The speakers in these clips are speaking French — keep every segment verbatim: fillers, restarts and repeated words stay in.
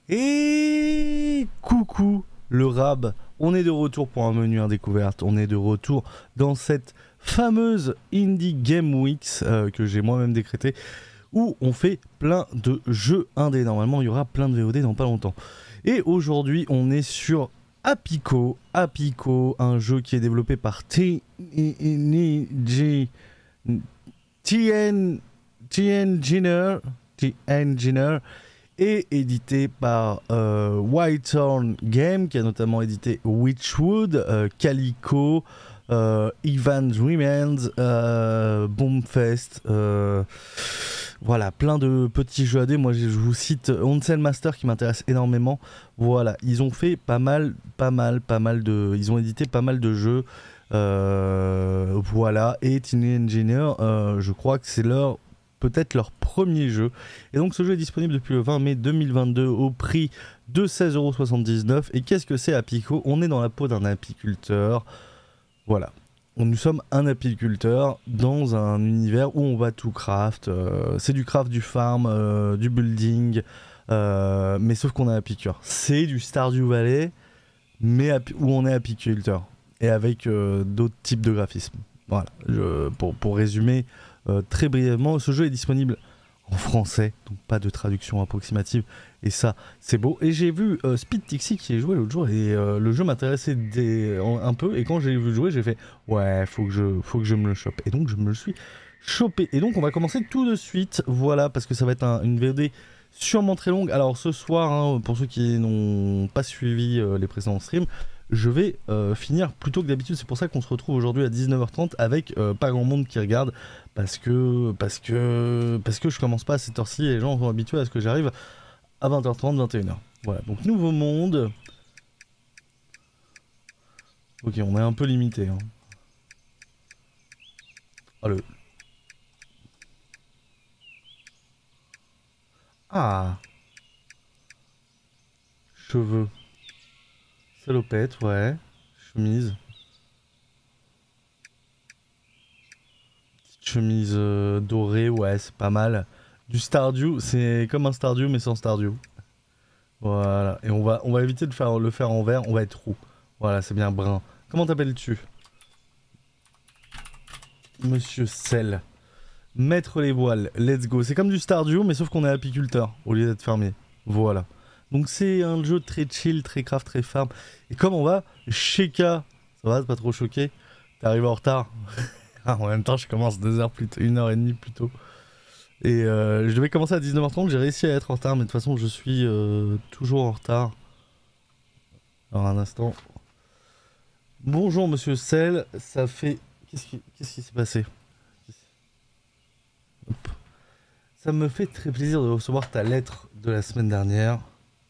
Et coucou le rab, on est de retour pour un menu indécouverte, on est de retour dans cette fameuse Indie Game Weeks euh, que j'ai moi-même décrété, où on fait plein de jeux indés. Normalement il y aura plein de V O D dans pas longtemps. Et aujourd'hui on est sur Apico, Apico, un jeu qui est développé par T N Engineer, T Engineer et édité par euh, Whitehorn Game, qui a notamment édité Witchwood, euh, Calico, euh, Evans Remains, euh, Bombfest, euh, voilà, plein de petits jeux A D. Moi je vous cite Onsen Master qui m'intéresse énormément. Voilà, ils ont fait pas mal, pas mal, pas mal de... Ils ont édité pas mal de jeux. Euh, voilà, et Tiny Engineer, euh, je crois que c'est leur... peut-être leur premier jeu. Et donc ce jeu est disponible depuis le vingt mai deux mille vingt-deux au prix de seize euros soixante-dix-neuf. Et qu'est-ce que c'est Apico? On est dans la peau d'un apiculteur. Voilà. Nous sommes un apiculteur dans un univers où on va tout craft. Euh, c'est du craft, du farm, euh, du building. Euh, mais sauf qu'on est apiculteur. C'est du Stardew Valley, mais où on est apiculteur. Et avec euh, d'autres types de graphismes. Voilà. Je, pour, pour résumer... Euh, très brièvement, ce jeu est disponible en français, donc pas de traduction approximative, et ça c'est beau. Et j'ai vu euh, Speed Tixi qui est joué l'autre jour, et euh, le jeu m'intéressait un peu, et quand j'ai vu jouer, j'ai fait ouais, faut que, je, faut que je me le chope. Et donc je me le suis chopé. Et donc on va commencer tout de suite, voilà, parce que ça va être un, une V O D sûrement très longue. Alors ce soir, hein, pour ceux qui n'ont pas suivi euh, les précédents streams, je vais euh, finir plus tôt que d'habitude. C'est pour ça qu'on se retrouve aujourd'hui à dix-neuf heures trente avec euh, pas grand monde qui regarde, parce que parce que parce que je commence pas à cette heure-ci et les gens sont habitués à ce que j'arrive à vingt heures trente, vingt et une heures. Voilà, donc nouveau monde. Ok, on est un peu limité, hein. Ah le... Ah, cheveux. Salopette, ouais. Chemise. Petite chemise euh, dorée, ouais, c'est pas mal. Du Stardew, c'est comme un Stardew mais sans Stardew. Voilà, et on va, on va éviter de faire, le faire en vert, on va être roux. Voilà, c'est bien brun. Comment t'appelles-tu? Monsieur Sel. Mettre les voiles, let's go. C'est comme du Stardew mais sauf qu'on est apiculteur au lieu d'être fermier. Voilà. Donc c'est un jeu très chill, très craft, très farm. Et comme on va, Sheka, ça va, t'es pas trop choqué? T'es arrivé en retard. En même temps, je commence deux heures plus tôt, une heure et demie plus tôt. Et euh, je devais commencer à dix-neuf heures trente, j'ai réussi à être en retard, mais de toute façon, je suis euh, toujours en retard. Alors, un instant. Bonjour, monsieur Sel, ça fait... Qu'est-ce qui qu'est-ce qui s'est passé? Hop. Ça me fait très plaisir de recevoir ta lettre de la semaine dernière.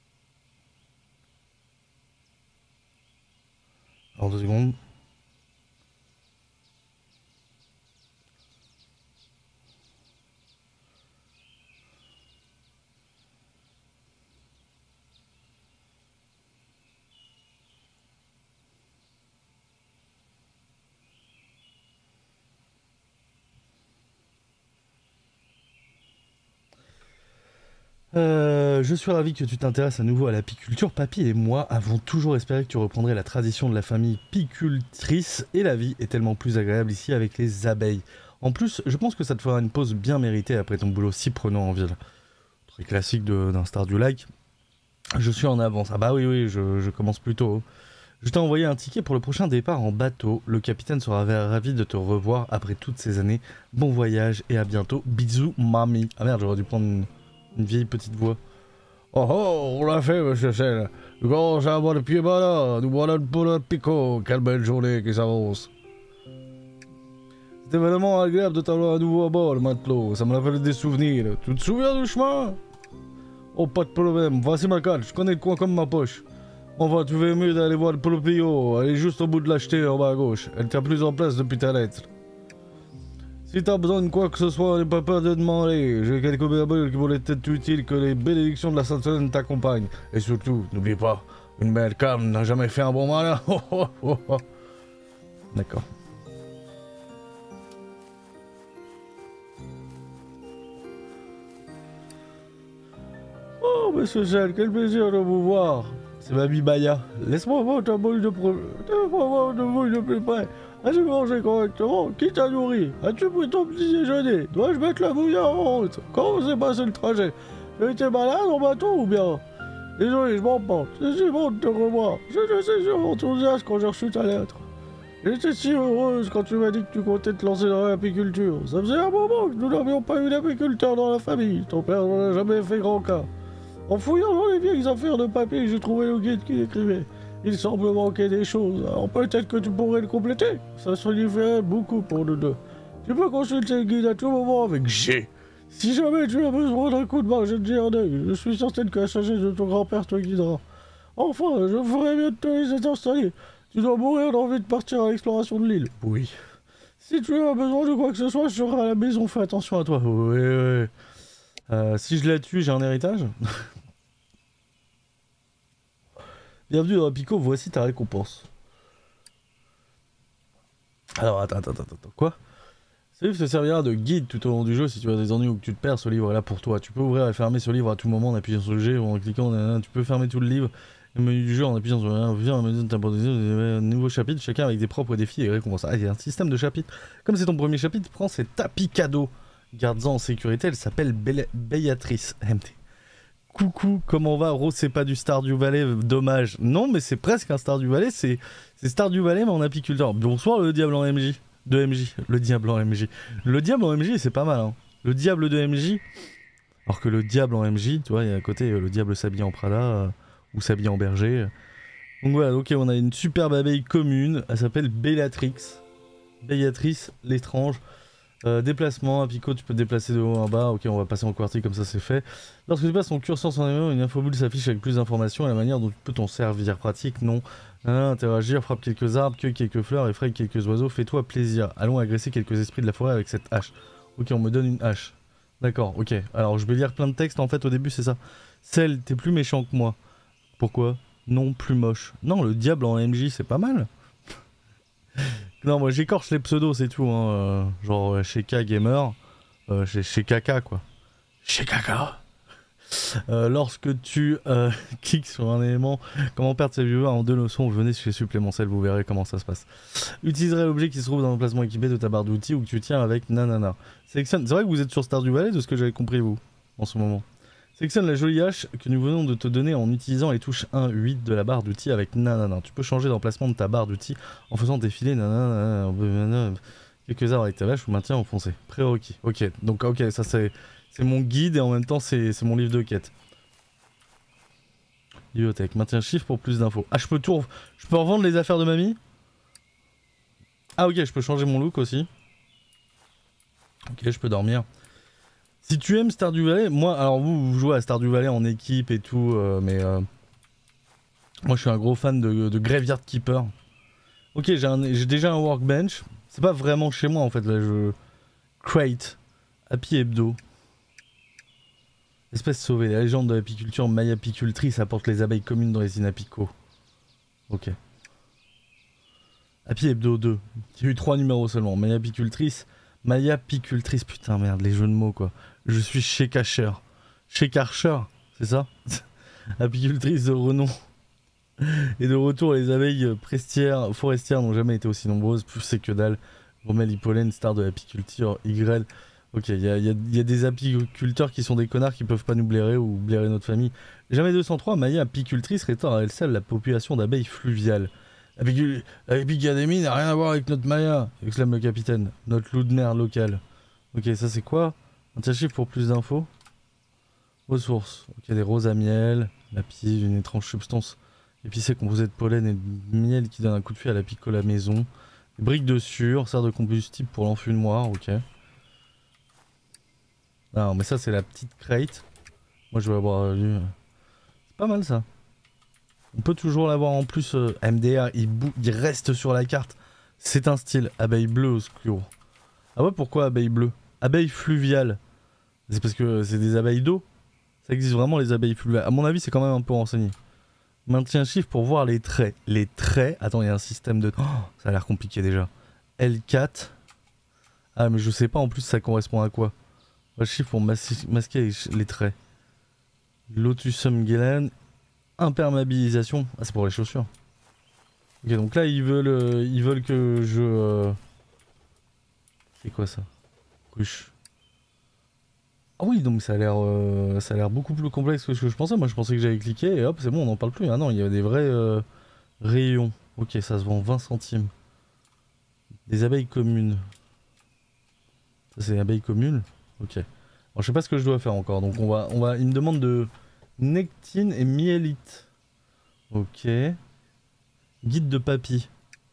Alors, deux secondes. Euh, je suis ravi que tu t'intéresses à nouveau à l'apiculture. Papy et moi avons toujours espéré que tu reprendrais la tradition de la famille picultrice, et la vie est tellement plus agréable ici avec les abeilles. En plus, je pense que ça te fera une pause bien méritée après ton boulot si prenant en ville. Très classique d'un Stardew Like. Je suis en avance. Ah bah oui, oui, je, je commence plus tôt. Je t'ai envoyé un ticket pour le prochain départ en bateau. Le capitaine sera ravi de te revoir après toutes ces années. Bon voyage et à bientôt. Bisous, mamie. Ah merde, j'aurais dû prendre une... Une vieille petite voix. Oh oh, on l'a fait, monsieur Sel. Nous commençons à avoir le pied bas là. Nous voilà pour notre picot. Quelle belle journée qui s'avance. C'était vraiment agréable de t'avoir à nouveau à bord, le matelot. Ça me rappelle des souvenirs. Tu te souviens du chemin? Oh, pas de problème. Voici ma carte. Je connais le coin comme ma poche. Enfin, tu fais mieux d'aller voir le Polopio. Elle est juste au bout de l'acheter en bas à gauche. Elle tient plus en place depuis ta lettre. Si t'as besoin de quoi que ce soit, n'aie pas peur de demander. J'ai quelques béaboles qui pourraient être utiles, que les bénédictions de la Sainte Hélène t'accompagnent. Et surtout, n'oublie pas, une belle carne n'a jamais fait un bon malin. D'accord. monsieur Sel, quel plaisir de vous voir. C'est Mamie Maya. Laisse-moi voir ta bouille de pro... Laisse-moi voir ta bouille de plus près. As-tu mangé correctement? Qui t'a nourri? As-tu pris ton petit déjeuner? Dois-je mettre la bouillie en route? Comment s'est passé le trajet? Tu as été malade en bateau ou bien? Désolé, je m'en porte. C'est si bon de te revoir. Je ne sais sur mon enthousiasme quand j'ai reçu ta lettre. J'étais si heureuse quand tu m'as dit que tu comptais te lancer dans l'apiculture. Ça faisait un moment que nous n'avions pas eu d'apiculteur dans la famille. Ton père n'en a jamais fait grand cas. En fouillant dans les vieilles affaires de papier, j'ai trouvé le guide qui écrivait. Il semble manquer des choses, alors peut-être que tu pourrais le compléter. Ça se livrait beaucoup pour nous deux. Tu peux consulter le guide à tout moment avec G. Si jamais tu as besoin d'un coup de main, je te dis un œil. Je suis certaine que la sagesse de ton grand-père te guidera. Enfin, je ferais mieux de te laisser t'installer. Tu dois mourir d'envie de partir à l'exploration de l'île. Oui. Si tu as besoin de quoi que ce soit, je serai à la maison, fais attention à toi. Oui, oui. Euh, si je la tue, j'ai un héritage. Bienvenue dans Pico, voici ta récompense. Alors, attends, attends, attends, attends, quoi? Ce livre te servira de guide tout au long du jeu si tu as des ennuis ou que tu te perds, ce livre est là pour toi. Tu peux ouvrir et fermer ce livre à tout moment en appuyant sur le G ou en cliquant, nanana. Tu peux fermer tout le livre. Le menu du jeu en appuyant sur un menu de nouveau chapitre, chacun avec des propres défis et récompenses. Ah, il y a un système de chapitres. Comme c'est ton premier chapitre, prends cet tapis cadeau. Garde-en en sécurité, elle s'appelle Béatrice. M T. Coucou, comment va? Rose, c'est pas du Stardew Valley, dommage. Non, mais c'est presque un Stardew Valley, c'est Stardew Valley, mais en apiculteur. Bonsoir, le diable en M J. De M J. Le diable en M J. Le diable en M J, c'est pas mal, hein. Le diable de M J. Alors que le diable en M J, tu vois, il y a à côté, le diable s'habille en Prada. Euh, ou s'habille en berger. Donc voilà, ok, on a une superbe abeille commune, elle s'appelle Béatrix. Béatrice, l'étrange. Euh, déplacement, à Pico, tu peux te déplacer de haut en bas, ok, on va passer en QWERTY comme ça c'est fait. Lorsque tu passes ton curseur sur un élément, une infoboule s'affiche avec plus d'informations et la manière dont tu peux t'en servir. Pratique, non. Ah, interagir, frappe quelques arbres, cueille quelques fleurs, effraie quelques oiseaux, fais-toi plaisir. Allons agresser quelques esprits de la forêt avec cette hache. Ok, on me donne une hache. D'accord, ok. Alors je vais lire plein de textes en fait au début, c'est ça. Celle, t'es plus méchant que moi. Pourquoi? Non, plus moche. Non, le diable en M J, c'est pas mal. Non, moi j'écorche les pseudos, c'est tout. Hein. Euh, genre euh, chez K Gamer, euh, chez, chez Kaka quoi. Chez Kaka. Euh, lorsque tu euh, cliques sur un élément, comment perdre ses viewers en deux leçons, venez chez Supplémentiel, vous verrez comment ça se passe. Utiliserai l'objet qui se trouve dans l'emplacement équipé de ta barre d'outils ou que tu tiens avec nanana. Sélectionne. C'est vrai que vous êtes sur Stardew Valley de ce que j'avais compris vous, en ce moment. Sélectionne la jolie hache que nous venons de te donner en utilisant les touches un huit de la barre d'outils avec nanana. Tu peux changer d'emplacement de ta barre d'outils en faisant défiler nanana, quelques arbres avec ta vache ou maintien enfoncé. Prérequis. Ok, donc ok, ça c'est mon guide et en même temps c'est mon livre de quête. Bibliothèque. Maintiens chiffre pour plus d'infos. Ah, je peux tout. Je peux revendre les affaires de mamie? Ah, ok, je peux changer mon look aussi. Ok, je peux dormir. Si tu aimes Stardew Valley, moi, alors vous, vous jouez à Stardew Valley en équipe et tout, euh, mais euh, moi je suis un gros fan de, de Graveyard Keeper. Ok, j'ai déjà un workbench. C'est pas vraiment chez moi en fait, là je... Crate. Happy Hebdo. Espèce sauvée. La légende de l'apiculture Maya apicultrice apporte les abeilles communes dans les inapico. Ok. Happy Hebdo deux. Il y a eu trois numéros seulement. Maya apicultrice. Maya apicultrice. Putain merde, les jeux de mots quoi. Je suis chez Karcher. Chez Karcher, c'est ça? Apicultrice de renom. Et de retour, les abeilles prestières, forestières n'ont jamais été aussi nombreuses. Plus c'est que dalle. Rommel Hippolène, star de l'apiculture. Y. Ok, il y a, y, a, y a des apiculteurs qui sont des connards qui peuvent pas nous blairer ou blairer notre famille. Jamais deux cent trois, Maya apicultrice rétord à elle seule la population d'abeilles fluviales. L'apicadémie n'a rien à voir avec notre Maya, exclame le capitaine, notre loup de mer local. Ok, ça c'est quoi? Un petit chiffre pour plus d'infos. Ressources. Ok, des roses à miel, la pie, une étrange substance épicée composée de pollen et de miel qui donne un coup de feu à la picola maison. Des briques de sueur, sert de combustible pour l'enfumoir, ok. Non, mais ça c'est la petite crate. Moi je vais avoir lu. C'est pas mal ça. On peut toujours l'avoir en plus. Euh, M D R, il, il reste sur la carte. C'est un style. Abeille bleue au secours. Ah ouais, pourquoi abeille bleue? Abeille fluviale. C'est parce que c'est des abeilles d'eau. Ça existe vraiment les abeilles fluviales. À mon avis, c'est quand même un peu renseigné. Maintiens chiffre pour voir les traits. Les traits. Attends, il y a un système de. Oh, ça a l'air compliqué déjà. L quatre. Ah, mais je sais pas en plus ça correspond à quoi. Le chiffre pour mas masquer les, les traits. Lotusum Galen. Imperméabilisation. Ah, c'est pour les chaussures. Ok, donc là, ils veulent, euh, ils veulent que je... Euh... C'est quoi ça? Ruche. Ah oui, donc ça a l'air euh, ça a l'air beaucoup plus complexe que ce que je pensais. Moi, je pensais que j'avais cliqué et hop, c'est bon, on n'en parle plus. Ah non, il y a des vrais euh, rayons. Ok, ça se vend vingt centimes. Des abeilles communes. Ça, c'est des abeilles communes. Ok. Bon, je sais pas ce que je dois faire encore. Donc, on va, on va... il me demande de nectine et miélite. Ok. Guide de papy.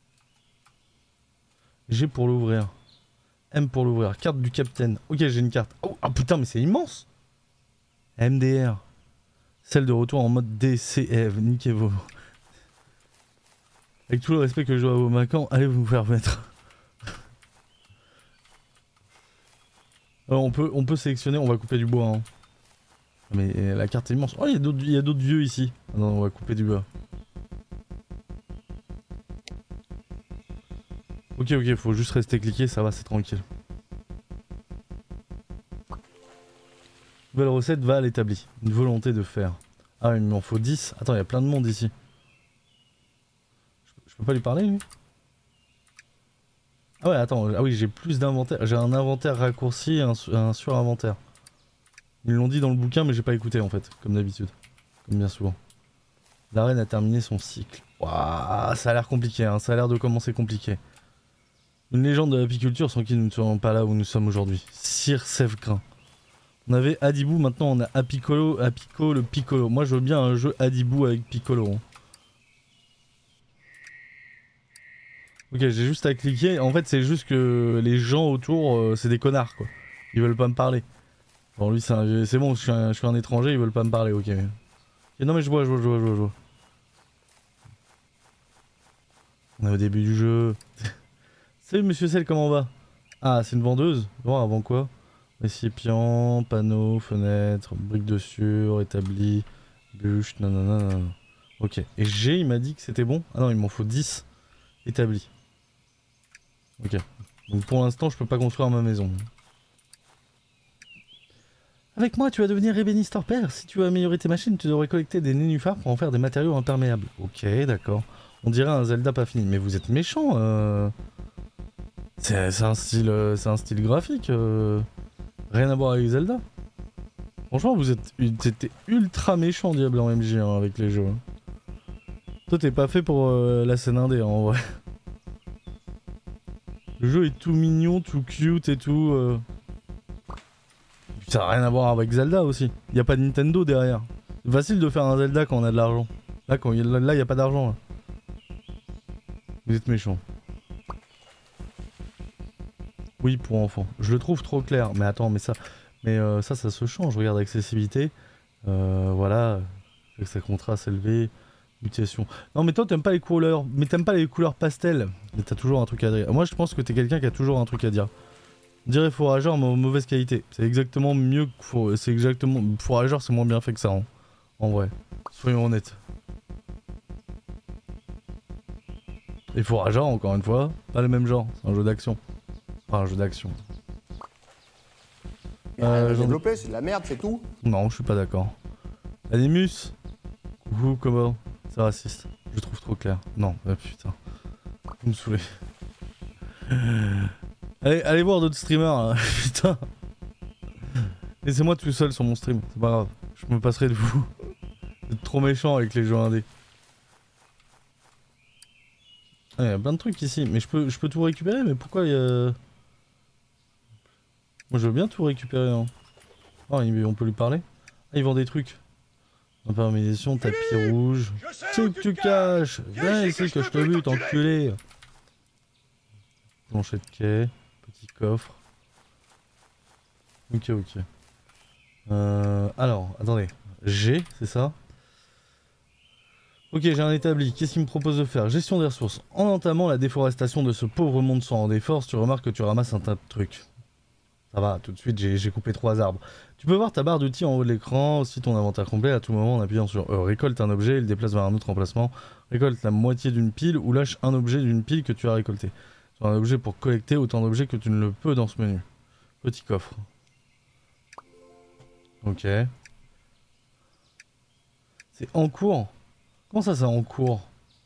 G pour l'ouvrir. M pour l'ouvrir. Carte du capitaine. Ok, j'ai une carte. Oh, ah putain, mais c'est immense. M D R. Celle de retour en mode D C F. Niquez-vous. Avec tout le respect que je dois à vos Macans, allez vous faire mettre. Alors on peut, on peut sélectionner, on va couper du bois. Hein. Mais la carte est immense. Oh, il y a d'autres vieux ici. Ah non, on va couper du bois. Ok, ok, faut juste rester cliqué, ça va, c'est tranquille. Nouvelle recette, va à l'établi. Une volonté de faire. Ah, il m'en faut dix. Attends, il y a plein de monde ici. Je, je peux pas lui parler, lui? Ah ouais, attends, ah oui, j'ai plus d'inventaire. J'ai un inventaire raccourci et un, un surinventaire. Ils l'ont dit dans le bouquin, mais j'ai pas écouté en fait, comme d'habitude. Comme bien souvent. La reine a terminé son cycle. Waouh, ça a l'air compliqué, hein, ça a l'air de commencer compliqué. Une légende de l'apiculture sans qui nous ne serions pas là où nous sommes aujourd'hui. Sir Sèvecrin. On avait Adibou, maintenant on a Apicolo, Apico, le Piccolo. Moi je veux bien un jeu Adibou avec Piccolo. Hein. Ok, j'ai juste à cliquer. En fait, c'est juste que les gens autour, euh, c'est des connards quoi. Ils veulent pas me parler. Bon, lui, c'est bon, je suis, un, je suis un étranger, ils veulent pas me parler, ok. Et non, mais je vois, je vois, je vois, je vois, je vois. On est au début du jeu. Salut monsieur Cell, comment on va? Ah, c'est une vendeuse? Bon, avant quoi? Récipient, panneau, fenêtre, brique de sur, établi, bûche, nanana. Ok. Et G, il m'a dit que c'était bon? Ah non, il m'en faut dix. Établi. Ok. Donc pour l'instant, je peux pas construire ma maison. Avec moi, tu vas devenir ébéniste hors pair. Si tu veux améliorer tes machines, tu devrais collecter des nénuphars pour en faire des matériaux imperméables. Ok, d'accord. On dirait un Zelda pas fini. Mais vous êtes méchant. Euh... C'est un style, euh, c'est un style graphique. Euh... Rien à voir avec Zelda. Franchement, vous êtes, t'es ultra méchant, Diable en M J hein, avec les jeux. Toi, t'es pas fait pour euh, la scène indé en vrai. Le jeu est tout mignon, tout cute et tout. Euh... Ça n'a rien à voir avec Zelda aussi. Il n'y a pas de Nintendo derrière. C'est facile de faire un Zelda quand on a de l'argent. Là, quand il y a, là, il n'y a pas d'argent. Vous êtes méchant. Oui, pour enfants. Je le trouve trop clair. Mais attends, mais ça, mais euh, ça, ça se change. Regarde, accessibilité. Euh, voilà. Ça contraste élevé. Mutation. Non, mais toi, t'aimes pas les couleurs. Mais t'aimes pas les couleurs pastel. Mais t'as toujours un truc à dire. Moi, je pense que t'es quelqu'un qui a toujours un truc à dire. On dirait fourrageur mais en mauvaise qualité. C'est exactement mieux que four... c'est exactement fourrageur c'est moins bien fait que ça hein. En vrai. Soyons honnêtes. Et fourrageur encore une fois, pas le même genre, c'est un jeu d'action. Enfin un jeu d'action. Euh, développé, c'est de la merde, c'est tout. Non, je suis pas d'accord. Animus. Coucou, comment? C'est raciste. Je trouve trop clair. Non, ah, putain. Vous me saoulez. Allez, allez voir d'autres streamers, là. Putain. Laissez-moi tout seul sur mon stream, c'est pas grave. Je me passerai de vous. Vous êtes trop méchant avec les jeux indés. Il ah, y a plein de trucs ici, mais je peux, je peux tout récupérer, mais pourquoi il y a... Moi je veux bien tout récupérer. Hein. Oh, on peut lui parler. Ah, il vend des trucs. Imperméabilisation, tapis rouge. C'est que tu caches. Viens ici que je te bute, enculé. Plancher de quai. Petit coffre. Ok, ok. Euh, alors, attendez. G, c'est ça? Ok, j'ai un établi. Qu'est-ce qu'il me propose de faire? Gestion des ressources. En entamant la déforestation de ce pauvre monde sans rendre des forces, tu remarques que tu ramasses un tas de trucs. Ça va, tout de suite, j'ai coupé trois arbres. Tu peux voir ta barre d'outils en haut de l'écran, aussi ton inventaire complet à tout moment en appuyant sur E. Récolte un objet, il le déplace vers un autre emplacement. Récolte la moitié d'une pile ou lâche un objet d'une pile que tu as récolté. Tu as un objet pour collecter autant d'objets que tu ne le peux dans ce menu. Petit coffre. Ok. C'est en cours. Comment ça, c'est en cours?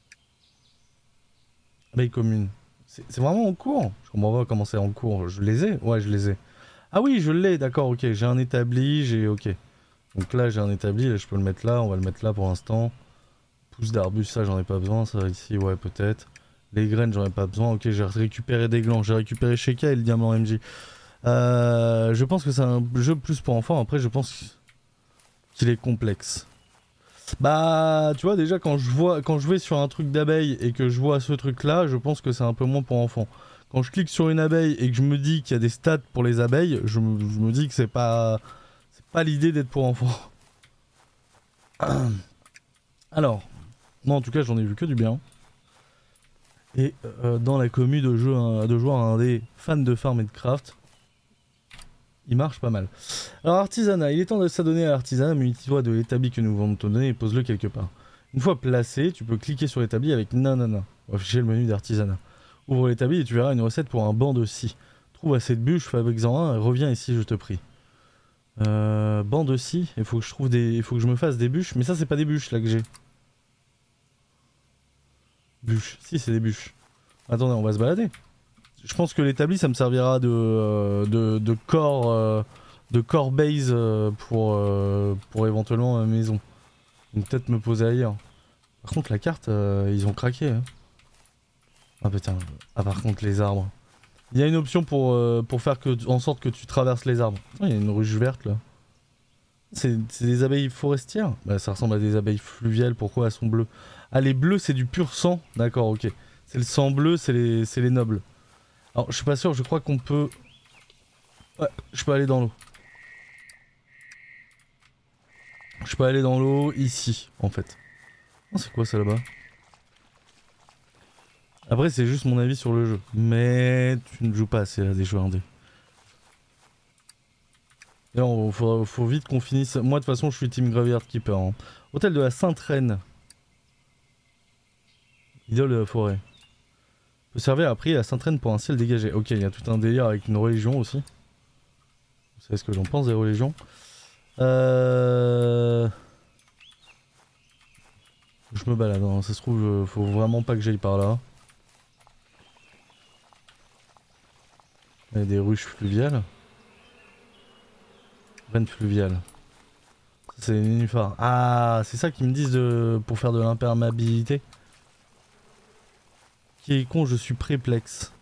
Abeille commune. C'est vraiment en cours? Je comprends pas comment c'est en cours. Je les ai? Ouais, je les ai. Ah oui, je l'ai, d'accord, ok. J'ai un établi, j'ai... Ok. Donc là, j'ai un établi, là, je peux le mettre là. On va le mettre là pour l'instant. Pousse d'arbuste, ça, j'en ai pas besoin. Ça, ici, ouais, peut-être. Les graines, j'en ai pas besoin. Ok, j'ai récupéré des glands. J'ai récupéré Sheka et le diamant M J. Euh, je pense que c'est un jeu plus pour enfants. Après, je pense qu'il est complexe. Bah, tu vois, déjà, quand je vois, quand je vais sur un truc d'abeille et que je vois ce truc-là, je pense que c'est un peu moins pour enfants. Quand je clique sur une abeille et que je me dis qu'il y a des stats pour les abeilles, je me, je me dis que c'est pas, c'est pas l'idée d'être pour enfants. Alors, moi, en tout cas, j'en ai vu que du bien. Et euh, dans la commu de, jeux, de joueurs indés fans de farm et de craft, il marche pas mal. Alors artisanat, il est temps de s'adonner à l'artisanat, munis-toi de l'établi que nous venons de te donner et pose-le quelque part. Une fois placé, tu peux cliquer sur l'établi avec nanana, ou afficher le menu d'artisanat. Ouvre l'établi et tu verras une recette pour un banc de scie. Trouve assez de bûches, fabrique-en un et reviens ici, je te prie. Euh, banc de scie, il faut que je trouve des, il faut que je me fasse des bûches, mais ça c'est pas des bûches là que j'ai. Bûches, si c'est des bûches. Attendez, on va se balader. Je pense que l'établi ça me servira de, euh, de, de corps euh, de core base euh, pour, euh, pour éventuellement ma maison. Donc peut-être me poser ailleurs. Par contre la carte euh, ils ont craqué hein. Ah putain. Ah par contre les arbres. Il y a une option pour, euh, pour faire que, en sorte que tu traverses les arbres. Il y a une ruche verte là. C'est des abeilles forestières? Bah ça ressemble à des abeilles fluviales, pourquoi elles sont bleues? Ah les bleus c'est du pur sang? D'accord, ok. C'est le sang bleu, c'est les, les nobles. Alors je suis pas sûr, je crois qu'on peut... Ouais, je peux aller dans l'eau. Je peux aller dans l'eau ici, en fait. Oh, c'est quoi ça là-bas? Après c'est juste mon avis sur le jeu. Mais tu ne joues pas assez à des jeux indés. Il faut, faut vite qu'on finisse. Moi de toute façon je suis team Graveyard Keeper. Hein. Hôtel de la Sainte Reine. Idole de la forêt. Peut servir à prier la Sainte Reine pour un ciel dégagé. Ok, il y a tout un délire avec une religion aussi. Vous savez ce que j'en pense des religions. Euh... Je me balade, hein. Ça se trouve, faut vraiment pas que j'aille par là. Il y a des ruches fluviales. Reine fluviale. C'est les nénuphars. Ah, c'est ça qu'ils me disent de... pour faire de l'imperméabilité. Qui est con, je suis préplexe.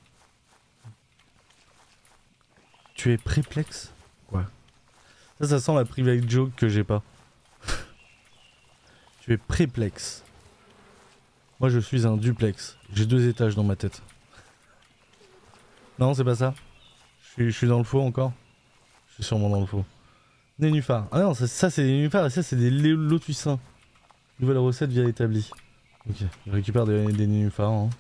Tu es préplexe? Quoi? Ça, ça sent la private joke que j'ai pas. Tu es préplexe. Moi, je suis un duplex. J'ai deux étages dans ma tête. Non, c'est pas ça. Je suis, je suis dans le faux encore. Je suis sûrement dans le faux. Nénuphar. Ah non, ça, ça c'est des nénuphars et ça c'est des lotusins. Nouvelle recette via établi. Ok, je récupère des, des nénuphars. Hein.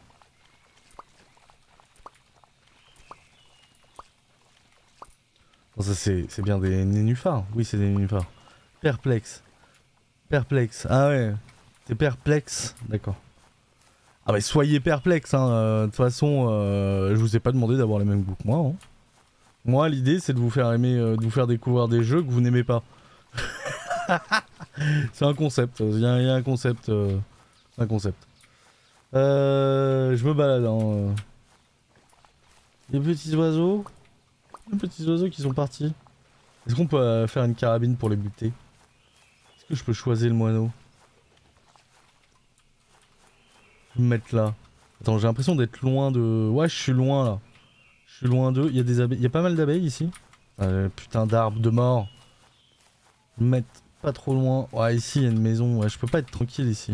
Bon, ça c'est bien des nénuphars. Oui, c'est des nénuphars. Perplexe. Perplexe. Ah ouais. T'es perplexe. D'accord. Ah mais soyez perplexe. Hein. Euh, de toute façon, euh, je vous ai pas demandé d'avoir les mêmes goûts que moi. Hein. Moi, l'idée, c'est de vous faire aimer, euh, de vous faire découvrir des jeux que vous n'aimez pas. C'est un concept. Il y, y a un concept. Euh, un concept. Euh, je me balade. Hein. Les petits oiseaux. Les petits oiseaux qui sont partis. Est-ce qu'on peut euh, faire une carabine pour les buter? Est-ce que je peux choisir le moineau? Je vais me mettre là. Attends, j'ai l'impression d'être loin de... Ouais, je suis loin là. Je suis loin d'eux. Il y a des abeilles. Il y a pas mal d'abeilles ici. Euh, putain d'arbres de mort. Je vais me mettre pas trop loin. Ouais, ici il y a une maison. Ouais, je peux pas être tranquille ici.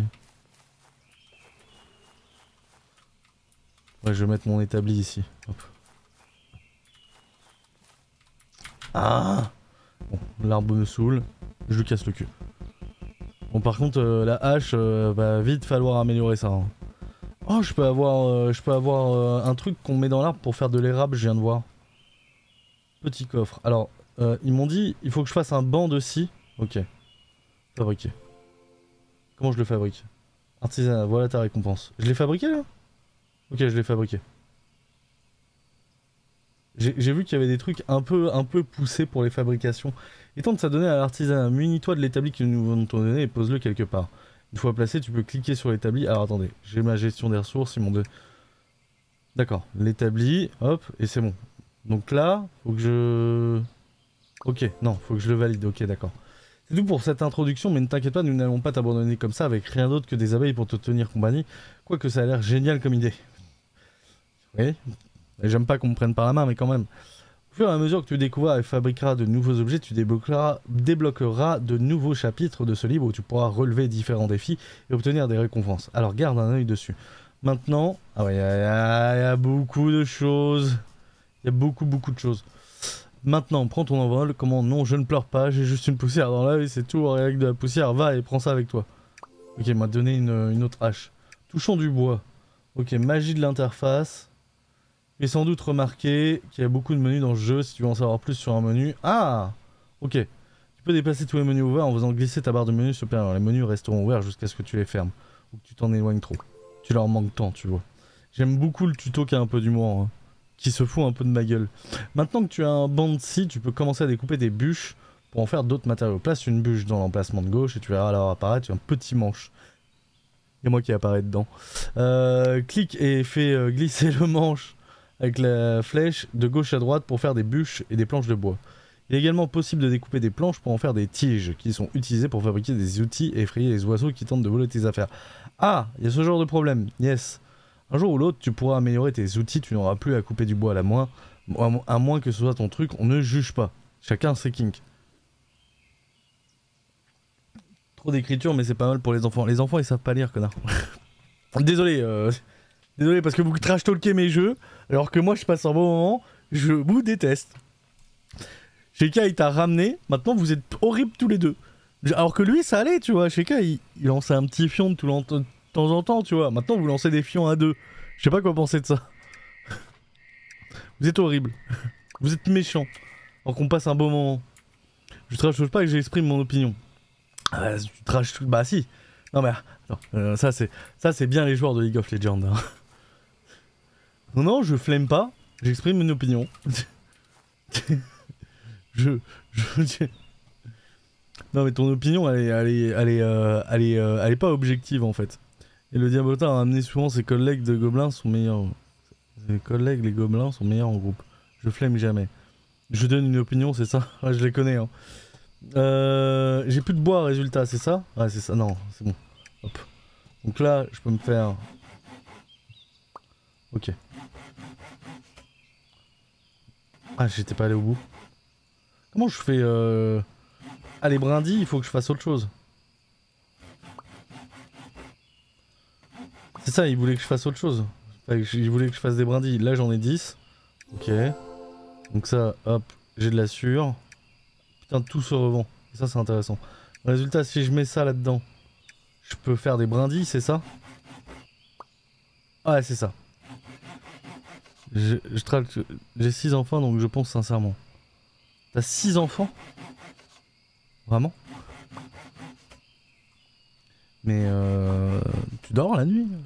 Ouais, je vais mettre mon établi ici. Hop. Ah bon, l'arbre me saoule. Je lui casse le cul. Bon, par contre, euh, la hache, euh, va vite falloir améliorer ça. Hein. Oh, je peux avoir, euh, je peux avoir euh, un truc qu'on met dans l'arbre pour faire de l'érable, je viens de voir. Petit coffre. Alors, euh, ils m'ont dit, il faut que je fasse un banc de scie. Ok. Fabriqué. Comment je le fabrique? Artisanat, voilà ta récompense. Je l'ai fabriqué là? Ok, je l'ai fabriqué. J'ai vu qu'il y avait des trucs un peu, un peu poussés pour les fabrications. Et tente ça donner à l'artisan. Munis-toi de l'établi que nous venons de te donner et pose-le quelque part. Une fois placé, tu peux cliquer sur l'établi. Alors attendez, j'ai ma gestion des ressources, ils m'ont donné... D'accord, l'établi, hop, et c'est bon. Donc là, faut que je... Ok, non, faut que je le valide, ok, d'accord. C'est tout pour cette introduction, mais ne t'inquiète pas, nous n'allons pas t'abandonner comme ça avec rien d'autre que des abeilles pour te tenir compagnie. Quoique ça a l'air génial comme idée. Oui, j'aime pas qu'on me prenne par la main, mais quand même. Au fur et à mesure que tu découvriras et fabriqueras de nouveaux objets, tu débloqueras, débloqueras de nouveaux chapitres de ce livre où tu pourras relever différents défis et obtenir des récompenses. Alors garde un œil dessus. Maintenant, ah ouais, il y, y a beaucoup de choses. Il y a beaucoup, beaucoup de choses. Maintenant, prends ton envol. Comment? Non, je ne pleure pas, j'ai juste une poussière dans l'œil, c'est tout. Avec de la poussière, va et prends ça avec toi. Ok, il m'a donné une, une autre hache. Touchons du bois. Ok, magie de l'interface. Tu es sans doute remarqué qu'il y a beaucoup de menus dans ce jeu. Si tu veux en savoir plus sur un menu... Ah! Ok. Tu peux déplacer tous les menus ouverts en faisant glisser ta barre de menu supérieure. Les menus resteront ouverts jusqu'à ce que tu les fermes. Ou que tu t'en éloignes trop. Tu leur manques tant, tu vois. J'aime beaucoup le tuto qui a un peu d'humour. Hein. Qui se fout un peu de ma gueule. Maintenant que tu as un banc de scie, tu peux commencer à découper des bûches pour en faire d'autres matériaux. Place une bûche dans l'emplacement de gauche et tu verras alors apparaître un petit manche. Et moi qui apparaît dedans. Euh, clique et fais euh, glisser le manche avec la flèche de gauche à droite pour faire des bûches et des planches de bois. Il est également possible de découper des planches pour en faire des tiges qui sont utilisées pour fabriquer des outils et effrayer les oiseaux qui tentent de voler tes affaires. Ah, il y a ce genre de problème, yes. Un jour ou l'autre, tu pourras améliorer tes outils, tu n'auras plus à couper du bois à la main, à moins que ce soit ton truc, on ne juge pas. Chacun ses kinks. Trop d'écriture, mais c'est pas mal pour les enfants. Les enfants, ils savent pas lire, connard. Désolé, euh... Désolé parce que vous trash talkez mes jeux, alors que moi je passe un bon moment, je vous déteste. Sheka il t'a ramené, maintenant vous êtes horribles tous les deux. Alors que lui ça allait, tu vois, Sheka il, il lançait un petit fion de, tout de temps en temps, tu vois. Maintenant vous lancez des fions à deux. Je sais pas quoi penser de ça. Vous êtes horribles. Vous êtes méchants. Alors qu'on passe un bon moment. Je trash talk pas et j'exprime mon opinion. Ah, tu trash talk, bah si. Non mais non, euh, ça c'est ça c'est bien les joueurs de League of Legends. Hein. Non, non, je flemme pas, j'exprime une opinion. je, je... Non mais ton opinion, elle est, elle est, elle est, euh, elle est, euh, elle est pas objective en fait. Et le Diabotin a amené souvent ses collègues de gobelins sont meilleurs. Ses collègues, les gobelins, sont meilleurs en groupe. Je flemme jamais. Je donne une opinion, c'est ça? Ouais, je les connais. Hein. Euh, J'ai plus de bois, résultat, c'est ça? Ouais, c'est ça, non, c'est bon. Hop. Donc là, je peux me faire... Ok. Ah, j'étais pas allé au bout. Comment je fais euh... Ah, les brindilles, il faut que je fasse autre chose. C'est ça, il voulait que je fasse autre chose. Enfin, il voulait que je fasse des brindilles. Là, j'en ai dix. Ok. Donc ça, hop, j'ai de la sûre. Putain, tout se revend. Et ça, c'est intéressant. Le résultat, si je mets ça là-dedans, je peux faire des brindilles, c'est ça? Ouais, c'est ça. J'ai six enfants, donc je pense sincèrement. T'as six enfants? Vraiment? Mais euh... tu dors la nuit?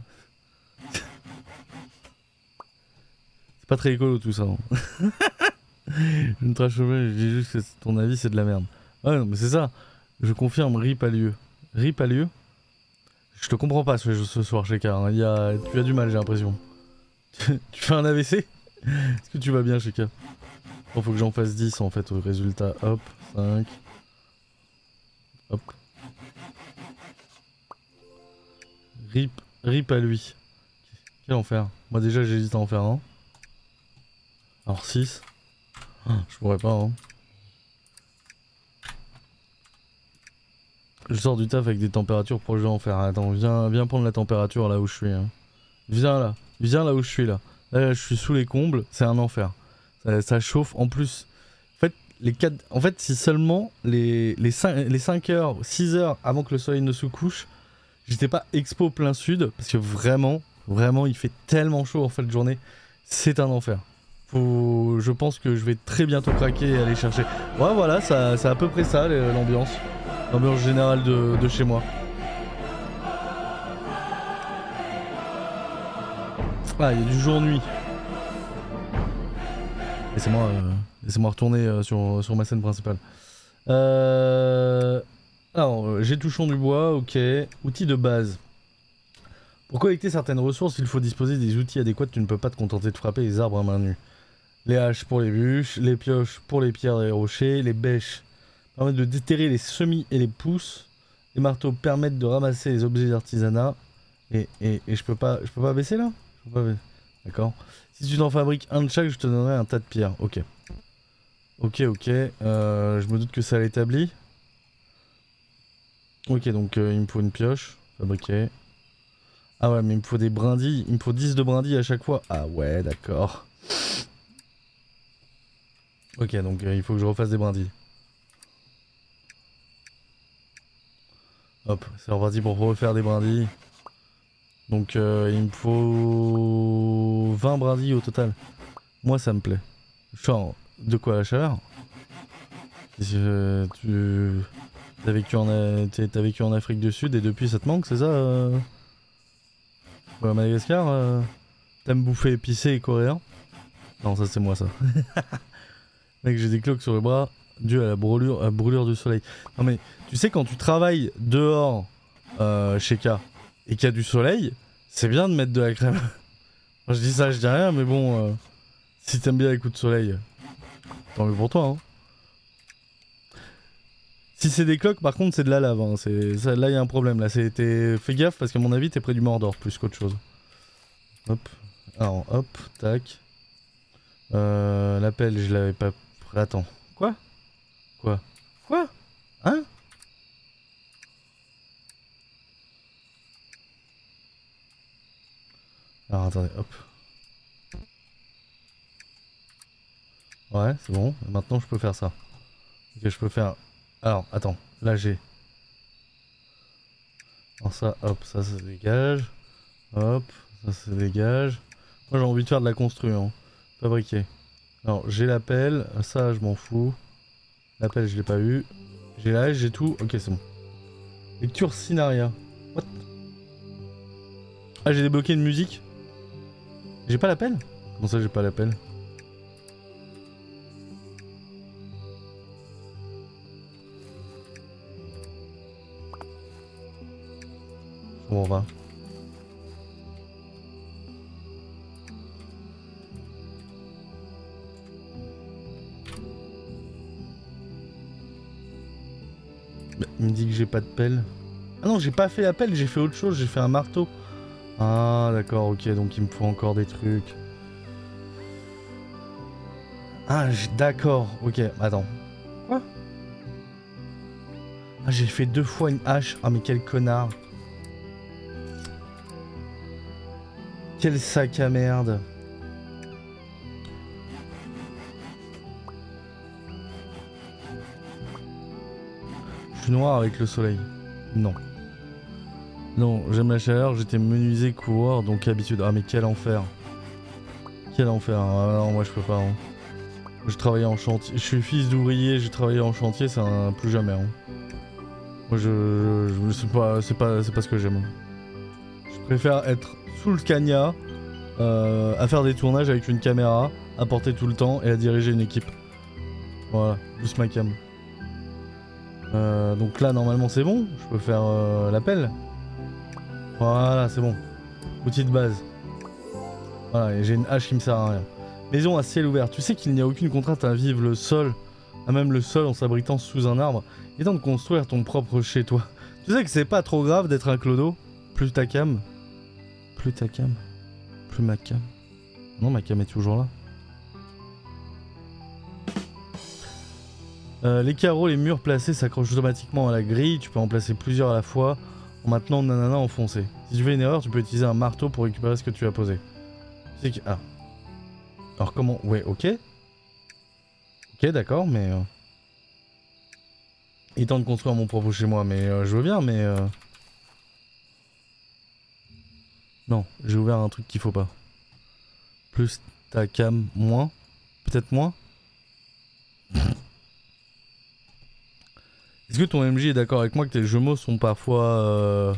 C'est pas très écolo tout ça. Hein. Je ne trash jamais, je dis juste que ton avis c'est de la merde. Ouais, non, mais c'est ça. Je confirme, rip à lieu. Rip à lieu? Je te comprends pas ce, ce soir, Sheka. Hein. Il y a... Tu as du mal, j'ai l'impression. Tu fais un A V C? Est-ce que tu vas bien, Sheka? Bon, faut que j'en fasse dix en fait au résultat. Hop, cinq. Hop. Rip, rip à lui. Quel enfer. Moi déjà j'hésite à en faire un. Alors six. Je pourrais pas hein. Je sors du taf avec des températures pour le jeu en faire. Attends, viens, viens prendre la température là où je suis. Hein. Viens là, viens là où je suis là. Là je suis sous les combles, c'est un enfer. Ça, ça chauffe en plus. En fait, les quatre... en fait si seulement les, les, cinq, les cinq heures, six heures avant que le soleil ne se couche, j'étais pas expo plein sud, parce que vraiment, vraiment il fait tellement chaud en fait de journée, c'est un enfer. Faut... Je pense que je vais très bientôt craquer et aller chercher. Ouais voilà, ça, c'est à peu près ça l'ambiance. L'ambiance générale de, de chez moi. Ah, il y a du jour-nuit. Laissez-moi euh, laissez-moi retourner euh, sur, sur ma scène principale. Euh... Alors, euh, j'ai touchons du bois, ok. Outils de base. Pour collecter certaines ressources, il faut disposer des outils adéquats. Tu ne peux pas te contenter de frapper les arbres à main nue. Les haches pour les bûches, les pioches pour les pierres et les rochers, les bêches permettent de déterrer les semis et les pousses. Les marteaux permettent de ramasser les objets d'artisanat. Et, et, et je peux pas je peux pas baisser là? Je peux pas baisser. D'accord. Si tu t'en fabriques un de chaque, je te donnerai un tas de pierres. Ok. Ok, ok. Euh, je me doute que ça l'établit. Ok, donc euh, il me faut une pioche. Fabriquer. Ah ouais, mais il me faut des brindilles. Il me faut dix de brindilles à chaque fois. Ah ouais, d'accord. Ok, donc euh, il faut que je refasse des brindilles. Hop, c'est reparti pour refaire des brindilles. Donc euh, il me faut vingt brindilles au total. Moi ça me plaît. Genre, de quoi, la chaleur? euh, Tu as vécu, en a... t'as vécu en Afrique du Sud et depuis ça te manque, c'est ça euh... Ouais, Madagascar euh... T'aimes bouffer épicé et coréen? Non, ça c'est moi ça. Mec, j'ai des cloques sur le bras dû à la brûlure, à la brûlure du soleil. Non mais, tu sais quand tu travailles dehors euh, chez K et qu'il y a du soleil, c'est bien de mettre de la crème. Moi, je dis ça, je dis rien, mais bon, euh, si t'aimes bien les coups de soleil, tant mieux pour toi. Hein. Si c'est des cloques, par contre, c'est de la lave. Hein. Ça, là, il y a un problème. Là, c'était. Fais gaffe parce qu'à mon avis, t'es près du Mordor plus qu'autre chose. Hop. Alors, hop, tac. Euh, L'appel, je l'avais pas. Attends. Quoi? Quoi? Quoi? Hein? Alors, attendez, hop. Ouais, c'est bon. Maintenant, je peux faire ça. Ok, je peux faire. Alors, attends. Là, j'ai. Alors, ça, hop, ça, ça se dégage. Hop, ça se dégage. Moi, j'ai envie de faire de la construction. Hein. Fabriquer. Alors, j'ai l'appel. Ça, je m'en fous. L'appel, je l'ai pas eu. J'ai la hache, j'ai tout. Ok, c'est bon. Lecture Scenaria. What? Ah, j'ai débloqué une musique. J'ai pas l'appel? Comment ça, j'ai pas l'appel? Je comprends pas. Il me dit que j'ai pas de pelle. Ah non, j'ai pas fait la pelle, j'ai fait autre chose, j'ai fait un marteau. Ah d'accord, ok, donc il me faut encore des trucs. Ah d'accord, ok, attends. Quoi? Ah j'ai fait deux fois une hache, ah mais quel connard. Quel sac à merde. Je suis noir avec le soleil. Non. Non, j'aime la chaleur, j'étais menuisier coureur, donc habitude. Ah mais quel enfer. Quel enfer. Ah, non, moi je peux pas. Hein. Je travaillais en chantier. Je suis fils d'ouvrier, j'ai travaillé en chantier, c'est un plus jamais. Hein. Moi je, je, je c'est pas, c'est pas, c'est pas ce que j'aime. Je préfère être sous le cagnat, euh, à faire des tournages avec une caméra, à porter tout le temps et à diriger une équipe. Voilà, juste ma cam. Euh, donc là normalement c'est bon, je peux faire euh, l'appel. Voilà, c'est bon. Outil de base. Voilà, et j'ai une hache qui me sert à rien. Maison à ciel ouvert. Tu sais qu'il n'y a aucune contrainte à vivre le sol, à même le sol en s'abritant sous un arbre, et donc de construire ton propre chez toi. Tu sais que c'est pas trop grave d'être un clodo. Plus ta cam. Plus ta cam. Plus ma cam. Non, ma cam est toujours là. Euh, les carreaux, les murs placés s'accrochent automatiquement à la grille. Tu peux en placer plusieurs à la fois en maintenant nanana enfoncé. Si tu fais une erreur, tu peux utiliser un marteau pour récupérer ce que tu as posé. C'est que... Ah. Alors comment... Ouais, ok. Ok, d'accord, mais... Euh... Il tente de construire mon propre chez moi, mais euh, je veux bien, mais... Euh... Non, j'ai ouvert un truc qu'il faut pas. Plus ta cam, moins. Peut-être moins. Est-ce que ton M J est d'accord avec moi que tes jeux mots sont parfois... Euh...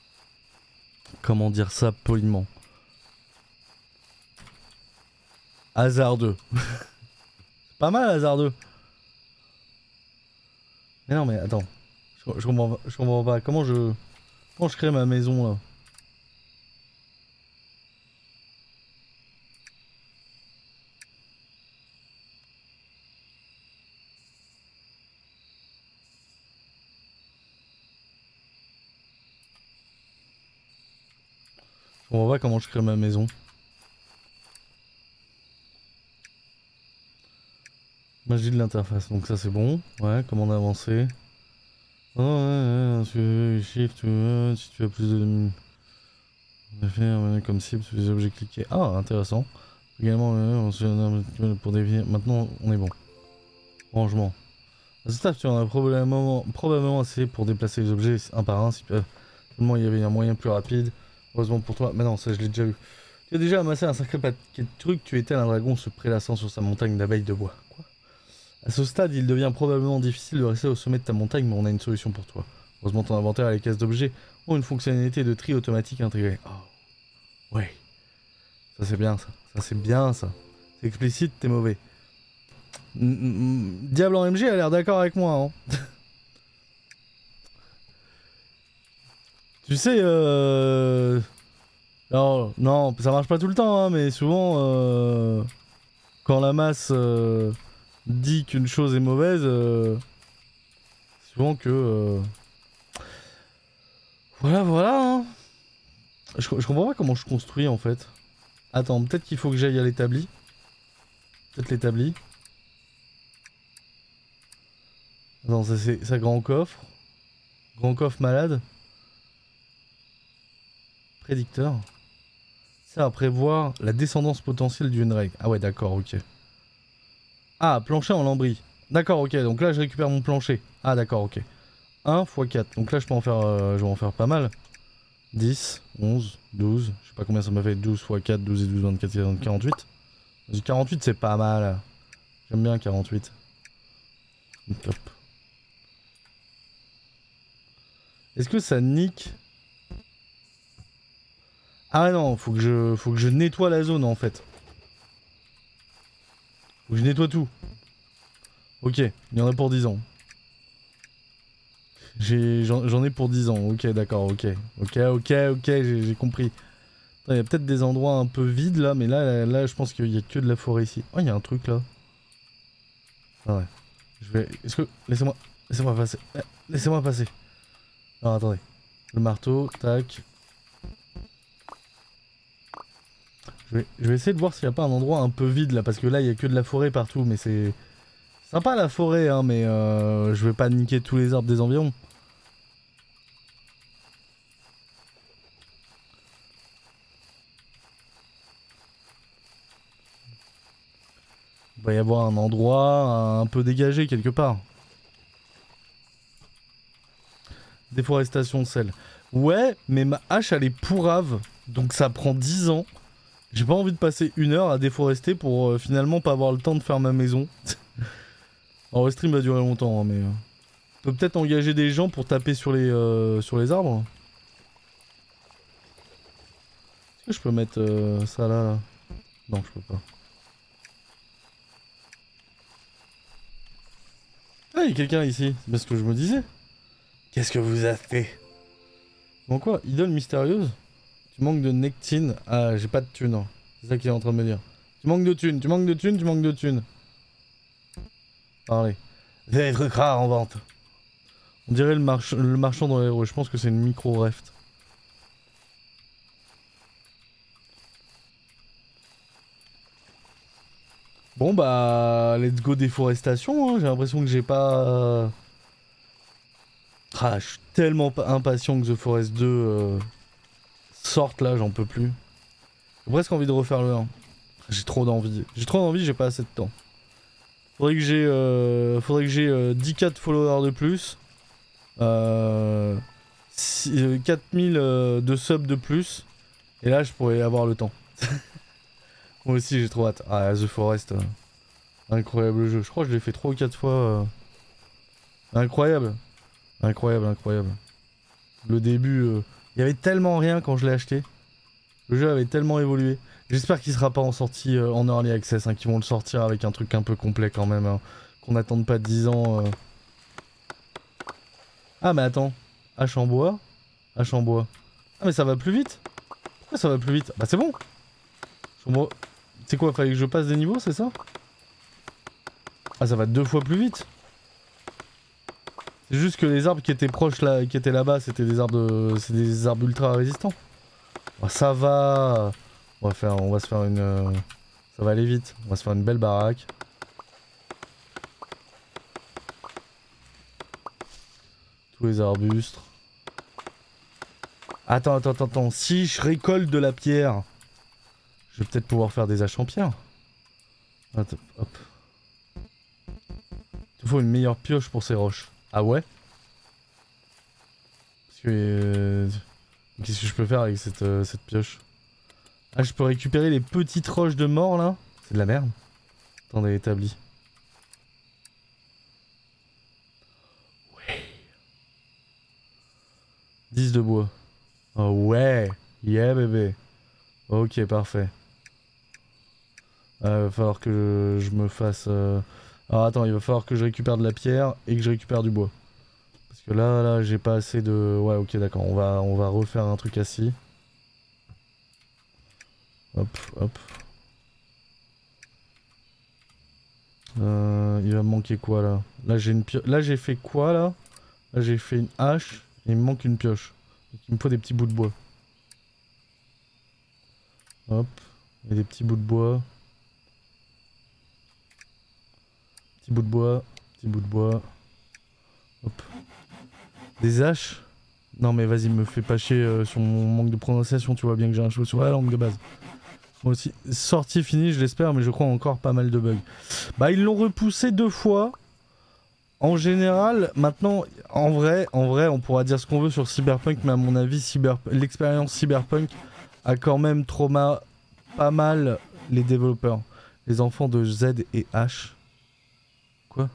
Comment dire ça poliment? Hasardeux. Pas mal hasardeux. Mais non mais attends. Je, je, comprends, je comprends pas. Comment je... Comment je crée ma maison là? Je comprends pas comment je crée ma maison. Magie de l'interface, donc ça c'est bon. Ouais, comment avancer. Oh, ouais, ouais, tu shift, ouais, si tu as plus de... faire comme cible sur les objets cliqués. Ah, intéressant. Également, on se pour dévier. Maintenant, on est bon. Rangement. À ce stade, tu en as probablement, probablement assez pour déplacer les objets un par un. Si seulement il y avait un moyen plus rapide. Heureusement pour toi. Mais non, ça je l'ai déjà vu. Tu as déjà amassé un sacré paquet de trucs. Tu es tel un dragon se prélassant sur sa montagne d'abeilles de bois. Quoi? À ce stade, il devient probablement difficile de rester au sommet de ta montagne, mais on a une solution pour toi. Heureusement, ton inventaire et les caisses d'objets ont une fonctionnalité de tri automatique intégrée. Oh. Ouais. Ça c'est bien ça. Ça c'est bien ça. C'est explicite, t'es mauvais. Diable en M G a l'air d'accord avec moi. Hein. Tu sais, euh... non, non, ça marche pas tout le temps, hein, mais souvent, euh... quand la masse euh... dit qu'une chose est mauvaise, euh... souvent que... Euh... Voilà, voilà. Hein. Je, je comprends pas comment je construis en fait. Attends, peut-être qu'il faut que j'aille à l'établi. Peut-être l'établi. Attends, ça c'est ça grand coffre. Grand coffre malade. Prédicteur. Ça à prévoir la descendance potentielle d'une règle. Ah ouais d'accord, ok. Ah, plancher en lambris. D'accord, ok, donc là je récupère mon plancher. Ah d'accord, ok. un fois quatre, donc là je peux en faire, euh, je vais en faire pas mal. dix, onze, douze, je sais pas combien ça m'a fait, douze fois quatre, douze et douze, vingt-quatre, quarante-huit. quarante-huit c'est pas mal. J'aime bien quarante-huit. Top. Est-ce que ça nique? Ah non, faut que je, faut que je nettoie la zone en fait. Faut que je nettoie tout. Ok, il y en a pour dix ans. J'en ai pour dix ans, ok d'accord, ok. Ok, ok, ok, j'ai compris. Il y a peut-être des endroits un peu vides là, mais là, là, là je pense qu'il y a que de la forêt ici. Oh, il y a un truc là. Ah ouais. Je vais... Est-ce que... Laissez-moi... Laissez-moi passer. Laissez-moi passer. Non, attendez. Le marteau, tac. Je vais, je vais essayer de voir s'il n'y a pas un endroit un peu vide là, parce que là il y a que de la forêt partout, mais c'est sympa la forêt, hein, mais euh, je vais pas niquer tous les arbres des environs. Il va y avoir un endroit un peu dégagé quelque part. Déforestation de sel. Ouais, mais ma hache elle est pourrave, donc ça prend dix ans. J'ai pas envie de passer une heure à déforester pour euh, finalement pas avoir le temps de faire ma maison. Alors le stream va durer longtemps, hein, mais... Euh... On peut peut-être engager des gens pour taper sur les, euh, sur les arbres. Est-ce que je peux mettre euh, ça là, là Non, je peux pas. Ah, il y a quelqu'un ici, c'est parce que je me disais. Qu'est-ce que vous avez fait? Bon quoi, idole mystérieuse? Tu manques de nectine. Ah, j'ai pas de thunes. Hein. C'est ça qu'il est en train de me dire. Tu manques de thunes, tu manques de thunes, tu manques de thunes. Parlez. Vous allez être rare en vente. On dirait le, march le marchand dans les héros. Je pense que c'est une micro-reft. Bon bah, let's go déforestation. Hein. J'ai l'impression que j'ai pas... Ah, je suis tellement impatient que The Forest deux euh, sorte là, j'en peux plus. J'ai presque envie de refaire le un. J'ai trop d'envie. J'ai trop d'envie, j'ai pas assez de temps. Faudrait que j'ai euh, faudrait que j'ai euh, dix K de followers de plus. Euh, quatre mille euh, de subs de plus. Et là, je pourrais avoir le temps. Moi aussi, j'ai trop hâte. Ah, The Forest. Euh, incroyable jeu. Je crois que je l'ai fait trois ou quatre fois. Euh... Incroyable. Incroyable, incroyable. Le début, il euh, y avait tellement rien quand je l'ai acheté. Le jeu avait tellement évolué. J'espère qu'il sera pas en sortie euh, en early access, hein, qu'ils vont le sortir avec un truc un peu complet quand même, hein, qu'on n'attende pas dix ans. Euh... Ah mais attends, hache en bois, hache en bois. Ah mais ça va plus vite. Pourquoi ça va plus vite? Bah c'est bon. C'est quoi, fallait que je passe des niveaux, c'est ça? Ah ça va deux fois plus vite. C'est juste que les arbres qui étaient proches là, qui étaient là-bas, c'était des arbres de... c'est des arbres ultra résistants. Bah, ça va. On va faire, on va se faire une... Euh... Ça va aller vite. On va se faire une belle baraque. Tous les arbustes. Attends, attends, attends, attends. Si je récolte de la pierre, je vais peut-être pouvoir faire des haches en pierre. Attends, hop. Il faut une meilleure pioche pour ces roches. Ah ouais? Parce que... Euh... Qu'est-ce que je peux faire avec cette, euh, cette pioche? Ah, je peux récupérer les petites roches de mort là? C'est de la merde. Attendez, établi. Ouais. dix de bois. Oh ouais. Yeah bébé. Ok, parfait. Il euh, va falloir que je, je me fasse... Euh... Alors attends, il va falloir que je récupère de la pierre et que je récupère du bois. Parce que là, là, j'ai pas assez de... Ouais, ok, d'accord. On va, on va refaire un truc assis. Hop, hop. Euh, il va me manquer quoi là? Là j'ai une pioche. Là j'ai fait quoi là? Là j'ai fait une hache et il me manque une pioche. Donc il me faut des petits bouts de bois. Hop. Et des petits bouts de bois. Petit bout de bois. Petit bout de bois. Hop. Des haches? Non mais vas-y, me fais pas chier euh, sur mon manque de prononciation, tu vois bien que j'ai un cheveu sur la langue de base. Moi aussi, sortie finie, je l'espère, mais je crois encore pas mal de bugs. Bah ils l'ont repoussé deux fois. En général, maintenant, en vrai, en vrai, on pourra dire ce qu'on veut sur Cyberpunk, mais à mon avis, cyber... l'expérience Cyberpunk a quand même trauma pas mal les développeurs. Les enfants de Z et H. Quoi?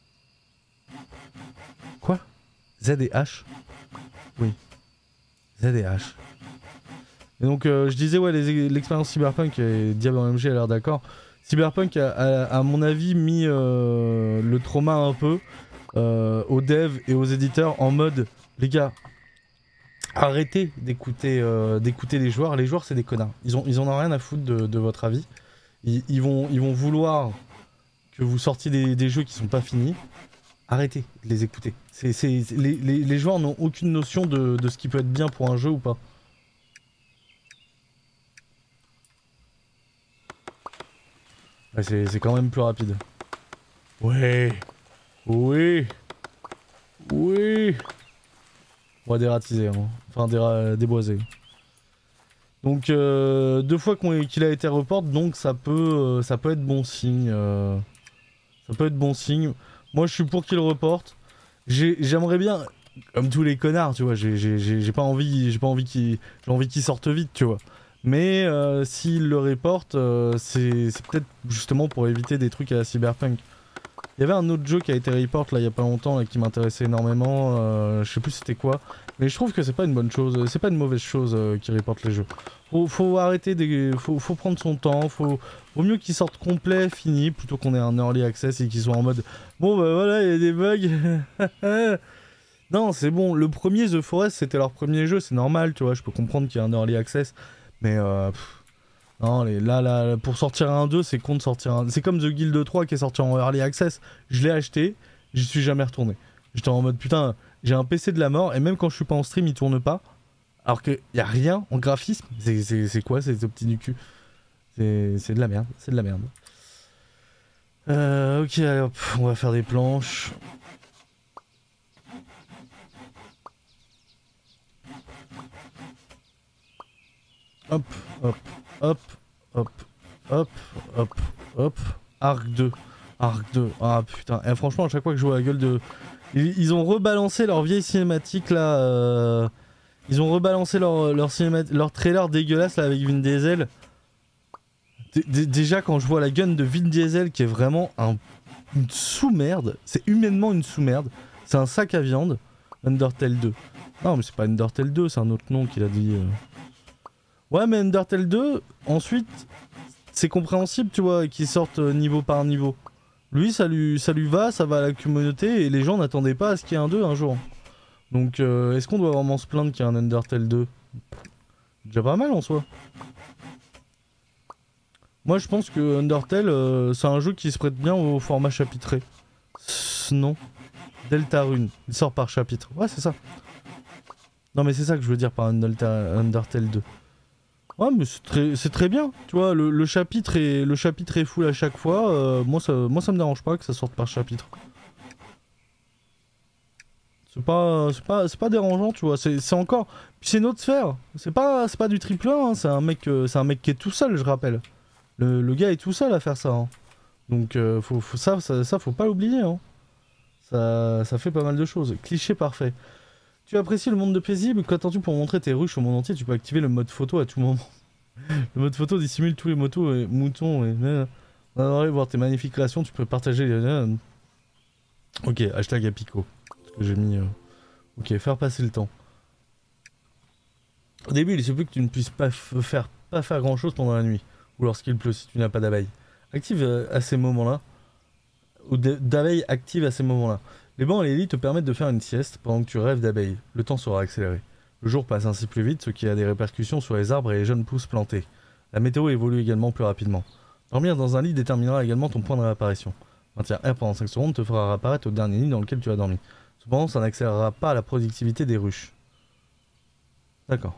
Quoi? Z et H? Oui. Z et H. Et donc euh, je disais ouais, l'expérience Cyberpunk, et Diable M G a l'air d'accord. Cyberpunk a, a à mon avis mis euh, le trauma un peu euh, aux devs et aux éditeurs en mode les gars, arrêtez d'écouter euh, d'écouter les joueurs. Les joueurs c'est des connards. Ils ont ils en ont rien à foutre de, de votre avis. Ils, ils vont ils vont vouloir que vous sortiez des, des jeux qui sont pas finis. Arrêtez de les écouter. C'est c'est les, les, les joueurs n'ont aucune notion de, de ce qui peut être bien pour un jeu ou pas. Ouais, c'est quand même plus rapide. Ouais. Oui. Oui. On va dératiser, hein. Enfin déra déboiser. Donc euh, deux fois qu'il qu a été report, donc ça peut euh, ça peut être bon signe. Euh, ça peut être bon signe. Moi je suis pour qu'il reporte. J'aimerais bien, comme tous les connards, tu vois, j'ai pas envie, j'ai pas envie qu'il j'ai envie qu'il sorte vite, tu vois. Mais euh, s'il le reporte, euh, c'est peut-être justement pour éviter des trucs à la Cyberpunk. Il y avait un autre jeu qui a été report là il y a pas longtemps et qui m'intéressait énormément, euh, je sais plus c'était quoi. Mais je trouve que c'est pas une bonne chose, c'est pas une mauvaise chose euh, qui reporte les jeux. Faut, faut arrêter, des, faut, faut prendre son temps, faut, vaut mieux qu'ils sortent complet, fini, plutôt qu'on ait un early access et qu'ils soient en mode bon bah voilà il y a des bugs. Non c'est bon, le premier The Forest c'était leur premier jeu, c'est normal tu vois, je peux comprendre qu'il y a un early access. Mais euh, pff, non, les, là, là, pour sortir un deux, c'est con de sortir un... C'est comme The Guild trois qui est sorti en Early Access. Je l'ai acheté, j'y suis jamais retourné. J'étais en mode, putain, j'ai un P C de la mort, et même quand je suis pas en stream, il tourne pas. Alors qu'il y a rien en graphisme. C'est quoi, ces petits du cul? C'est de la merde, c'est de la merde. Euh, ok, allez hop, on va faire des planches. Hop, hop, hop, hop, hop, hop, hop. Arc deux. Arc deux. Ah putain. Et franchement, à chaque fois que je vois la gueule de... Ils, ils ont rebalancé leur vieille cinématique là. Euh... Ils ont rebalancé leur, leur, cinémat... leur trailer dégueulasse là avec Vin Diesel. D Déjà, quand je vois la gun de Vin Diesel qui est vraiment un... une sous-merde. C'est humainement une sous-merde. C'est un sac à viande. Undertale deux. Non, mais c'est pas Undertale deux, c'est un autre nom qu'il a dit. Euh... Ouais, mais Undertale deux, ensuite, c'est compréhensible, tu vois, qu'ils sortent niveau par niveau. Lui, ça lui, ça lui va, ça va à la communauté, et les gens n'attendaient pas à ce qu'il y ait un deux un jour. Donc, euh, est-ce qu'on doit vraiment se plaindre qu'il y ait un Undertale deux? Déjà pas mal en soi. Moi, je pense que Undertale, euh, c'est un jeu qui se prête bien au format chapitré. Non. Deltarune, il sort par chapitre. Ouais, c'est ça. Non, mais c'est ça que je veux dire par Undertale, Undertale deux. Ouais, mais c'est très, c'est très bien. Tu vois, le, le chapitre est, le chapitre est full à chaque fois. Euh, moi, ça, moi, ça me dérange pas que ça sorte par chapitre. C'est pas, c'est pas, c'est pas dérangeant, tu vois. C'est, c'est encore, puis c'est une autre sphère. C'est pas, c'est pas du triple A. Hein. C'est un mec, euh, c'est un mec qui est tout seul, je rappelle. Le, le gars est tout seul à faire ça. Hein. Donc, euh, faut, faut, ça, ça, ça, faut pas l'oublier. Hein. Ça, ça fait pas mal de choses. Cliché parfait. Tu apprécies le monde de paisible? Qu'attends-tu pour montrer tes ruches au monde entier? Tu peux activer le mode photo à tout moment. Le mode photo dissimule tous les motos et moutons et... On adorerait voir tes magnifiques créations, tu peux partager les... Ok, hashtag Apico. Parce que j'ai mis... Euh... Ok, faire passer le temps. Au début, il se peut que tu ne puisses pas faire, pas faire grand chose pendant la nuit. Ou lorsqu'il pleut, si tu n'as pas d'abeilles. Active euh, à ces moments-là. Ou d'abeilles actives à ces moments-là. Les bancs et les lits te permettent de faire une sieste pendant que tu rêves d'abeilles. Le temps sera accéléré. Le jour passe ainsi plus vite, ce qui a des répercussions sur les arbres et les jeunes pousses plantées. La météo évolue également plus rapidement. Dormir dans un lit déterminera également ton point de réapparition. Maintenir R pendant cinq secondes te fera réapparaître au dernier lit dans lequel tu as dormi. Cependant, ça n'accélérera pas la productivité des ruches. D'accord.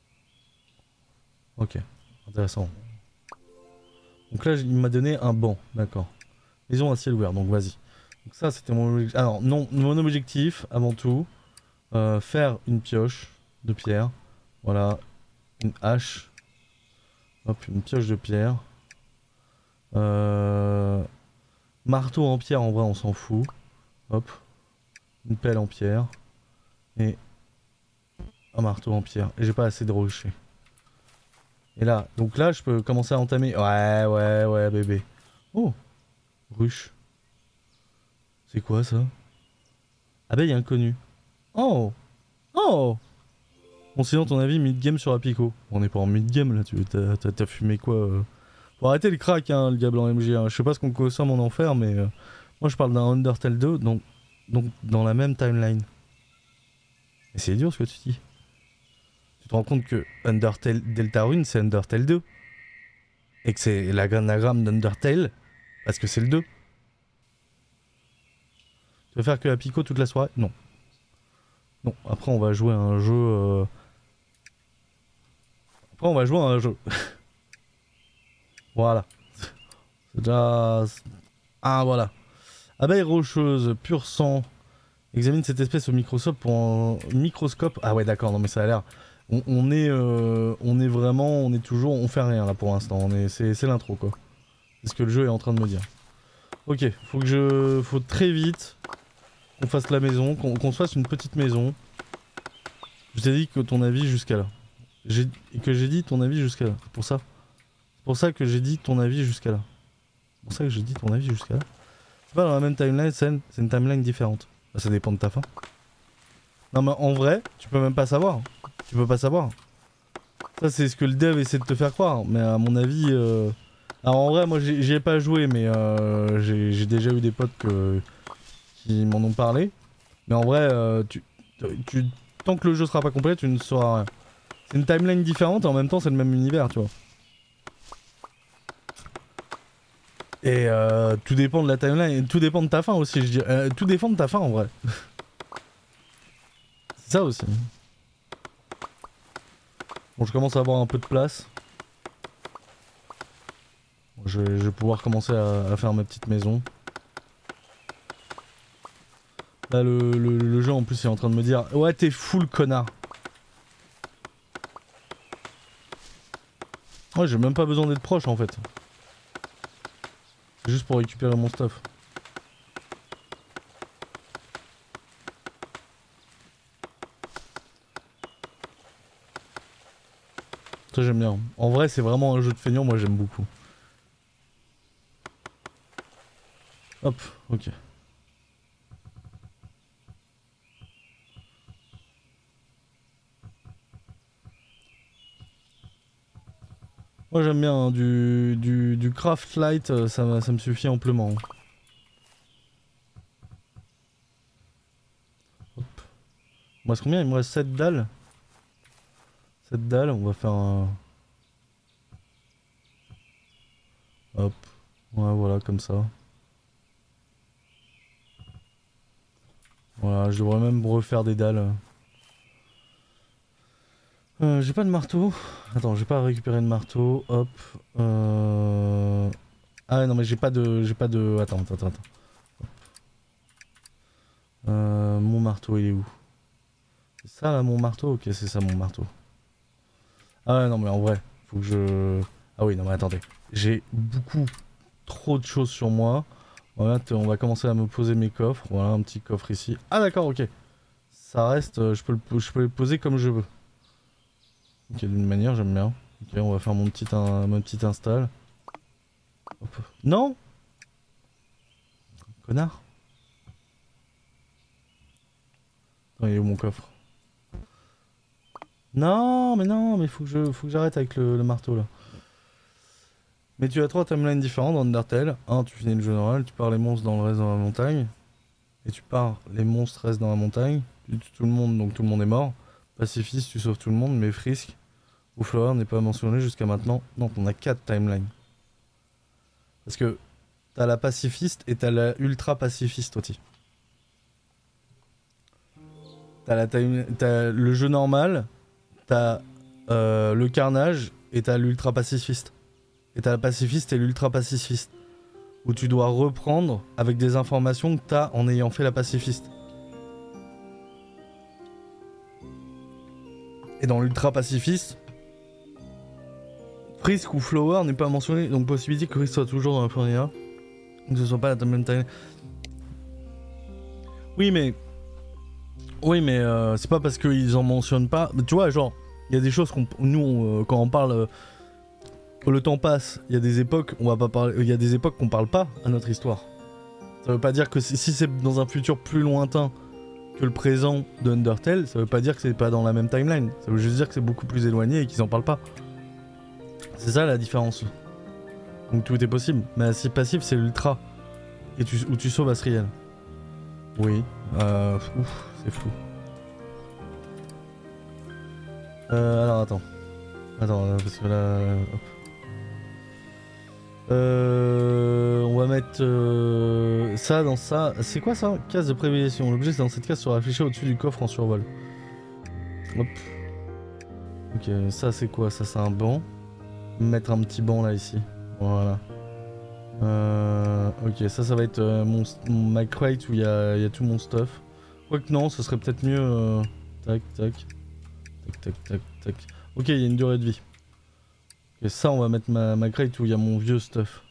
Ok, intéressant. Donc là, il m'a donné un banc, d'accord. Maison à ciel ouvert, donc vas-y. Donc ça, c'était mon objectif. Alors, non, mon objectif, avant tout, euh, faire une pioche de pierre. Voilà, une hache. Hop, une pioche de pierre. Euh... Marteau en pierre, en vrai, on s'en fout. Hop. Une pelle en pierre. Et un marteau en pierre. Et j'ai pas assez de rochers. Et là, donc là, je peux commencer à entamer. Ouais, ouais, ouais, bébé. Oh, ruche. C'est quoi ça? Abeille inconnue. Oh, oh. Bon, sinon, ton avis, mid-game sur Apico. On n'est pas en mid-game là, tu t'as fumé quoi euh... Faut arrêter le crack, hein, le gars blanc M G. Hein. Je sais pas ce qu'on consomme en enfer, mais euh, moi je parle d'un Undertale deux, donc, donc dans la même timeline. Et c'est dur ce que tu dis. Tu te rends compte que Undertale Deltarune, c'est Undertale deux. Et que c'est l'anagramme d'Undertale, parce que c'est le deux. Tu veux faire que Apico toute la soirée? Non. Non, après on va jouer à un jeu... Euh... Après on va jouer à un jeu. Voilà. C'est déjà... Ah voilà. Abeille rocheuse, pur sang. Examine cette espèce au microscope pour un microscope. Ah ouais d'accord, non mais ça a l'air... On, on est euh, on est vraiment, on est toujours, on fait rien là pour l'instant. On est, c'est l'intro quoi. C'est ce que le jeu est en train de me dire. Ok, faut que je, faut très vite qu'on fasse la maison, qu'on qu'on se fasse une petite maison. Je t'ai dit que ton avis jusqu'à là. J'ai que j'ai dit ton avis jusqu'à là. C'est pour ça. C'est pour ça que j'ai dit ton avis jusqu'à là. C'est pour ça que j'ai dit ton avis jusqu'à là. C'est pas dans la même timeline, c'est une, une timeline différente. Bah, ça dépend de ta fin. Non mais en vrai, tu peux même pas savoir. Tu peux pas savoir. Ça c'est ce que le dev essaie de te faire croire. Mais à mon avis... Euh... Alors en vrai, moi j'y ai pas joué, mais euh, j'ai déjà eu des potes que, qui m'en ont parlé. Mais en vrai, euh, tu, tu, tant que le jeu sera pas complet, tu ne sauras rien. C'est une timeline différente et en même temps c'est le même univers, tu vois. Et euh, tout dépend de la timeline, et tout dépend de ta fin aussi, je dirais. Euh, tout dépend de ta fin en vrai. C'est ça aussi. Bon, je commence à avoir un peu de place. Je vais, je vais pouvoir commencer à, à faire ma petite maison. Là, le, le, le jeu en plus il est en train de me dire « Ouais, t'es full connard ». Ouais, j'ai même pas besoin d'être proche en fait. C'est juste pour récupérer mon stuff. Ça j'aime bien. En vrai c'est vraiment un jeu de feignant, moi j'aime beaucoup. Hop, ok. Moi j'aime bien hein, du, du, du craft light, euh, ça, ça me suffit amplement. Hop. Il me reste combien? Il me reste sept dalles. sept dalles, on va faire un... Hop. Ouais, voilà, comme ça. Voilà, je devrais même refaire des dalles. Euh, j'ai pas de marteau. Attends, j'ai pas récupéré de marteau. Hop. Euh... Ah non mais j'ai pas de... J'ai pas de... Attends, attends, attends. Euh, mon marteau il est où? C'est ça là mon marteau? Ok, c'est ça mon marteau. Ah ouais, non mais en vrai, faut que je... Ah oui, non mais attendez. J'ai beaucoup trop de choses sur moi. Voilà, on va commencer à me poser mes coffres. Voilà, un petit coffre ici. Ah d'accord, ok. Ça reste, euh, je peux, le, je peux le poser comme je veux. Ok, d'une manière, j'aime bien. Ok, on va faire mon petit, un, mon petit install. Hop. Non! Connard! Attends, il est où mon coffre? Non, mais non, mais faut que je, faut que j'arrête avec le, le marteau là. Mais tu as trois timelines différentes dans Undertale. Un, tu finis le jeu normal, tu pars les monstres dans le reste dans la montagne. Et tu pars, les monstres restent dans la montagne. Tu tues tout le monde, donc tout le monde est mort. Pacifiste, tu sauves tout le monde, mais Frisk ou Flower n'est pas mentionné jusqu'à maintenant. Non, on a quatre timelines. Parce que t'as la pacifiste et t'as la ultra pacifiste aussi. T'as la time... t'as le jeu normal, t'as euh, le carnage et t'as l'ultra pacifiste. Et t'as la pacifiste et l'ultra pacifiste. Où tu dois reprendre avec des informations que t'as en ayant fait la pacifiste. Et dans l'ultra pacifiste, Frisk ou Flower n'est pas mentionné, donc possibilité que Frisk soit toujours dans la première. Que ce soit pas la même time. Oui mais... Oui mais euh, c'est pas parce qu'ils en mentionnent pas... Tu vois genre, il y a des choses qu'on... Nous, on, euh, quand on parle... Euh, le temps passe, il y a des époques, on va pas parler... Il y a des époques qu'on parle pas à notre histoire. Ça veut pas dire que si, si c'est dans un futur plus lointain que le présent de Undertale, ça veut pas dire que c'est pas dans la même timeline. Ça veut juste dire que c'est beaucoup plus éloigné et qu'ils en parlent pas. C'est ça la différence. Donc tout est possible. Mais si passif, c'est l'ultra. Et tu, où tu sauves Asriel. Oui. Euh, ouf, c'est flou. Euh, alors attends. Attends, parce que là... Hop. Euh, on va mettre euh, ça dans ça. C'est quoi ça? Case de prévision. L'objet dans cette case sera affiché au-dessus du coffre en survol. Hop. Ok, ça c'est quoi? Ça c'est un banc. Mettre un petit banc là ici. Voilà. Euh, ok, ça ça va être euh, mon, mon my crate où il y a, y a tout mon stuff. Quoique non, ce serait peut-être mieux. Euh... Tac, tac. Tac, tac, tac, tac. Ok, il y a une durée de vie. Et ça, on va mettre ma, ma crate où il y a mon vieux stuff.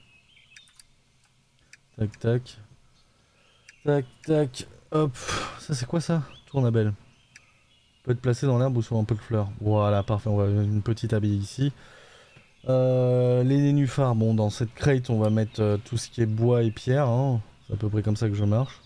Tac, tac. Tac, tac. Hop. Ça, c'est quoi ça? Tournabelle. Peut être placé dans l'herbe ou sur un peu de fleurs. Voilà, parfait. On va mettre une petite abbaye ici. Euh, les nénuphars. Bon, dans cette crate, on va mettre euh, tout ce qui est bois et pierre. Hein. C'est à peu près comme ça que je marche.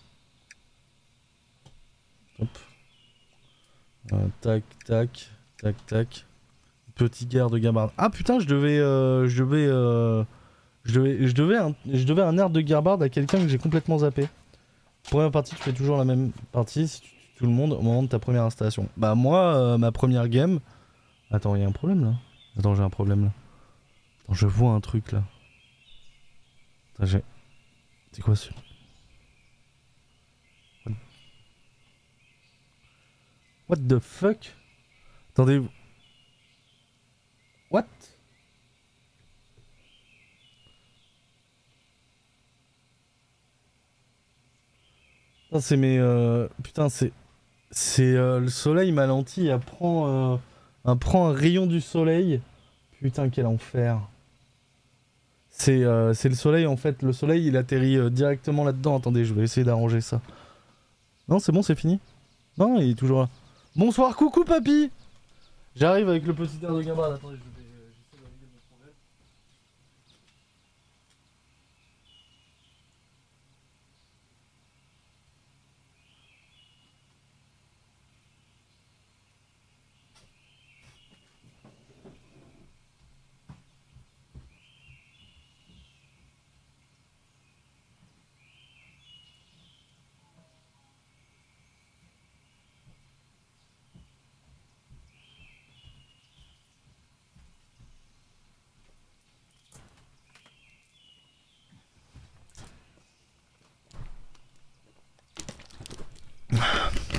Hop. Euh, tac, tac. Tac, tac. Petit garde de gabarde. Ah putain, je devais... Euh, je devais... Euh, je devais, je, devais un, je devais un air de gabarde à quelqu'un que j'ai complètement zappé. Première partie, tu fais toujours la même partie si tu tues tout le monde au moment de ta première installation. Bah moi, euh, ma première game... Attends, il y a un problème là? Attends, j'ai un problème là. Attends, je vois un truc là. Attends, j'ai... C'est quoi ce... What the fuck? Attendez... What? C'est mes... Euh... Putain, c'est... C'est... Euh, le soleil m'a lenti, elle prend... Euh... Elle prend un rayon du soleil. Putain, quel enfer. C'est euh, le soleil en fait. Le soleil, il atterrit euh, directement là-dedans. Attendez, je vais essayer d'arranger ça. Non, c'est bon, c'est fini? Non, il est toujours là. Bonsoir, coucou papy. J'arrive avec le petit air de gabarde. Attendez, je vais... euh, j'essaie de régler mon problème.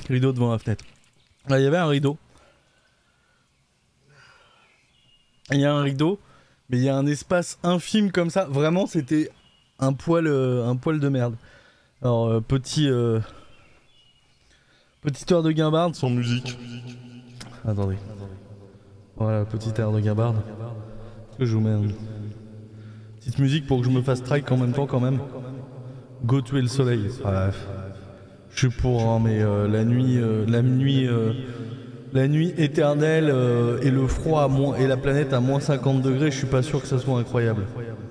Rideau devant la fenêtre. Là, il y avait un rideau. Il y a un rideau, mais il y a un espace infime comme ça. Vraiment, c'était un poil, euh, un poil de merde. Alors, euh, petit... Euh... Petite heure de guimbarde sans musique. Attendez. Voilà, petite heure de guimbarde. Est-ce que je vous mets une petite musique pour que je me fasse strike en même temps quand même. Go tuer le soleil. Bref. Je suis pour, hein, mais euh, la nuit... Euh, la nuit... Euh, la nuit éternelle euh, et le froid à moins, et la planète à moins cinquante degrés, je suis pas sûr que ça soit incroyable.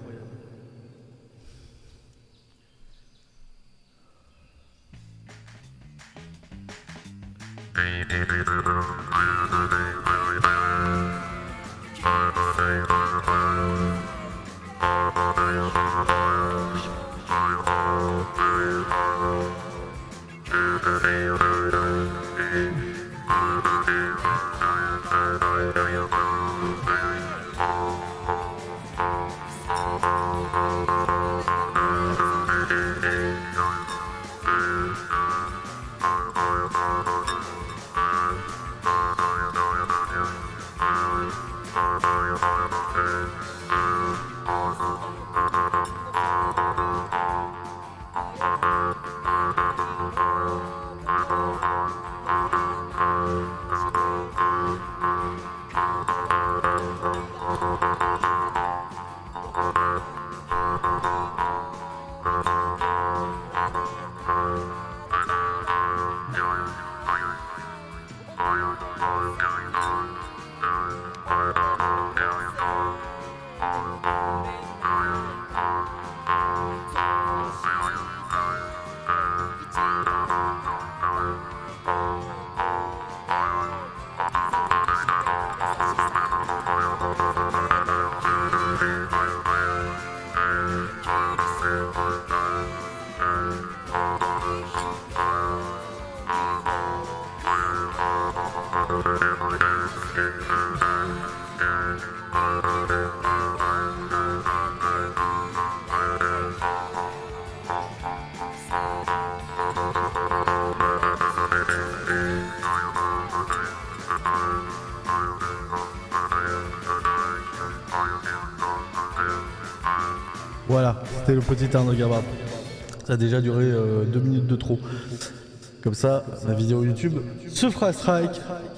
Voilà, c'était le petit temps de Gabard. Ça a déjà duré euh, deux minutes de trop. Comme ça, la vidéo YouTube se fera strike.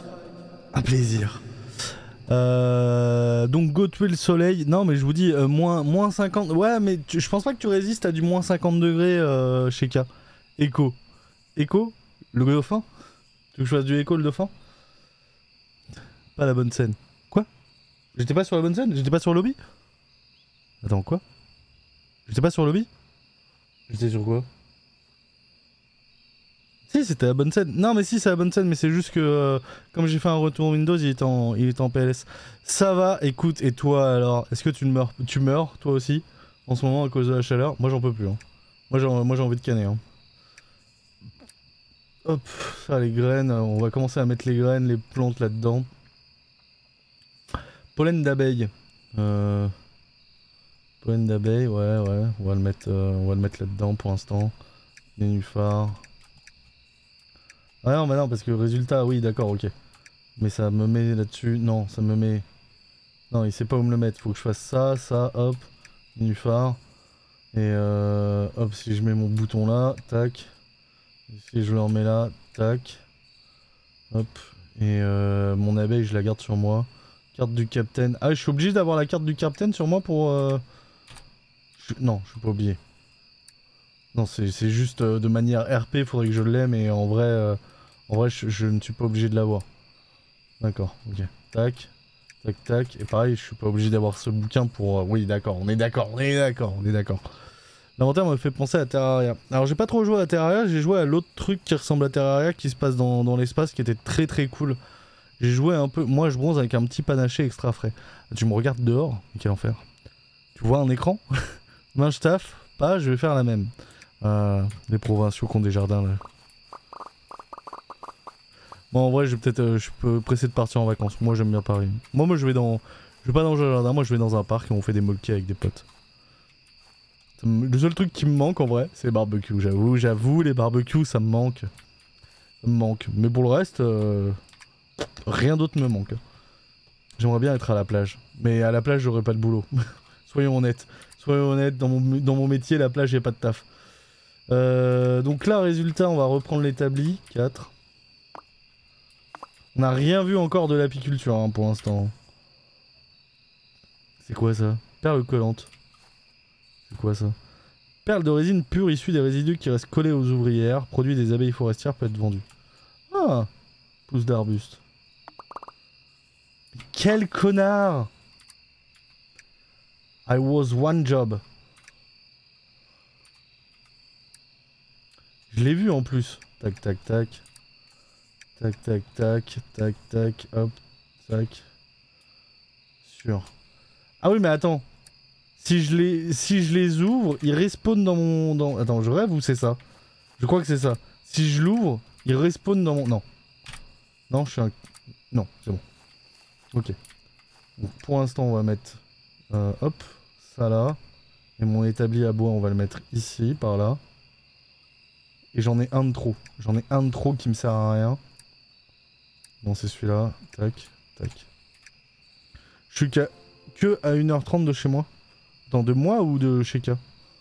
Un plaisir. Euh, donc go tuer le soleil. Non mais je vous dis euh, moins, moins cinquante. Ouais mais tu, je pense pas que tu résistes à du moins cinquante degrés euh, chez K. Echo. Echo. Le dauphin. Tu veux que je fasse du Echo le dauphin? Pas la bonne scène. Quoi? J'étais pas sur la bonne scène? J'étais pas sur le lobby? Attends quoi? J'étais pas sur le lobby? J'étais sur quoi? Si, c'était la bonne scène. Non, mais si, c'est la bonne scène, mais c'est juste que euh, comme j'ai fait un retour Windows, il est en, il est en P L S. Ça va, écoute, et toi alors? Est-ce que tu meurs, tu meurs, toi aussi, en ce moment à cause de la chaleur? Moi, j'en peux plus. Hein. Moi, j'ai moi, j'ai envie de canner. Hein. Hop, ça, les graines. On va commencer à mettre les graines, les plantes là-dedans. Pollen d'abeille. Euh... Pollen d'abeille, ouais, ouais. On va le mettre, euh, on va le mettre là-dedans pour l'instant. Nénuphar. Ah non, bah non, parce que le résultat, oui, d'accord, ok. Mais ça me met là-dessus. Non, ça me met. Non, il sait pas où me le mettre. Faut que je fasse ça, ça, hop. Nénuphar. Et euh, hop, si je mets mon bouton là, tac. Si je le remets là, tac. Hop. Et euh, mon abeille, je la garde sur moi. Carte du capitaine. Ah, je suis obligé d'avoir la carte du capitaine sur moi pour. Euh... Je... Non, je suis pas obligé. Non, c'est juste euh, de manière R P, faudrait que je l'aime, et en vrai, euh, en vrai je, je ne suis pas obligé de l'avoir. D'accord, ok. Tac, tac, tac. Et pareil, je suis pas obligé d'avoir ce bouquin pour... Euh... Oui, d'accord, on est d'accord, on est d'accord, on est d'accord. L'inventaire me fait penser à Terraria. Alors, j'ai pas trop joué à Terraria, j'ai joué à l'autre truc qui ressemble à Terraria, qui se passe dans, dans l'espace, qui était très très cool. J'ai joué un peu... Moi, je bronze avec un petit panaché extra frais. Tu me regardes dehors? Quel enfer. Tu vois un écran? Main, je taffe. Pas, je vais faire la même. Euh, les provinciaux qui ont des jardins là. Bon en vrai je vais peut-être euh, je peux presser de partir en vacances. Moi j'aime bien Paris. Moi moi je vais dans. Je vais pas dans le jardin, moi je vais dans un parc et on fait des molkés avec des potes. Le seul truc qui me manque en vrai c'est les barbecues. J'avoue, j'avoue les barbecues ça me manque. Ça me manque. Mais pour le reste, euh, rien d'autre me manque. J'aimerais bien être à la plage. Mais à la plage, j'aurais pas de boulot. Soyons honnêtes. Soyons honnêtes, dans mon, dans mon métier, la plage, y'a pas de taf. Euh, donc là, résultat, on va reprendre l'établi. quatre. On n'a rien vu encore de l'apiculture hein, pour l'instant. C'est quoi ça? Perle collante. C'est quoi ça? Perle de résine pure issue des résidus qui restent collés aux ouvrières. Produit des abeilles forestières peut être vendu. Ah! Pousse d'arbuste. Quel connard! I was one job. Je l'ai vu en plus. Tac tac tac. Tac tac tac. Tac tac. Hop. Tac. Sûr. Ah oui mais attends. Si je les, si je les ouvre, ils respawnent dans mon... Dans... Attends, je rêve ou c'est ça? Je crois que c'est ça. Si je l'ouvre, ils respawnent dans mon... Non. Non, je suis un... Non, c'est bon. Ok. Donc pour l'instant, on va mettre... Euh, hop, ça là. Et mon établi à bois, on va le mettre ici, par là. Et j'en ai un de trop. J'en ai un de trop qui me sert à rien. Bon, c'est celui-là. Tac, tac. Je suis qu'à... que à une heure trente de chez moi. Dans de moi ou de chez K?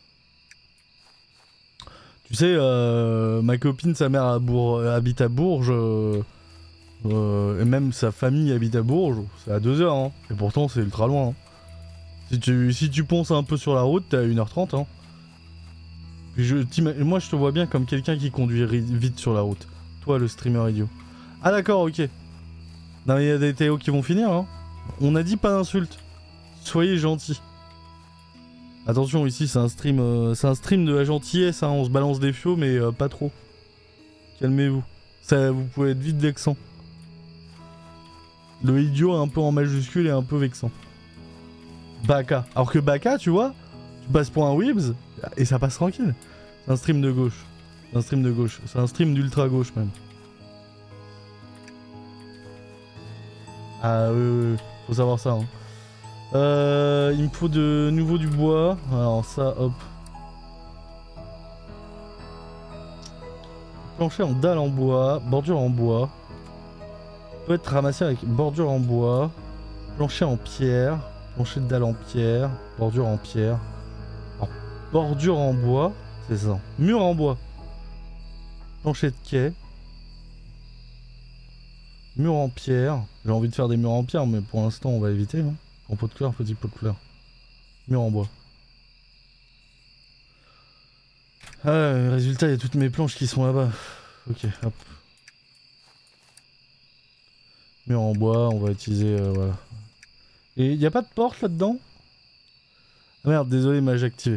Tu sais, euh, ma copine, sa mère à Bourg, habite à Bourges. Euh, euh, et même sa famille habite à Bourges. C'est à deux heures, hein. Et pourtant, c'est ultra loin. Hein. Si, tu, si tu ponces un peu sur la route, t'es à une heure trente. Hein. Puis je, moi, je te vois bien comme quelqu'un qui conduit vite sur la route. Toi, le streamer idiot. Ah d'accord, ok. Non mais il y a des Théo qui vont finir, hein. On a dit pas d'insultes. Soyez gentils. Attention, ici c'est un stream euh, c'est un stream de la gentillesse, hein. On se balance des fios mais euh, pas trop. Calmez-vous. Ça, vous pouvez être vite vexant. Le idiot un peu en majuscule et un peu vexant. Baka. Alors que Baka, tu vois, tu passes pour un Weebs et ça passe tranquille. C'est un stream de gauche. C'est un stream de gauche. C'est un stream d'ultra gauche même. Ah oui, oui, oui. Faut savoir ça. Hein. Euh, il me faut de nouveau du bois. Alors ça, hop. Plancher en dalle en bois, bordure en bois. Peut être ramassé avec bordure en bois. Plancher en pierre. Plancher de dalle en pierre. Bordure en pierre. Alors, bordure en bois. C'est ça. Mur en bois. Plancher de quai. Mur en pierre. J'ai envie de faire des murs en pierre, mais pour l'instant, on va éviter. Hein. En pot de couleur, petit pot de couleur. Mur en bois. Ah, résultat, il y a toutes mes planches qui sont là-bas. Ok, hop. Mur en bois, on va utiliser... Euh, voilà. Et il n'y a pas de porte là-dedans? Ah merde, désolé, mage activé.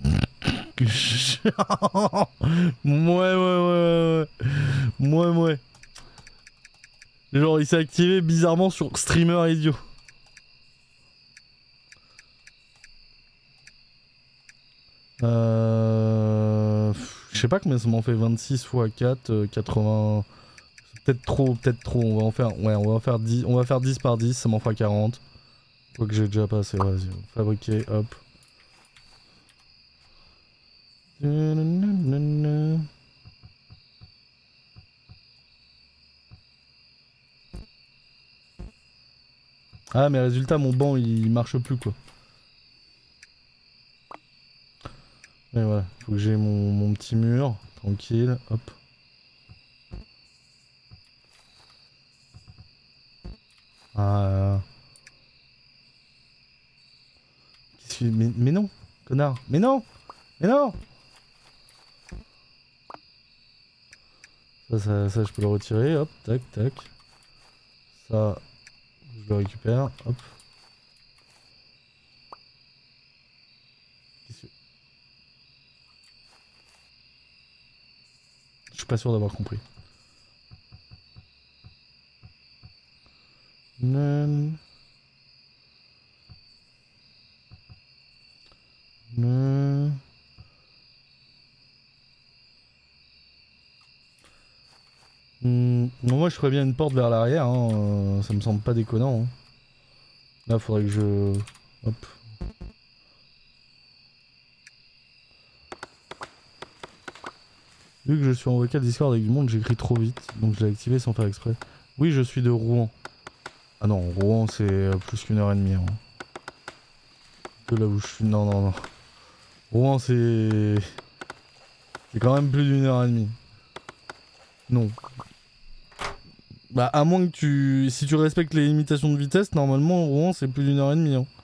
Mouais, ouais, ouais, ouais. Mouais, ouais. Genre, il s'est activé bizarrement sur streamer idiot. Euh... Je sais pas combien ça m'en fait, vingt-six fois quatre, euh, quatre-vingts... Peut-être trop, peut-être trop, on va en faire... Ouais, on va en faire dix, on va faire dix par dix, ça m'en fera quarante. Quoi que j'ai déjà passé, vas-y, fabriquer, hop. Ah mais résultat, mon banc il marche plus quoi. Et voilà, faut que j'ai mon, mon petit mur, tranquille, hop. Ah. Qu'est-ce que... Mais, mais non, connard, mais non, mais non. Ça, ça, ça, je peux le retirer, hop, tac, tac. Ça, je le récupère, hop. Qu'est-ce que... Je suis pas sûr d'avoir compris. Non. Non. Mmh, moi je ferais bien une porte vers l'arrière, hein, euh, ça me semble pas déconnant. Hein. Là faudrait que je... Hop. Vu que je suis en vocal Discord avec du monde, j'écris trop vite, donc je l'ai activé sans faire exprès. Oui, je suis de Rouen. Ah non, Rouen c'est plus qu'une heure et demie. Hein. De là où je suis... Non, non, non. Rouen c'est... C'est quand même plus d'une heure et demie. Non. Bah à moins que tu... Si tu respectes les limitations de vitesse, normalement Rouen c'est plus d'une heure et demie. Hein.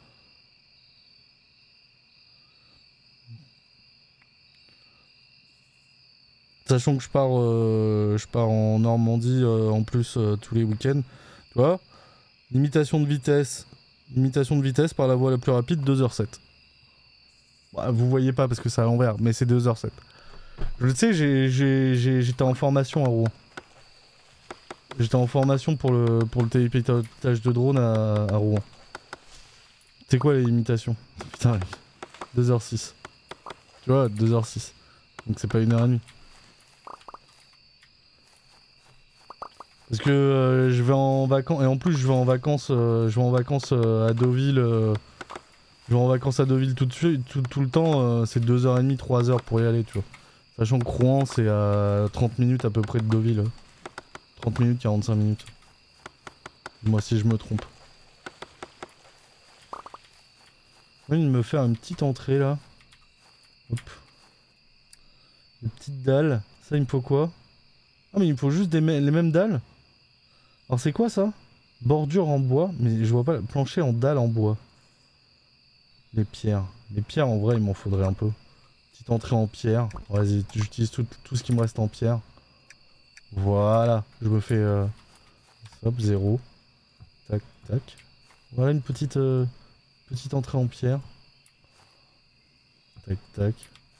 Sachant que je pars, euh, je pars en Normandie euh, en plus euh, tous les week-ends. Tu vois, limitation de vitesse, limitation de vitesse par la voie la plus rapide, deux heures sept. Bah, vous voyez pas parce que c'est à l'envers, mais c'est deux heures sept. Je le sais, j'étais en formation à Rouen. J'étais en formation pour le, pour le télépilotage de drone à, à Rouen. C'est quoi les limitations? Putain, deux heures six. Tu vois, deux heures six. Donc c'est pas une heure et demie. Parce que euh, je vais en vacances, et en plus je vais en vacances, euh, je vais en vacances euh, à Deauville, euh, je vais en vacances à Deauville tout de suite, tout, tout le temps, euh, c'est deux heures trente, trois heures pour y aller, tu vois. Sachant que Rouen c'est à trente minutes à peu près de Deauville. trente minutes, quarante-cinq minutes. Moi si je me trompe. Je viens de me faire une petite entrée là. Hop. Une petite dalle. Ça il me faut quoi? Ah mais il me faut juste des les mêmes dalles. Alors c'est quoi ça? Bordure en bois, mais je vois pas le plancher en dalle en bois. Les pierres. Les pierres en vrai il m'en faudrait un peu. Petite entrée en pierre. Vas-y, j'utilise tout, tout ce qui me reste en pierre. Voilà, je me fais... Euh... Hop, zéro. Tac, tac. Voilà une petite, euh... petite entrée en pierre. Tac, tac.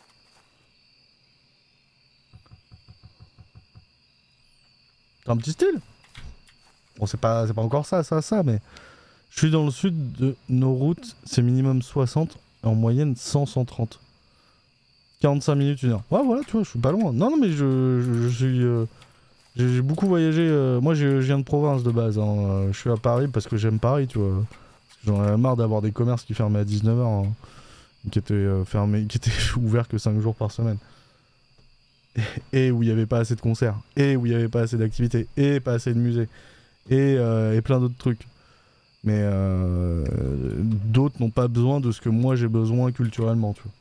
T'as un petit style? Bon, c'est pas, c'est pas encore ça, ça, ça, mais... Je suis dans le sud de nos routes, c'est minimum soixante, et en moyenne cent, cent trente. quarante-cinq minutes, une heure. Ouais, voilà, tu vois, je suis pas loin. Non, non, mais je, je, je suis... Euh, j'ai beaucoup voyagé. Euh, moi, je viens de province de base. Hein. Je suis à Paris parce que j'aime Paris, tu vois. J'en avais marre d'avoir des commerces qui fermaient à dix-neuf heures, hein, qui étaient euh, fermés, qui étaient ouverts que cinq jours par semaine. Et, et où il n'y avait pas assez de concerts, et où il n'y avait pas assez d'activités, et pas assez de musées, et, euh, et plein d'autres trucs. Mais euh, d'autres n'ont pas besoin de ce que moi j'ai besoin culturellement, tu vois.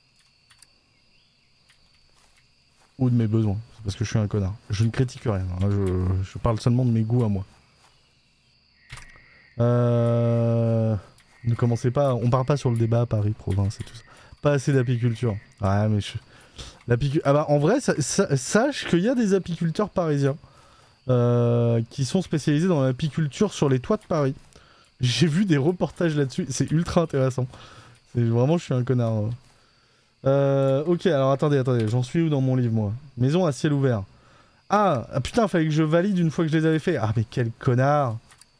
Ou de mes besoins. C'est parce que je suis un connard. Je ne critique rien. Hein. Je, je parle seulement de mes goûts à moi. Euh... Ne commencez pas... On part pas sur le débat à Paris, province et tout ça. Pas assez d'apiculture. Ouais, mais je... L'apicu... Ah bah, en vrai, ça, ça, sache qu'il y a des apiculteurs parisiens euh, qui sont spécialisés dans l'apiculture sur les toits de Paris. J'ai vu des reportages là-dessus. C'est ultra intéressant. C'est... Vraiment, je suis un connard. Hein. Euh, ok, alors attendez, attendez, j'en suis où dans mon livre, moi? Maison à ciel ouvert. Ah, ah, putain, fallait que je valide une fois que je les avais fait. Ah, mais quel connard!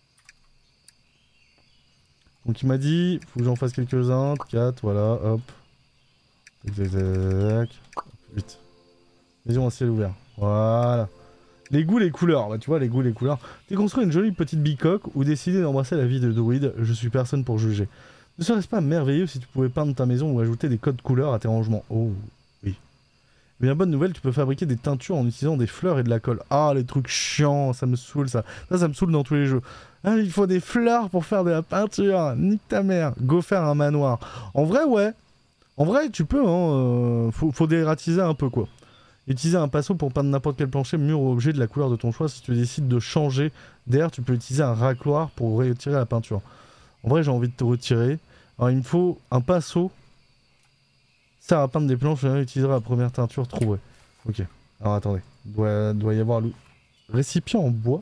Donc il m'a dit, faut que j'en fasse quelques-uns. quatre, voilà, hop. Tac, tac, tac. huit. Maison à ciel ouvert. Voilà. Les goûts, les couleurs. Bah, tu vois, les goûts, les couleurs. Déconstruire une jolie petite bicoque ou décider d'embrasser la vie de druide, je suis personne pour juger. Ne serait-ce pas merveilleux si tu pouvais peindre ta maison ou ajouter des codes couleurs à tes rangements? Oh, oui. Mais la bonne nouvelle, tu peux fabriquer des teintures en utilisant des fleurs et de la colle. Ah, les trucs chiants, ça me saoule ça. Ça, ça me saoule dans tous les jeux. Ah, il faut des fleurs pour faire de la peinture. Nique ta mère. Go faire un manoir. En vrai, ouais. En vrai, tu peux, hein. Euh, faut, faut dératiser un peu, quoi. Utiliser un pinceau pour peindre n'importe quel plancher, mur ou objet de la couleur de ton choix. Si tu décides de changer d'air, tu peux utiliser un racloir pour retirer la peinture. En vrai, j'ai envie de te retirer. Alors, il me faut un pinceau. Sert à peindre des planches, je utiliserai la première teinture trouvée. Ok. Alors, attendez. Doit, doit y avoir le récipient en bois.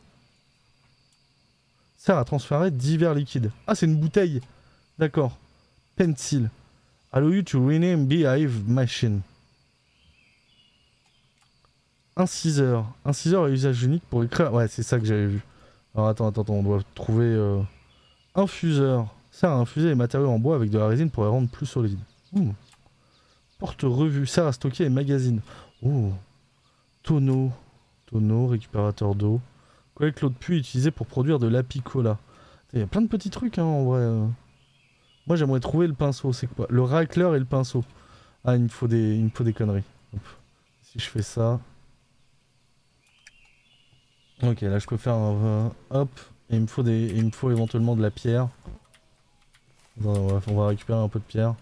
Sert à transférer divers liquides. Ah, c'est une bouteille. D'accord. Pencil. Allow you to rename Beehive Machine. Inciseur. Inciseur à usage unique pour écrire. Ouais, c'est ça que j'avais vu. Alors, attends, attends, attends. On doit trouver... Euh... Infuseur. Sert à infuser les matériaux en bois avec de la résine pour les rendre plus solides. Ouh. Porte-revue. Sert à stocker les magazines. Oh. Tonneau. Tonneau, récupérateur d'eau. Collecte l'eau de pluie utilisée pour produire de l'apicola. Il y a plein de petits trucs, hein, en vrai. Moi, j'aimerais trouver le pinceau. C'est quoi? Le racleur et le pinceau. Ah, il me faut des, il me faut des conneries. Hop. Si je fais ça... Ok, là je peux faire un... Hop, et il me faut des, il me faut éventuellement de la pierre. Attends, on, va... on va récupérer un peu de pierre.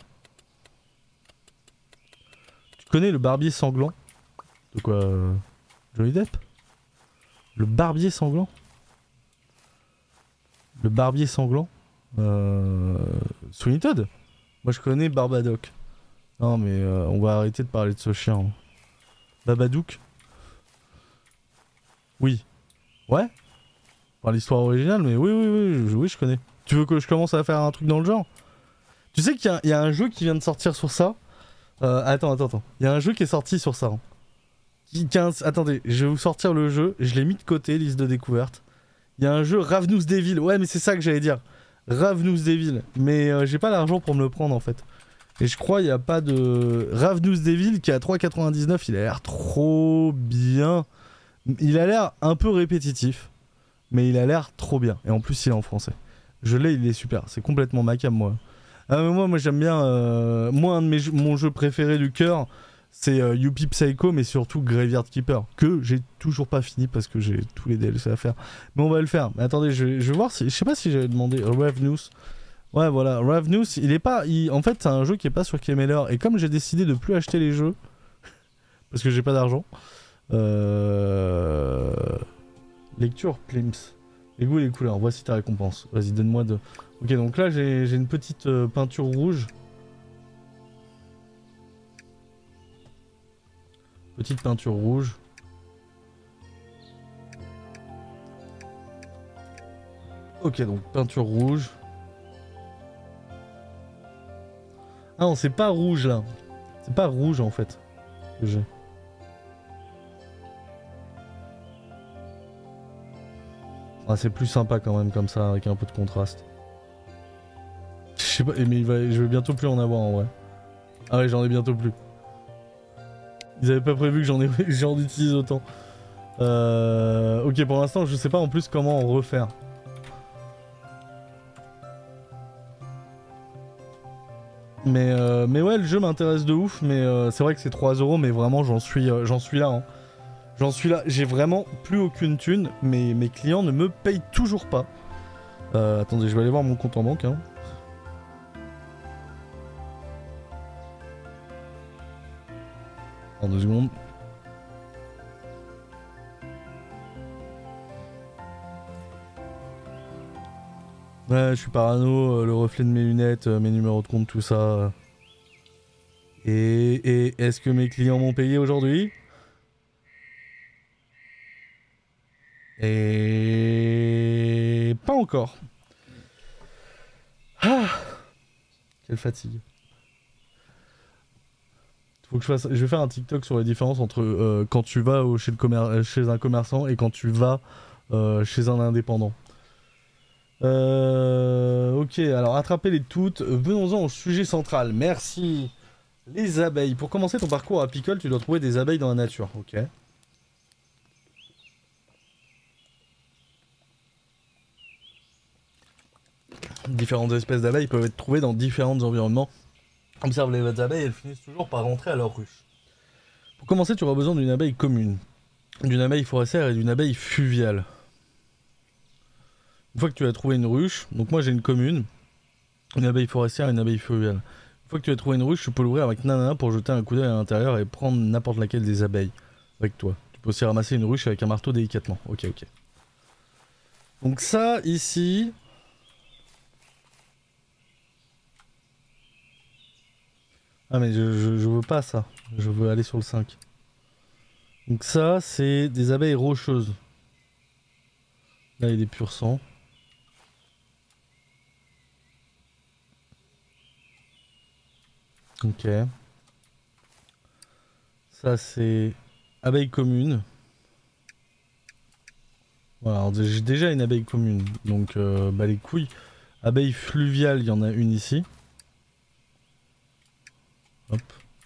Tu connais le barbier sanglant? De quoi euh... Johnny Depp? Le barbier sanglant? Le barbier sanglant? Euh... Sweeney Todd? Moi je connais Barbadoc. Non mais euh, on va arrêter de parler de ce chien. Hein. Babadook? Oui. Ouais? Par l'histoire originale, mais oui, oui, oui, je, oui, je connais. Tu veux que je commence à faire un truc dans le genre? Tu sais qu'il y, y a un jeu qui vient de sortir sur ça. Euh, attends, attends, attends. Il y a un jeu qui est sorti sur ça. Hein. Qui, quinze... Attendez, je vais vous sortir le jeu. Je l'ai mis de côté, liste de découverte. Il y a un jeu Ravenous Devil. Ouais, mais c'est ça que j'allais dire. Ravenous Devil. Mais euh, j'ai pas l'argent pour me le prendre en fait. Et je crois il n'y a pas de... Ravenous Devil qui est à trois quatre-vingt-dix-neuf. Il a l'air trop bien. Il a l'air un peu répétitif. Mais il a l'air trop bien. Et en plus, il est en français. Je l'ai, il est super. C'est complètement ma cam, moi. Ah, mais moi, moi j'aime bien... Euh... Moi, un de mes mon jeu préféré du cœur, c'est euh, Youpi Psycho, mais surtout Graveyard Keeper. Que j'ai toujours pas fini parce que j'ai tous les D L C à faire. Mais on va le faire. Mais attendez, je, je vais voir si... Je sais pas si j'avais demandé... Ravenous. Ouais, voilà. Ravenous, il est pas... Il... En fait, c'est un jeu qui est pas sur Kemeler. Et comme j'ai décidé de plus acheter les jeux... parce que j'ai pas d'argent... Euh... Lecture, Plims. Les goûts et les couleurs, voici ta récompense. Vas-y, donne-moi de... Ok, donc là, j'ai une petite euh, peinture rouge. Petite peinture rouge. Ok, donc peinture rouge. Ah non, c'est pas rouge, là. C'est pas rouge, en fait, que j'ai. Ah, c'est plus sympa quand même comme ça, avec un peu de contraste. Je sais pas, mais il va, je vais bientôt plus en avoir en vrai. Ah ouais, j'en ai bientôt plus. Ils avaient pas prévu que j'en ai, j'en utilise autant. Euh, ok, pour l'instant, je sais pas en plus comment en refaire. Mais, euh, mais ouais, le jeu m'intéresse de ouf, mais euh, c'est vrai que c'est trois euros, mais vraiment, j'en suis, euh, j'en suis là. Hein. J'en suis là, j'ai vraiment plus aucune thune, mais mes clients ne me payent toujours pas. Euh, attendez, je vais aller voir mon compte en banque. Hein. En deux secondes. Ouais, je suis parano, euh, le reflet de mes lunettes, euh, mes numéros de compte, tout ça. Et, et est-ce que mes clients m'ont payé aujourd'hui ? Et pas encore. Ah, quelle fatigue. Faut que je fasse. Je vais faire un TikTok sur les différences entre euh, quand tu vas au, chez, le commer... chez un commerçant et quand tu vas euh, chez un indépendant. Euh, ok, alors attrapez-les toutes. Venons-en au sujet central. Merci. Les abeilles. Pour commencer ton parcours apicole, tu dois trouver des abeilles dans la nature. Ok. Différentes espèces d'abeilles peuvent être trouvées dans différents environnements. Observe les abeilles, elles finissent toujours par rentrer à leur ruche. Pour commencer, tu auras besoin d'une abeille commune, d'une abeille forestière et d'une abeille fluviale. Une fois que tu as trouvé une ruche, donc moi j'ai une commune, une abeille forestière et une abeille fluviale. Une fois que tu as trouvé une ruche, tu peux l'ouvrir avec Nana pour jeter un coup d'œil à l'intérieur et prendre n'importe laquelle des abeilles avec toi. Tu peux aussi ramasser une ruche avec un marteau délicatement. Ok, ok. Donc ça, ici... Ah mais je, je, je veux pas ça, je veux aller sur le cinq. Donc ça c'est des abeilles rocheuses. Là il y a des pur sang. Ok. Ça c'est abeille commune. Voilà, j'ai déjà une abeille commune, donc euh, bah les couilles. Abeille fluviale, il y en a une ici. Hop.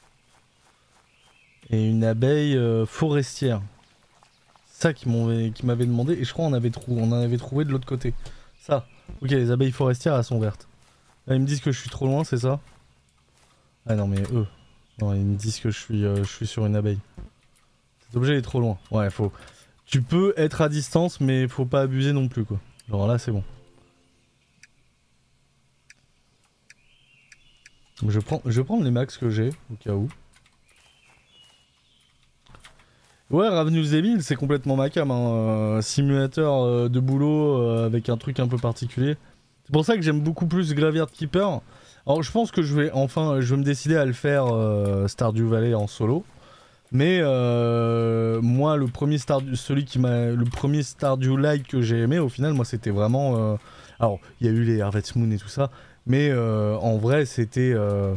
Et une abeille euh, forestière. Ça qui m'avait demandé, et je crois on, avait trou on en avait trouvé de l'autre côté. Ça. Ok, les abeilles forestières, elles sont vertes. Là, ils me disent que je suis trop loin, c'est ça? Ah non, mais eux. Non, ils me disent que je suis, euh, je suis sur une abeille. Cet objet est trop loin. Ouais, faut, Tu peux être à distance, mais faut pas abuser non plus, quoi. Genre là, c'est bon. Je, prends, je vais prendre les max que j'ai, au cas où. Ouais, Ravenous Evil, c'est complètement ma cam. Hein. Euh, simulateur euh, de boulot euh, avec un truc un peu particulier. C'est pour ça que j'aime beaucoup plus Graveyard Keeper. Alors, je pense que je vais enfin, je vais me décider à le faire euh, Stardew Valley en solo. Mais euh, moi, le premier Stardew, celui qui m'a, le premier Stardew-like que j'ai aimé, au final, moi, c'était vraiment. Euh, alors, il y a eu les Harvest Moon et tout ça, mais euh, en vrai, c'était, euh,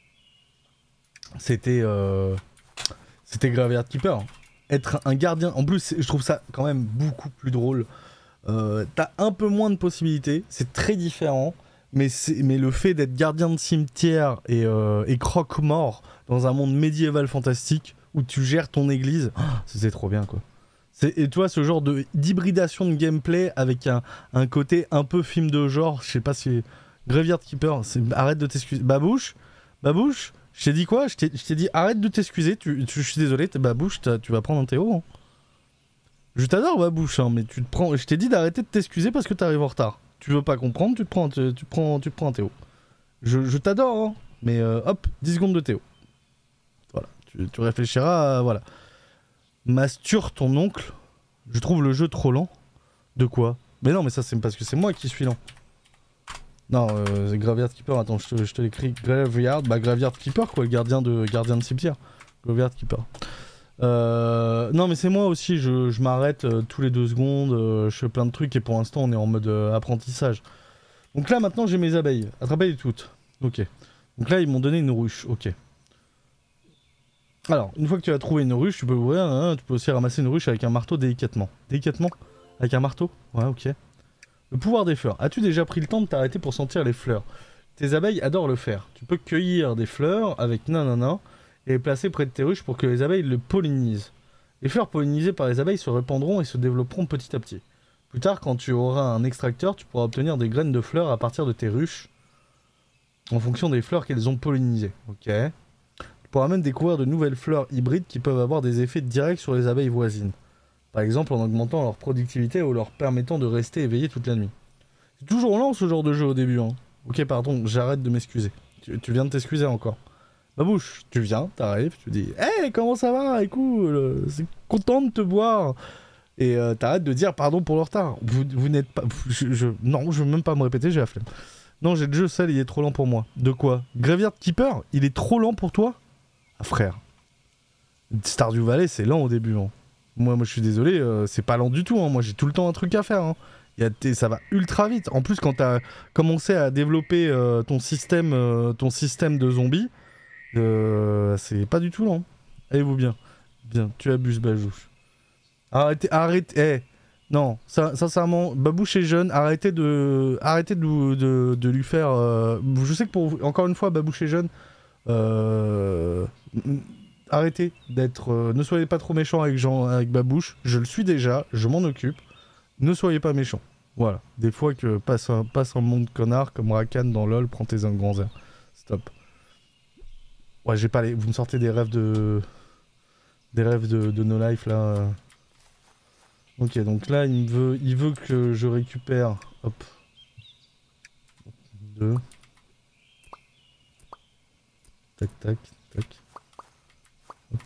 c'était, euh, c'était Graveyard Keeper. Être un gardien, en plus, je trouve ça quand même beaucoup plus drôle. Euh, T'as un peu moins de possibilités, c'est très différent. Mais, mais le fait d'être gardien de cimetière et, euh, et croque-mort dans un monde médiéval fantastique où tu gères ton église, oh, c'est trop bien quoi. Et toi, ce genre d'hybridation de, de gameplay avec un, un côté un peu film de genre, je sais pas si. Graveyard Keeper, arrête de t'excuser. Babouche Babouche Je t'ai dit quoi? Je t'ai dit arrête de t'excuser, tu, tu, je suis désolé, Babouche, tu vas prendre un Théo. Hein. Je t'adore Babouche, hein, mais tu te prends. Je t'ai dit d'arrêter de t'excuser parce que t'arrives en retard. Tu veux pas comprendre, tu te prends, tu, tu prends, tu te prends un Théo. Je, je t'adore, hein, mais euh, hop, dix secondes de Théo. Voilà, tu, tu réfléchiras, à, voilà. Masture ton oncle, je trouve le jeu trop lent. De quoi? Mais non, mais ça c'est parce que c'est moi qui suis lent. Non, euh, Graveyard Keeper, attends, je te, je te l'écris. Graveyard, bah Graveyard Keeper quoi, le gardien de, gardien de cimetière. Graveyard Keeper. Euh, non mais c'est moi aussi, je, je m'arrête euh, tous les deux secondes, euh, je fais plein de trucs et pour l'instant on est en mode euh, apprentissage. Donc là maintenant j'ai mes abeilles, attrapez-les toutes. Ok. Donc là ils m'ont donné une ruche, ok. Alors, une fois que tu as trouvé une ruche, tu peux ouvrir, hein, tu peux aussi ramasser une ruche avec un marteau délicatement. Délicatement? Avec un marteau? Ouais, ok. Le pouvoir des fleurs. As-tu déjà pris le temps de t'arrêter pour sentir les fleurs? Tes abeilles adorent le faire. Tu peux cueillir des fleurs avec nanana et les placer près de tes ruches pour que les abeilles le pollinisent. Les fleurs pollinisées par les abeilles se répandront et se développeront petit à petit. Plus tard, quand tu auras un extracteur, tu pourras obtenir des graines de fleurs à partir de tes ruches en fonction des fleurs qu'elles ont pollinisées. Ok. Tu pourras même découvrir de nouvelles fleurs hybrides qui peuvent avoir des effets directs sur les abeilles voisines. Par exemple en augmentant leur productivité ou leur permettant de rester éveillées toute la nuit. C'est toujours lent ce genre de jeu au début. Hein. Ok, pardon, j'arrête de m'excuser. Tu, tu viens de t'excuser encore. Babouche, tu viens, t'arrives, tu dis « Hey, comment ça va? Écoute, c'est content de te voir !» Et euh, t'arrêtes de dire « Pardon pour le retard. » Vous, vous n'êtes pas... Je, je, non, je veux même pas me répéter, j'ai la flemme. Non, j'ai le jeu seul, il est trop lent pour moi. De quoi? Graveyard Keeper, il est trop lent pour toi? Ah frère. Stardew Valley, c'est lent au début. Hein. Moi, moi, je suis désolé, euh, c'est pas lent du tout. Hein. Moi, j'ai tout le temps un truc à faire. Hein. Y a t... Ça va ultra vite. En plus, quand t'as commencé à développer euh, ton, système, euh, ton système de zombies, Euh, c'est pas du tout lent. Allez-vous bien. Bien, tu abuses, Babouche. Arrêtez, arrêtez. Eh, non, ça, sincèrement, Babouche est jeune. Arrêtez de, arrêtez de, de, de lui faire. Euh... Je sais que pour vous, encore une fois, Babouche est jeune. Euh... Arrêtez d'être. Euh... Ne soyez pas trop méchant avec Jean, avec Babouche. Je le suis déjà. Je m'en occupe. Ne soyez pas méchant. Voilà. Des fois que passe un, passe un monde connard comme Rakan dans LoL, prends tes un grands airs. Stop. Ouais, j'ai pas les... Vous me sortez des rêves de... Des rêves de, de No Life, là. Ok, donc là, il veut, il veut que je récupère... Hop. Deux. Tac, tac, tac. Hop.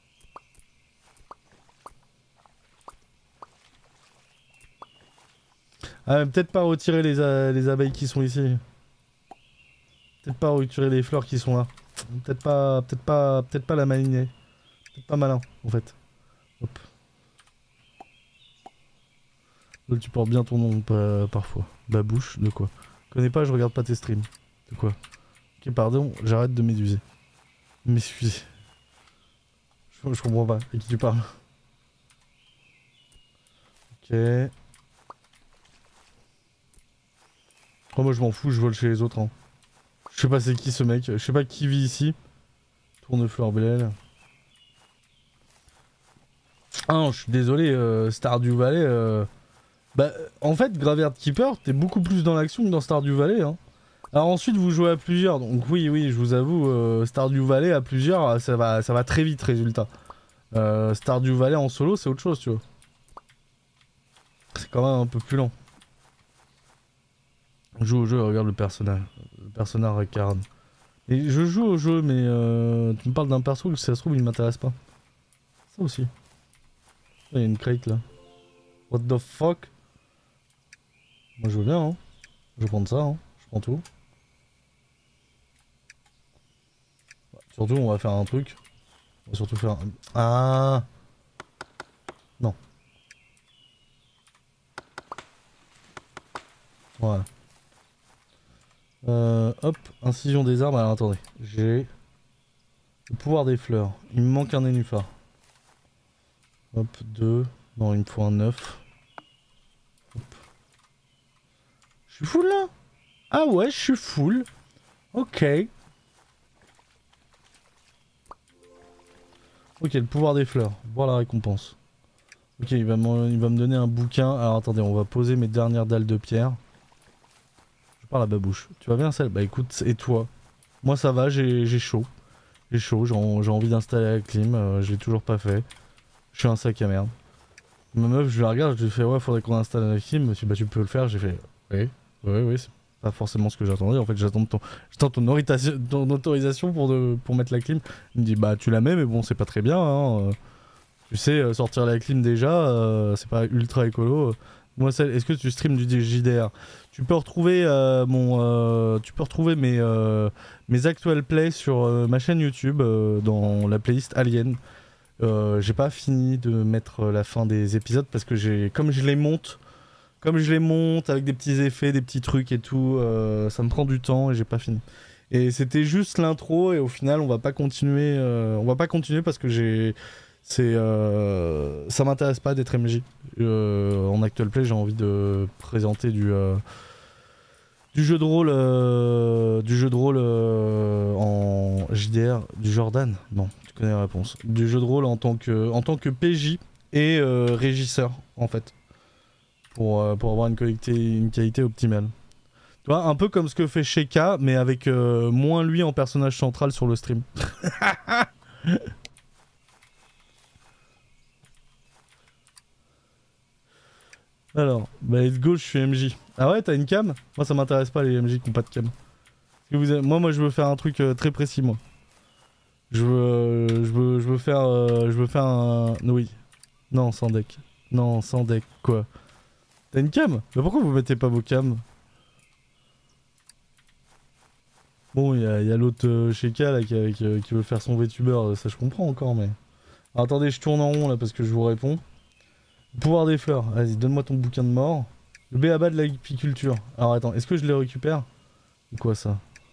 Ah, peut-être pas retirer les, a... les abeilles qui sont ici. Peut-être pas retirer les fleurs qui sont là. Peut-être pas, peut-être pas, peut-être pas la maliner. Peut-être pas malin, en fait. Hop. Là, tu portes bien ton nom pas, parfois. Babouche, de quoi? Je connais pas, je regarde pas tes streams. De quoi? Ok, pardon, j'arrête de m'éduser. M'excuser. Je, je comprends pas. À qui tu parles? Ok. Oh, moi je m'en fous, je vole chez les autres. Hein. Je sais pas c'est qui ce mec, je sais pas qui vit ici. Tournefleur Belle. Ah non, je suis désolé, euh, Stardew Valley. Euh... Bah, en fait, Graveyard Keeper, t'es beaucoup plus dans l'action que dans Stardew Valley. Hein. Alors ensuite, vous jouez à plusieurs, donc oui, oui, je vous avoue, euh, Stardew Valley à plusieurs, ça va, ça va très vite, résultat. Euh, Stardew Valley en solo, c'est autre chose, tu vois. C'est quand même un peu plus lent. Je joue au jeu et regarde le personnage. Le personnage incarne. Et je joue au jeu, mais euh, tu me parles d'un perso que si ça se trouve il m'intéresse pas. Ça aussi. Il y a une crate là. What the fuck? Moi je veux bien, hein. Je vais prendre ça, hein. Je prends tout. Surtout on va faire un truc. On va surtout faire un... Ah non. Voilà. Euh, hop, incision des arbres. Alors attendez, j'ai le pouvoir des fleurs. Il me manque un nénuphar. Hop, deux. Non, il me faut un neuf. Hop. Je suis full là? Ah ouais, je suis full. Ok. Ok, le pouvoir des fleurs. Voir la récompense. Ok, il va, il va me donner un bouquin. Alors attendez, on va poser mes dernières dalles de pierre. Je parle à babouche. Tu vas bien, celle? Bah écoute, et toi? Moi ça va, j'ai chaud. J'ai chaud, j'ai envie d'installer la clim. Euh, je l'ai toujours pas fait. Je suis un sac à merde. Ma meuf, je la regarde, je lui fais ouais, faudrait qu'on installe la clim. Elle me dit bah tu peux le faire. J'ai fait oui, oui, oui, c'est pas forcément ce que j'attendais. En fait, j'attends ton, j'attends ton, ton autorisation pour, de, pour mettre la clim. Il me dit bah tu la mets, mais bon, c'est pas très bien. Hein. Tu sais, sortir la clim déjà, euh, c'est pas ultra écolo. Moi, est-ce que tu streams du J D R? Tu peux retrouver euh, mon, euh, tu peux retrouver mes, euh, mes actual plays sur euh, ma chaîne YouTube euh, dans la playlist Alien. Euh, j'ai pas fini de mettre la fin des épisodes parce que j'ai, comme je les monte, comme je les monte avec des petits effets, des petits trucs et tout, euh, ça me prend du temps et j'ai pas fini. Et c'était juste l'intro et au final on va pas continuer, euh, on va pas continuer parce que j'ai, c'est, euh, ça m'intéresse pas d'être M J. Euh, en actual play j'ai envie de présenter du, euh, du jeu de rôle, euh, du jeu de rôle euh, en J D R, du Jordan, non. Je connais la réponse. Du jeu de rôle en tant que, en tant que P J et euh, régisseur, en fait. Pour, euh, pour avoir une qualité, une qualité optimale. Tu vois, un peu comme ce que fait Sheka, mais avec euh, moins lui en personnage central sur le stream. Alors, bah let's go, je suis M J. Ah ouais, t'as une cam? Moi ça m'intéresse pas les M J qui ont pas de cam. Que vous avez... Moi, moi je veux faire un truc euh, très précis, moi. Je veux, euh, je veux, je veux faire, euh, je veux faire un, oui, non sans deck, non sans deck quoi. T'as une cam? Mais pourquoi vous mettez pas vos cams? Bon, il y a, y a l'autre euh, Sheka là qui, qui, qui veut faire son VTuber, ça je comprends encore mais. Alors, attendez, je tourne en rond là parce que je vous réponds. Pouvoir des fleurs, vas-y, donne-moi ton bouquin de mort. Le B A B A de l'apiculture. Alors attends, est-ce que je les récupère? Ou quoi ça?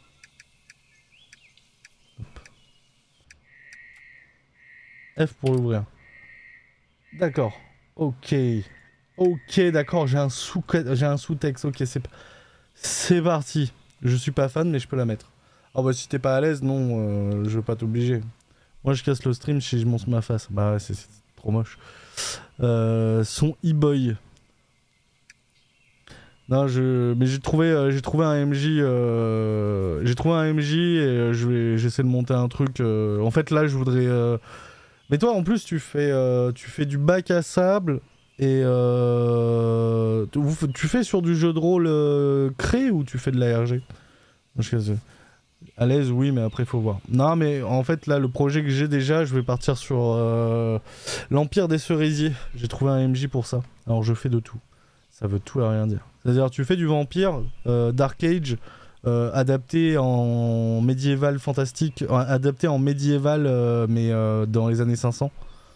F pour l'ouvrir. D'accord. Ok. Ok, d'accord, j'ai un sous j'ai un sous-texte. Ok, c'est c'est parti. Je suis pas fan, mais je peux la mettre. Ah bah si t'es pas à l'aise, non, euh, je veux pas t'obliger. Moi je casse le stream si je monte ma face. Bah ouais, c'est trop moche. Euh, son e-boy. Non, je, mais j'ai trouvé, euh, j'ai trouvé un M J, euh... j'ai trouvé un M J et euh, je vais, j'essaie de monter un truc. Euh... En fait, là, je voudrais. Euh... Mais toi, en plus, tu fais, euh... tu fais du bac à sable et euh... tu fais sur du jeu de rôle euh... créé ou tu fais de l'A R G? À l'aise, oui, mais après, faut voir. Non, mais en fait, là, le projet que j'ai déjà, je vais partir sur euh... l'Empire des Cerisiers. J'ai trouvé un M J pour ça. Alors, je fais de tout. Ça veut tout et rien dire. C'est-à-dire, tu fais du vampire, euh, Dark Age, euh, adapté en médiéval fantastique, euh, adapté en médiéval, euh, mais euh, dans les années cinq cents.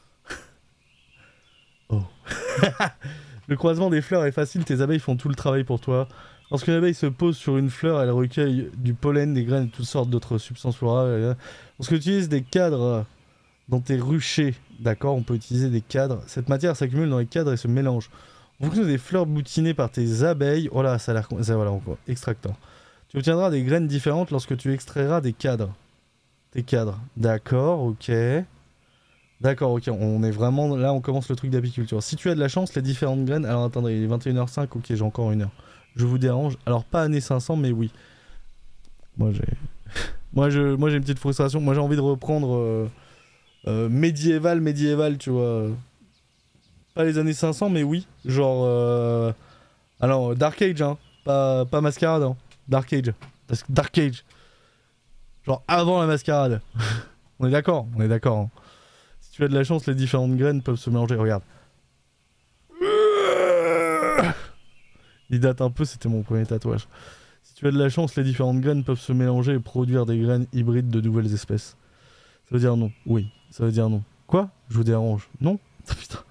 Oh. Le croisement des fleurs est facile, tes abeilles font tout le travail pour toi. Lorsqu'une abeille se pose sur une fleur, elle recueille du pollen, des graines et toutes sortes d'autres substances florales. Lorsque tu utilises des cadres dans tes ruchers, d'accord, on peut utiliser des cadres. Cette matière s'accumule dans les cadres et se mélange. En fonction des fleurs boutinées par tes abeilles, oh là, ça a l'air... Voilà, encore, extractant. Tu obtiendras des graines différentes lorsque tu extrairas des cadres. Tes cadres. D'accord, ok. D'accord, ok, on est vraiment... Là, on commence le truc d'apiculture. Si tu as de la chance, les différentes graines... Alors, attendez, il est vingt et une heures cinq, ok, j'ai encore une heure. Je vous dérange. Alors, pas années cinq cents, mais oui. Moi, j'ai... Moi, je... Moi, j'ai une petite frustration. Moi, j'ai envie de reprendre... Euh... Euh, médiéval, médiéval, tu vois... pas les années cinq cents, mais oui. Genre. Euh... Alors, Dark Age, hein. Pas, pas Mascarade, hein. Dark Age. Dark Age. Genre avant la Mascarade. On est d'accord, on est d'accord. Hein. Si tu as de la chance, les différentes graines peuvent se mélanger. Regarde. Il date un peu, c'était mon premier tatouage. Si tu as de la chance, les différentes graines peuvent se mélanger et produire des graines hybrides de nouvelles espèces. Ça veut dire non. Oui, ça veut dire non. Quoi? Je vous dérange. Non? Putain.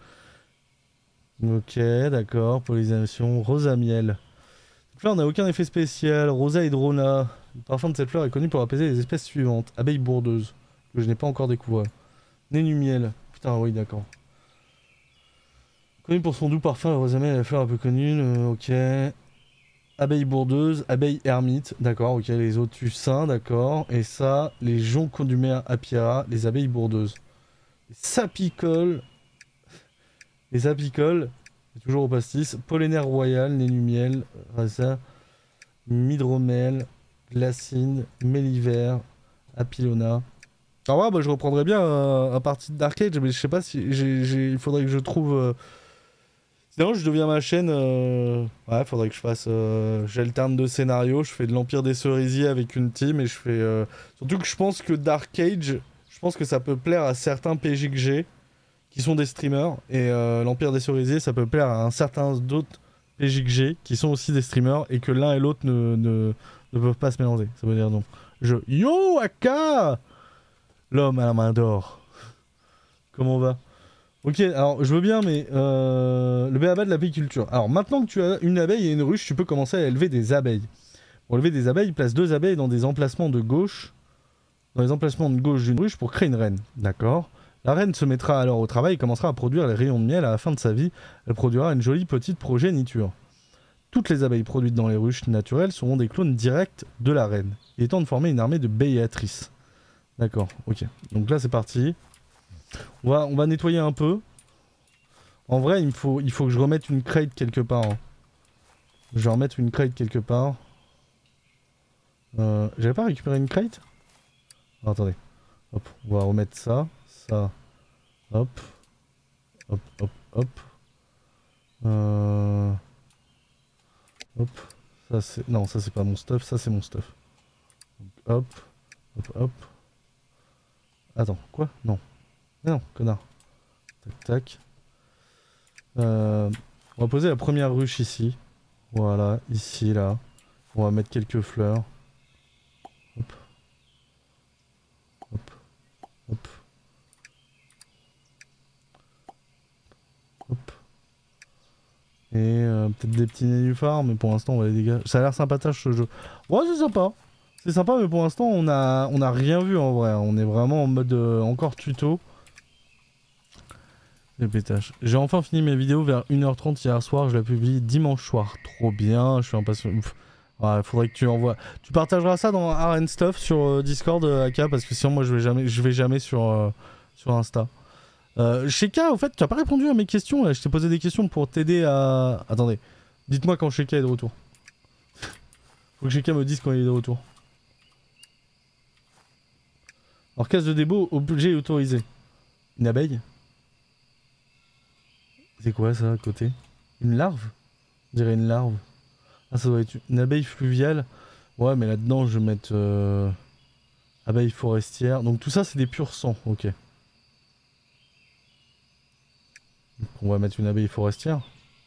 Ok, d'accord. Pollinisation. Rosa miel. Cette fleur n'a aucun effet spécial. Rosa hydrona. Le parfum de cette fleur est connu pour apaiser les espèces suivantes. Abeille bourdeuse, que je n'ai pas encore découvert. Nénu miel. Putain, oui, d'accord. Connu pour son doux parfum, le rosa miel est la fleur un peu connue. Euh, ok. Abeille bourdeuse, abeille ermite, d'accord, ok, les autucins, d'accord. Et ça, les joncondumaires apira, les abeilles bourdeuses. Les sapicoles, les apicoles, toujours au pastis. Pollinaire royal, nénumiel, rasa, midromel, glacine, méliver, apilona. Alors ouais, bah, je reprendrai bien euh, à partir de Dark Age, mais je sais pas si... j'ai, j'ai... il faudrait que je trouve... Euh... Sinon, je deviens ma chaîne. Euh... Ouais, faudrait que je fasse. Euh... J'alterne de scénarios. Je fais de l'Empire des Cerisiers avec une team et je fais. Euh... Surtout que je pense que Dark Age, je pense que ça peut plaire à certains P J que j'ai qui sont des streamers. Et euh, l'Empire des Cerisiers, ça peut plaire à un certain d'autres P J que j'ai qui sont aussi des streamers et que l'un et l'autre ne, ne... ne peuvent pas se mélanger. Ça veut dire non. Je. Yo, Aka! L'homme à la main d'or. Comment on va? Ok, alors je veux bien, mais euh, le béaba de l'apiculture. Alors maintenant que tu as une abeille et une ruche, tu peux commencer à élever des abeilles. Pour élever des abeilles, place deux abeilles dans des emplacements de gauche, dans les emplacements de gauche d'une ruche pour créer une reine. D'accord. La reine se mettra alors au travail et commencera à produire les rayons de miel. À la fin de sa vie, elle produira une jolie petite progéniture. Toutes les abeilles produites dans les ruches naturelles seront des clones directs de la reine. Il est temps de former une armée de béatrices. D'accord, ok. Donc là c'est parti. On va, on va nettoyer un peu. En vrai, il, me faut, il faut que je remette une crate quelque part. Hein. Je vais remettre une crate quelque part. Euh, J'avais pas récupéré une crate? Oh, attendez. Hop, on va remettre ça. Ça. Hop. Hop, hop, hop. Euh... Hop. Ça c'est... Non, ça c'est pas mon stuff. Ça c'est mon stuff. Donc, hop. Hop, hop. Attends, quoi? Non. Mais non, connard. Tac, tac. Euh, on va poser la première ruche ici. Voilà, ici, là. On va mettre quelques fleurs. Hop. Hop. Hop. Hop. Et euh, peut-être des petits nénuphars, mais pour l'instant on va les dégager. Ça a l'air sympatoche ce jeu. Ouais, c'est sympa. C'est sympa, mais pour l'instant on a, on a rien vu en vrai. On est vraiment en mode euh, encore tuto. J'ai enfin fini mes vidéos vers une heure trente hier soir, je la publie dimanche soir. Trop bien, je suis impatient. Ouais, faudrait que tu envoies. Tu partageras ça dans R and Stuff sur euh, Discord, euh, Aka, parce que sinon moi je vais jamais, je vais jamais sur, euh, sur Insta. Euh, Sheka, au fait, tu n'as pas répondu à mes questions. Là. Je t'ai posé des questions pour t'aider à. Attendez, dites-moi quand Sheka est de retour. Faut que Sheka me dise quand il est de retour. Alors, case de débo, objet autorisé. Une abeille? C'est quoi ça à côté? Une larve? On dirait une larve. Ah, ça doit être une abeille fluviale. Ouais, mais là-dedans, je vais mettre euh... abeille forestière. Donc tout ça, c'est des purs sang. Ok. Donc, on va mettre une abeille forestière.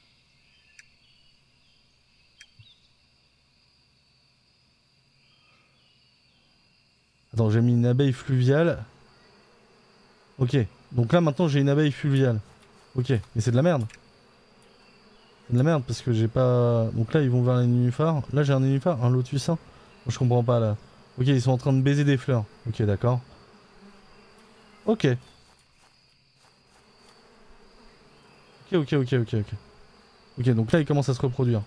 Attends, j'ai mis une abeille fluviale. Ok. Donc là, maintenant, j'ai une abeille fluviale. Ok, mais c'est de la merde. C'est de la merde parce que j'ai pas... Donc là ils vont vers les nénuphars. Là j'ai un nénuphar, un lotusin. Bon, je comprends pas là. Ok, ils sont en train de baiser des fleurs. Ok, d'accord. Ok. Ok, ok, ok, ok, ok. Ok, donc là ils commencent à se reproduire.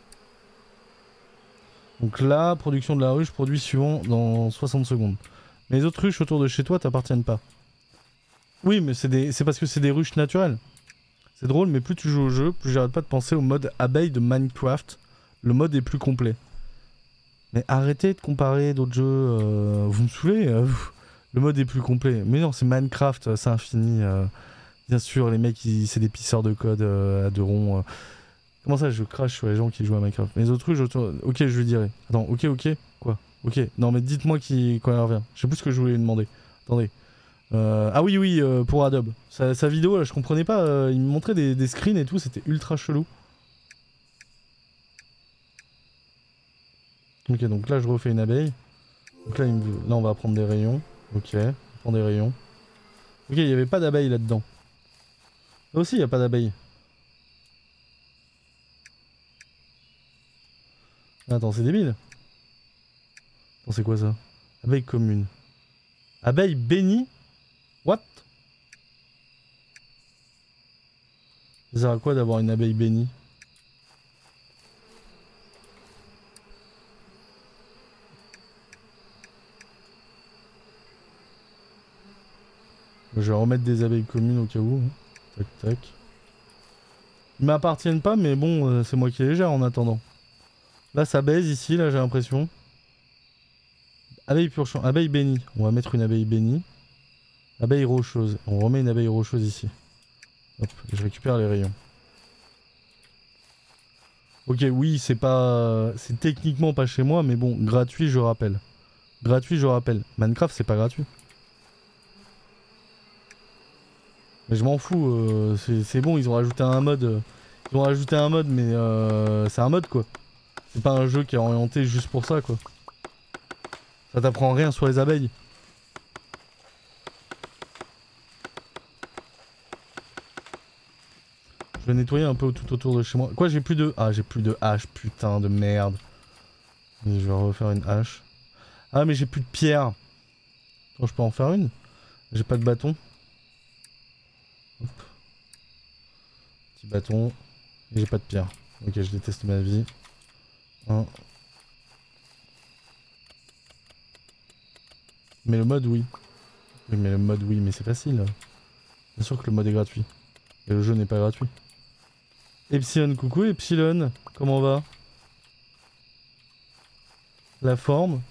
Donc là, production de la ruche, produit suivant dans soixante secondes. Mais les autres ruches autour de chez toi t'appartiennent pas. Oui, mais c'est des... c'est parce que c'est des ruches naturelles. C'est drôle, mais plus tu joues au jeu, plus j'arrête pas de penser au mode abeille de Minecraft. Le mode est plus complet. Mais arrêtez de comparer d'autres jeux. Euh, vous me saoulez euh, le mode est plus complet. Mais non, c'est Minecraft, c'est infini. Euh, Bien sûr, les mecs, c'est des pisseurs de code euh, à deux ronds. Euh. Comment ça, je crache sur les gens qui jouent à Minecraft? Les autres trucs, je... ok, je lui dirai. Attends, ok, ok, quoi? Ok, non mais dites-moi qui... quand il revient. Je sais plus ce que je voulais lui demander. Attendez. Euh... Ah oui, oui, euh, pour Adobe. Sa, sa vidéo, là, je comprenais pas. Euh, il me montrait des, des screens et tout, c'était ultra chelou. Ok, donc là, je refais une abeille. Donc là, il me... là on va prendre des rayons. Ok, on prend des rayons. Ok, il n'y avait pas d'abeille là-dedans. Là aussi, il n'y a pas d'abeille. Attends, c'est débile. Attends, c'est quoi ça? Abeille commune. Abeille bénie? What? Ça sert à quoi d'avoir une abeille bénie? Je vais remettre des abeilles communes au cas où. Tac tac. Ils m'appartiennent pas, mais bon, euh, c'est moi qui les gère en attendant. Là, ça baise ici, là, j'ai l'impression. Abeille pur champ, abeille bénie. On va mettre une abeille bénie. Abeille rocheuse. On remet une abeille rocheuse ici. Hop, je récupère les rayons. Ok, oui, c'est pas... c'est techniquement pas chez moi, mais bon, gratuit, je rappelle. Gratuit, je rappelle. Minecraft, c'est pas gratuit. Mais je m'en fous, euh, c'est bon, ils ont rajouté un mode. Euh, ils ont rajouté un mode, mais euh, c'est un mode quoi. C'est pas un jeu qui est orienté juste pour ça quoi. Ça t'apprend rien sur les abeilles. Je vais nettoyer un peu tout autour de chez moi. Quoi, j'ai plus de... Ah, j'ai plus de hache, putain de merde. Et je vais refaire une hache. Ah, mais j'ai plus de pierre. Attends, je peux en faire une? J'ai pas de bâton. Hop. Petit bâton. Et j'ai pas de pierre. Ok, je déteste ma vie. Un. Mais le mode, oui. Oui, mais le mode, oui, mais c'est facile. Bien sûr que le mode est gratuit. Et le jeu n'est pas gratuit. Epsilon, coucou Epsilon. Comment va? La forme.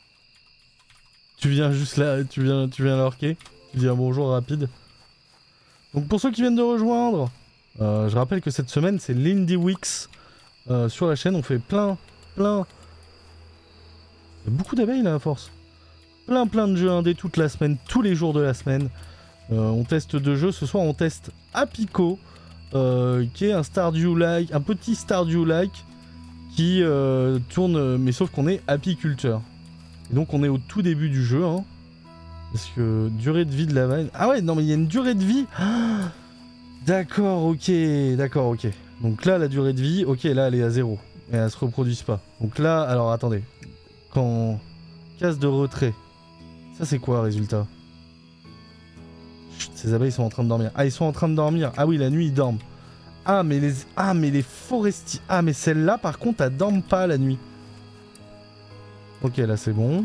Tu viens juste là, tu viens, tu viens lurker. Tu dis un bonjour rapide. Donc pour ceux qui viennent de rejoindre, euh, je rappelle que cette semaine c'est l'Indie Weeks euh, sur la chaîne. On fait plein, plein... Il y a beaucoup d'abeilles là à force. Plein plein de jeux indés toute la semaine, tous les jours de la semaine. Euh, on teste deux jeux. Ce soir on teste Apico, euh, qui est un Stardew-like, un petit Stardew-like qui euh, tourne, mais sauf qu'on est apiculteur. Et donc on est au tout début du jeu, hein. Parce que durée de vie de la vanne... Ah ouais, non mais il y a une durée de vie. Ah, d'accord, ok, d'accord, ok. Donc là, la durée de vie, ok, là elle est à zéro. Et elle se reproduise pas. Donc là, alors attendez. Quand... Case de retrait. Ça c'est quoi, résultat? Chut, ces abeilles sont en train de dormir. Ah, ils sont en train de dormir. Ah oui, la nuit, ils dorment. Ah, mais les... Ah, mais les forestiers... Ah, mais celle-là, par contre, elle dorme pas la nuit. Ok, là c'est bon.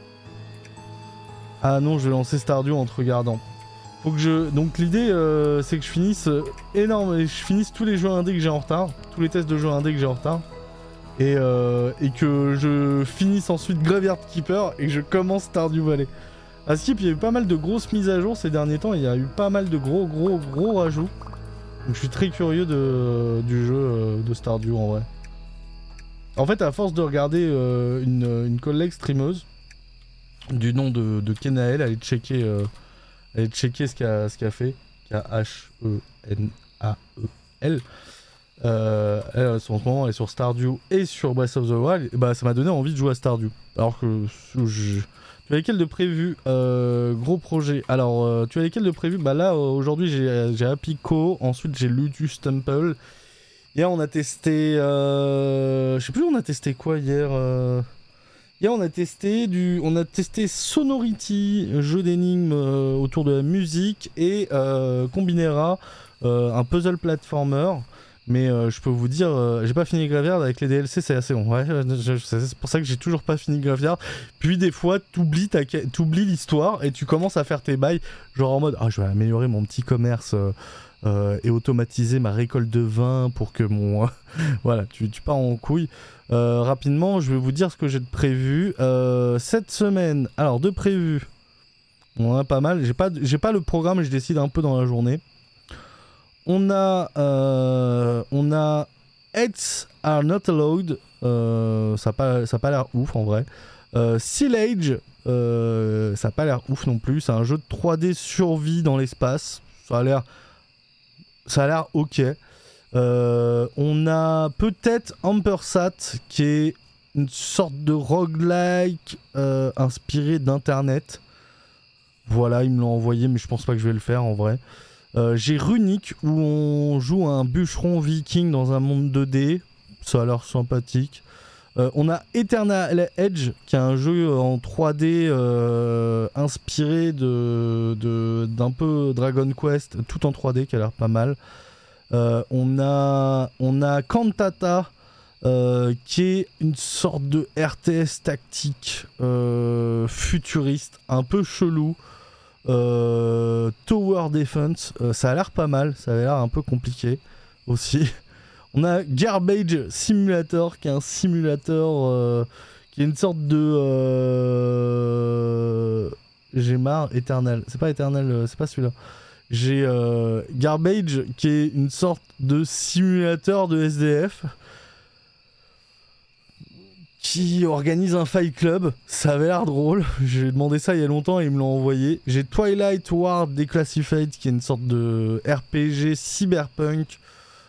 Ah non, je vais lancer Stardew en te regardant. Faut que je... Donc l'idée, euh, c'est que je finisse euh, énorme... Je finisse tous les jeux indés que j'ai en retard. Tous les tests de jeux indés que j'ai en retard. Et, euh, et que je finisse ensuite Graveyard Keeper et que je commence Stardew Valley. À Skip, il y a eu pas mal de grosses mises à jour ces derniers temps. Il y a eu pas mal de gros, gros, gros rajouts. Donc je suis très curieux de, du jeu euh, de Stardew en vrai. En fait, à force de regarder euh, une, une collègue streameuse du nom de, de Kenael, aller checker, euh, aller checker ce qu'a ce qu'a fait. K H E N A E L. Euh, elle, en ce moment, elle est sur Stardew et sur Breath of the Wild. Et bah, ça m'a donné envie de jouer à Stardew. Alors que je... Tu as lesquels de prévu? euh, Gros projet. Alors, euh, tu as lesquels de prévu? Bah là, euh, aujourd'hui, j'ai Apico. Ensuite, j'ai Lutus Temple. Hier, on a testé... Euh... Je sais plus, on a testé quoi hier euh... Hier, on a testé du... On a testé Sonority, jeu d'énigmes euh, autour de la musique. Et euh, Combinera, euh, un puzzle platformer. Mais euh, je peux vous dire, euh, j'ai pas fini Graveyard, avec les D L C c'est assez long. Ouais, c'est pour ça que j'ai toujours pas fini Graveyard. Puis des fois, t'oublies l'histoire et tu commences à faire tes bails, genre en mode, ah, je vais améliorer mon petit commerce euh, euh, et automatiser ma récolte de vin pour que mon... voilà, tu, tu pars en couille. Euh, rapidement, je vais vous dire ce que j'ai de prévu. Euh, cette semaine, alors de prévu, on en a pas mal. J'ai pas, j'ai pas le programme, je décide un peu dans la journée. On a, euh, on a Heads Are Not Allowed, euh, ça n'a pas, ça a pas l'air ouf en vrai. Euh, Silage, euh, ça n'a pas l'air ouf non plus. C'est un jeu de trois D survie dans l'espace. Ça a l'air, ça a l'air ok. Euh, on a peut-être Ampersat qui est une sorte de roguelike euh, inspiré d'internet. Voilà, ils me l'ont envoyé, mais je pense pas que je vais le faire en vrai. Euh, J'ai Runic où on joue un bûcheron viking dans un monde deux D. Ça a l'air sympathique. Euh, on a Eternal Edge qui est un jeu en trois D euh, inspiré de, de, d'un peu Dragon Quest, tout en trois D qui a l'air pas mal. Euh, on, a, on a Cantata euh, qui est une sorte de R T S tactique euh, futuriste, un peu chelou. Euh, Tower Defense, euh, ça a l'air pas mal, ça a l'air un peu compliqué aussi. On a Garbage Simulator qui est un simulateur euh, qui est une sorte de euh... j'ai marre Eternal, c'est pas Eternal, c'est pas celui-là. J'ai euh, Garbage qui est une sorte de simulateur de S D F qui organise un fight club. Ça avait l'air drôle. J'ai demandé ça il y a longtemps et ils me l'ont envoyé. J'ai Twilight Ward Declassified qui est une sorte de R P G cyberpunk.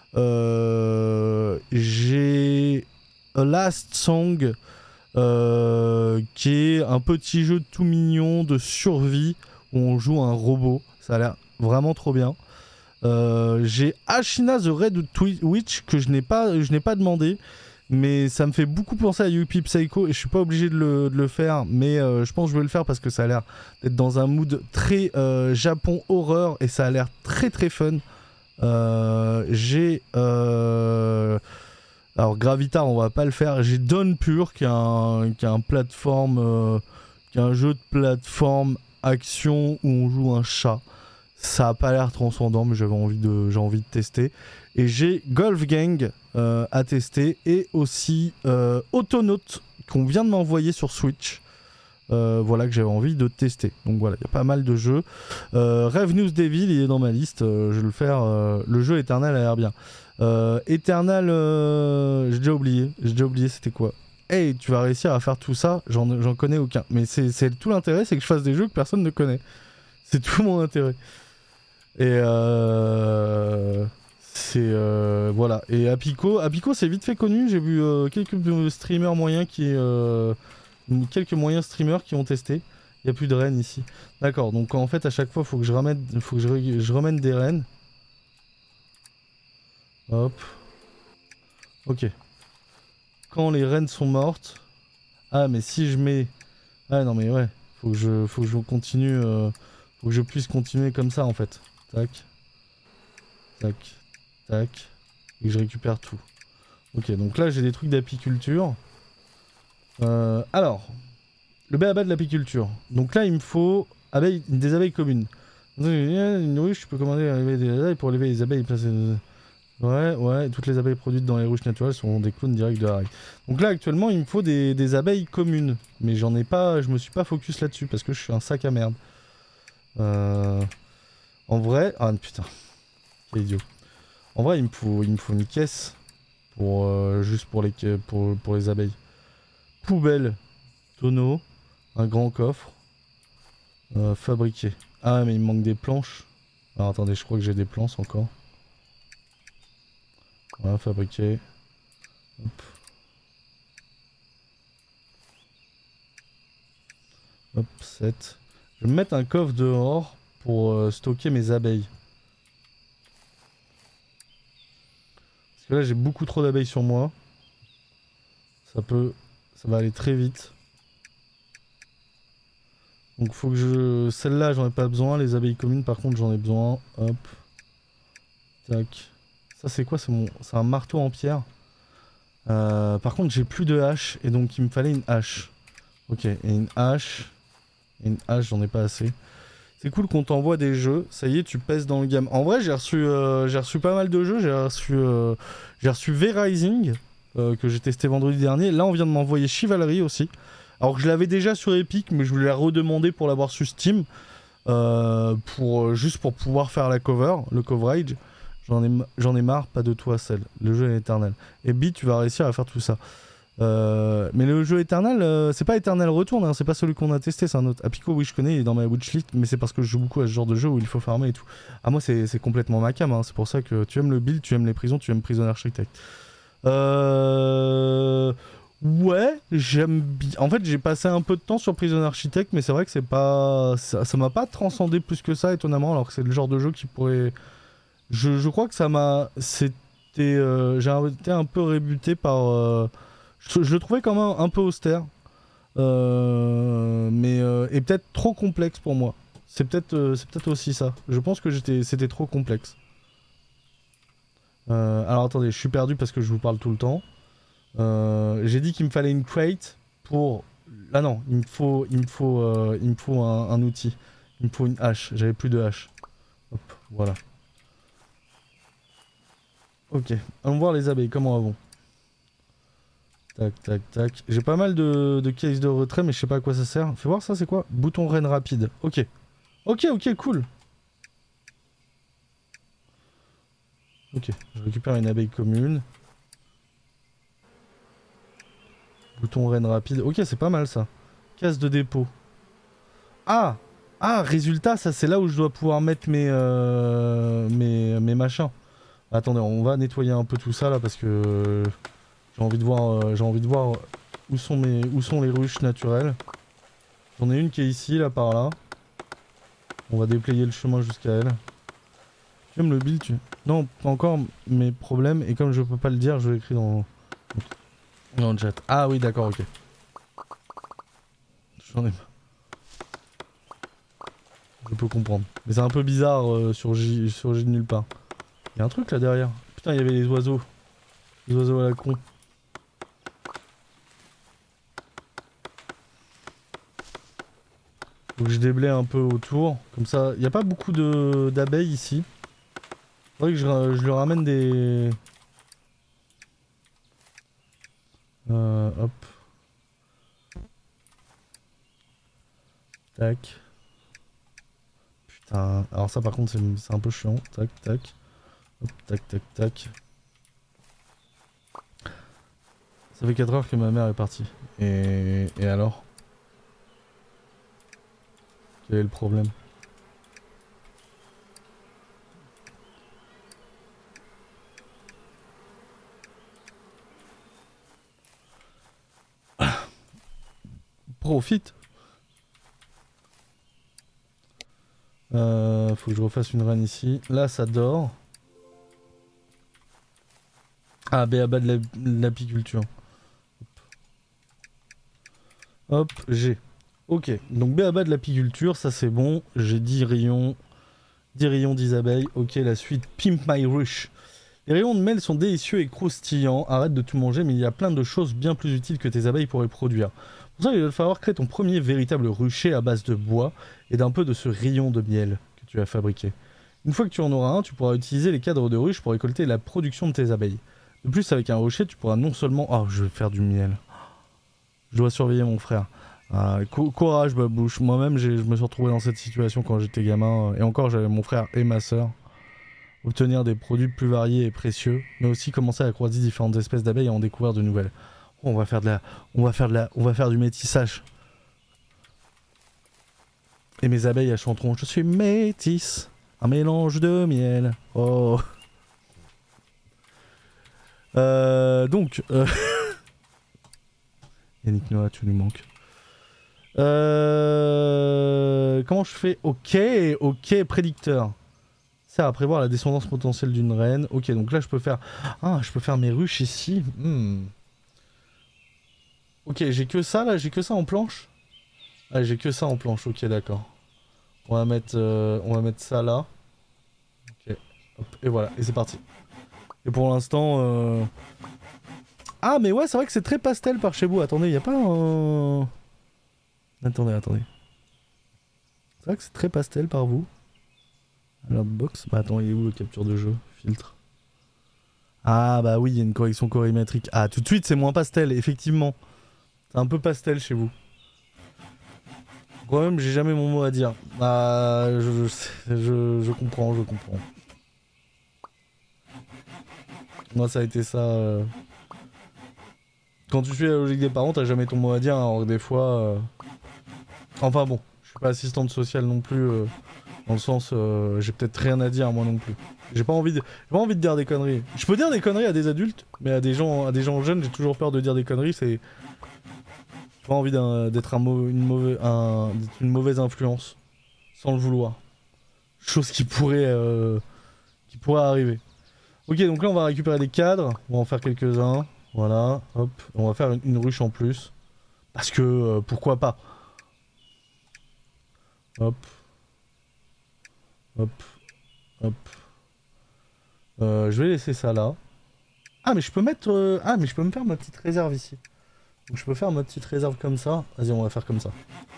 Euh, J'ai A Last Song euh, qui est un petit jeu tout mignon de survie où on joue un robot. Ça a l'air vraiment trop bien. Euh, J'ai Ashina the Red Witch que je n'ai pas, je n'ai pas demandé, mais ça me fait beaucoup penser à Yuppie Psycho et je suis pas obligé de le, de le faire, mais euh, je pense que je vais le faire parce que ça a l'air d'être dans un mood très euh, Japon horreur et ça a l'air très très fun. Euh, J'ai euh... alors Gravitar on va pas le faire. J'ai Downpour qui est un, qui est un plateforme, euh, qui est un jeu de plateforme action où on joue un chat. Ça a pas l'air transcendant, mais j'avais envie de, j'ai envie de tester. Et j'ai Golf Gang euh, à tester et aussi euh, Autonaut qu'on vient de m'envoyer sur Switch. Euh, voilà que j'avais envie de tester. Donc voilà, il y a pas mal de jeux. Euh, Revenues Devil, il est dans ma liste. Euh, je vais le faire. Euh, le jeu Eternal a l'air bien. Euh, Eternal, euh, j'ai déjà oublié. J'ai déjà oublié c'était quoi. Hey, tu vas réussir à faire tout ça. J'en, j'en connais aucun. Mais c'est, c'est tout l'intérêt, c'est que je fasse des jeux que personne ne connaît. C'est tout mon intérêt. Et euh, c'est euh, voilà. Et Apico, Apico c'est vite fait connu. J'ai vu euh, quelques streamers moyens qui, euh, quelques moyens streamers qui ont testé. Il y a plus de rennes ici. D'accord. Donc en fait à chaque fois faut que je ramène, faut que je, je remène des rennes. Hop. Ok. Quand les rennes sont mortes. Ah mais si je mets. Ah non mais ouais. Faut que je, faut que je continue. Euh... Faut que je puisse continuer comme ça en fait. Tac. Tac. Tac. Et que je récupère tout. Ok, donc là j'ai des trucs d'apiculture. Euh, alors. Le béaba de l'apiculture. Donc là il me faut abeilles, des abeilles communes. Une ruche, je peux commander des abeilles pour élever les abeilles. Ouais, ouais, toutes les abeilles produites dans les ruches naturelles sont des clones directs de la règle. Donc là actuellement il me faut des, des abeilles communes. Mais j'en ai pas, je me suis pas focus là-dessus parce que je suis un sac à merde. Euh... En vrai... Ah putain. Quel idiot. En vrai, il me faut, il me faut une caisse. Pour, euh, juste pour les, pour, pour les abeilles. Poubelle. Tonneau. Un grand coffre. Euh, fabriquer. Ah mais il me manque des planches. Alors attendez, je crois que j'ai des planches encore. Voilà, fabriquer. Hop. Hop, sept. Je vais me mettre un coffre dehors pour euh, stocker mes abeilles. Parce que là j'ai beaucoup trop d'abeilles sur moi. Ça peut... Ça va aller très vite. Donc faut que je... Celle-là j'en ai pas besoin. Les abeilles communes par contre j'en ai besoin. Hop. Tac. Ça c'est quoi? C'est mon... C'est un marteau en pierre. Euh, par contre j'ai plus de hache. Et donc il me fallait une hache. Ok. Et une hache... Et une hache, j'en ai pas assez. C'est cool qu'on t'envoie des jeux. Ça y est, tu pèses dans le game. En vrai, j'ai reçu, euh, j'ai reçu pas mal de jeux. J'ai reçu, euh, j'ai reçu V-Rising, euh, que j'ai testé vendredi dernier. Là, on vient de m'envoyer Chivalry aussi. Alors que je l'avais déjà sur Epic, mais je voulais la redemander pour l'avoir sur Steam. Euh, pour, juste pour pouvoir faire la cover, le coverage. J'en ai, j'en ai marre, pas de toi, celle. Le jeu est éternel. Et Bi, tu vas réussir à faire tout ça. Euh, mais le jeu éternel, euh, c'est pas Éternel Retourne, hein, c'est pas celui qu'on a testé, c'est un autre. Apico, oui, je connais, il est dans ma watchlist, mais c'est parce que je joue beaucoup à ce genre de jeu où il faut farmer et tout. Ah, moi, c'est complètement ma cam, hein, c'est pour ça que tu aimes le build, tu aimes les prisons, tu aimes Prison Architect. Euh. Ouais, j'aime bien. En fait, j'ai passé un peu de temps sur Prison Architect, mais c'est vrai que c'est pas. Ça m'a pas transcendé plus que ça, étonnamment, alors que c'est le genre de jeu qui pourrait. Je, je crois que ça m'a. C'était. Euh... J'ai été un peu rébuté par. Euh... Je, je le trouvais quand même un peu austère. Euh... Mais. Euh... Et peut-être trop complexe pour moi. C'est peut-être euh... peut-être aussi ça. Je pense que c'était trop complexe. Euh... Alors attendez, je suis perdu parce que je vous parle tout le temps. Euh, j'ai dit qu'il me fallait une crate pour... Ah non, il me faut, il me faut, euh, il me faut un, un outil. Il me faut une hache, j'avais plus de hache. Hop, voilà. Ok, allons voir les abeilles, comment elles vont. Tac, tac, tac. J'ai pas mal de, de cases de retrait, mais je sais pas à quoi ça sert. Fais voir ça, c'est quoi? Bouton reine rapide. Ok. Ok, ok, cool. Ok, je récupère une abeille commune. Bouton reine rapide. Ok, c'est pas mal ça. Case de dépôt. Ah! Ah, résultat, ça c'est là où je dois pouvoir mettre mes, euh, mes, mes machins. Attendez, on va nettoyer un peu tout ça là parce que j'ai envie de voir, euh, j'ai envie de voir où sont mes, où sont les ruches naturelles. J'en ai une qui est ici, là par là. On va déplayer le chemin jusqu'à elle. Tu aimes le build, tu... Non, pas encore mes problèmes. Et comme je peux pas le dire, je l'écris dans... dans le chat. Ah oui, d'accord, ok. J'en ai pas. Je peux comprendre. Mais c'est un peu bizarre euh, sur J, sur J de nulle part. Il y a un truc là derrière. Putain, il y avait les oiseaux. Les oiseaux à la con. Faut que je déblaye un peu autour. Comme ça, il n'y a pas beaucoup d'abeilles ici. Faudrait que je, je lui ramène des... Euh, hop. Tac. Putain. Alors ça par contre c'est un peu chiant. Tac, tac. Hop, tac, tac, tac. Ça fait quatre heures que ma mère est partie. Et, et alors? Quel est le problème? Profite. Euh, faut que je refasse une reine ici. Là ça dort. Ah, béaba de l'apiculture. Hop, j'ai. Ok, donc béaba de l'apiculture, ça c'est bon. J'ai dix rayons. dix rayons, dix abeilles. Ok, la suite, Pimp My Rush. Les rayons de miel sont délicieux et croustillants. Arrête de tout manger, mais il y a plein de choses bien plus utiles que tes abeilles pourraient produire. Pour ça, il va falloir créer ton premier véritable rucher à base de bois et d'un peu de ce rayon de miel que tu as fabriqué. Une fois que tu en auras un, tu pourras utiliser les cadres de ruche pour récolter la production de tes abeilles. De plus, avec un rocher, tu pourras non seulement... Oh, je vais faire du miel. Je dois surveiller mon frère. Ah, co courage, babouche. Moi-même, je me suis retrouvé dans cette situation quand j'étais gamin. Et encore, j'avais mon frère et ma soeur. Obtenir des produits plus variés et précieux, mais aussi commencer à croiser différentes espèces d'abeilles et en découvrir de nouvelles. Oh, on va faire de la... On va faire de la... On va faire du métissage. Et mes abeilles, elles chanteront. Je suis métisse. Un mélange de miel. Oh... Euh, donc, euh... Yannick Noah, tu lui manques. Euh... Comment je fais? Ok, ok, prédicteur. Ça à prévoir la descendance potentielle d'une reine. Ok, donc là je peux faire... Ah, je peux faire mes ruches ici. Hmm. Ok, j'ai que ça là, j'ai que ça en planche. Ah, j'ai que ça en planche, ok, d'accord. On va mettre, euh... on va mettre ça là. Ok, hop, et voilà, et c'est parti. Et pour l'instant... Euh... Ah mais ouais, c'est vrai que c'est très pastel par chez vous. Attendez, il a pas un... Attendez, attendez. C'est vrai que c'est très pastel par vous. Alors box, bah attends, il est où le capture de jeu? Filtre. Ah bah oui, il y a une correction colorimétrique. Ah tout de suite c'est moins pastel, effectivement. C'est un peu pastel chez vous. Quand même, j'ai jamais mon mot à dire. Bah je, je, je, je comprends, je comprends. Moi ça a été ça. Euh... Quand tu suis la logique des parents, t'as jamais ton mot à dire, alors que des fois... Euh... Enfin bon, je suis pas assistante sociale non plus, euh, dans le sens, euh, j'ai peut-être rien à dire moi non plus. J'ai pas envie de, j'ai pas envie de dire des conneries. Je peux dire des conneries à des adultes, mais à des gens, à des gens jeunes, j'ai toujours peur de dire des conneries. C'est, j'ai pas envie d'être un mau une, mauvaise, un, une mauvaise influence, sans le vouloir. Chose qui pourrait, euh, qui pourrait arriver. Ok, donc là on va récupérer des cadres, on va en faire quelques-uns. Voilà, hop, on va faire une, une ruche en plus, parce que euh, pourquoi pas. Hop, hop, hop. Euh, je vais laisser ça là. Ah mais je peux mettre... Euh... Ah mais je peux me faire ma petite réserve ici. Donc je peux faire ma petite réserve comme ça. Vas-y on va faire comme ça.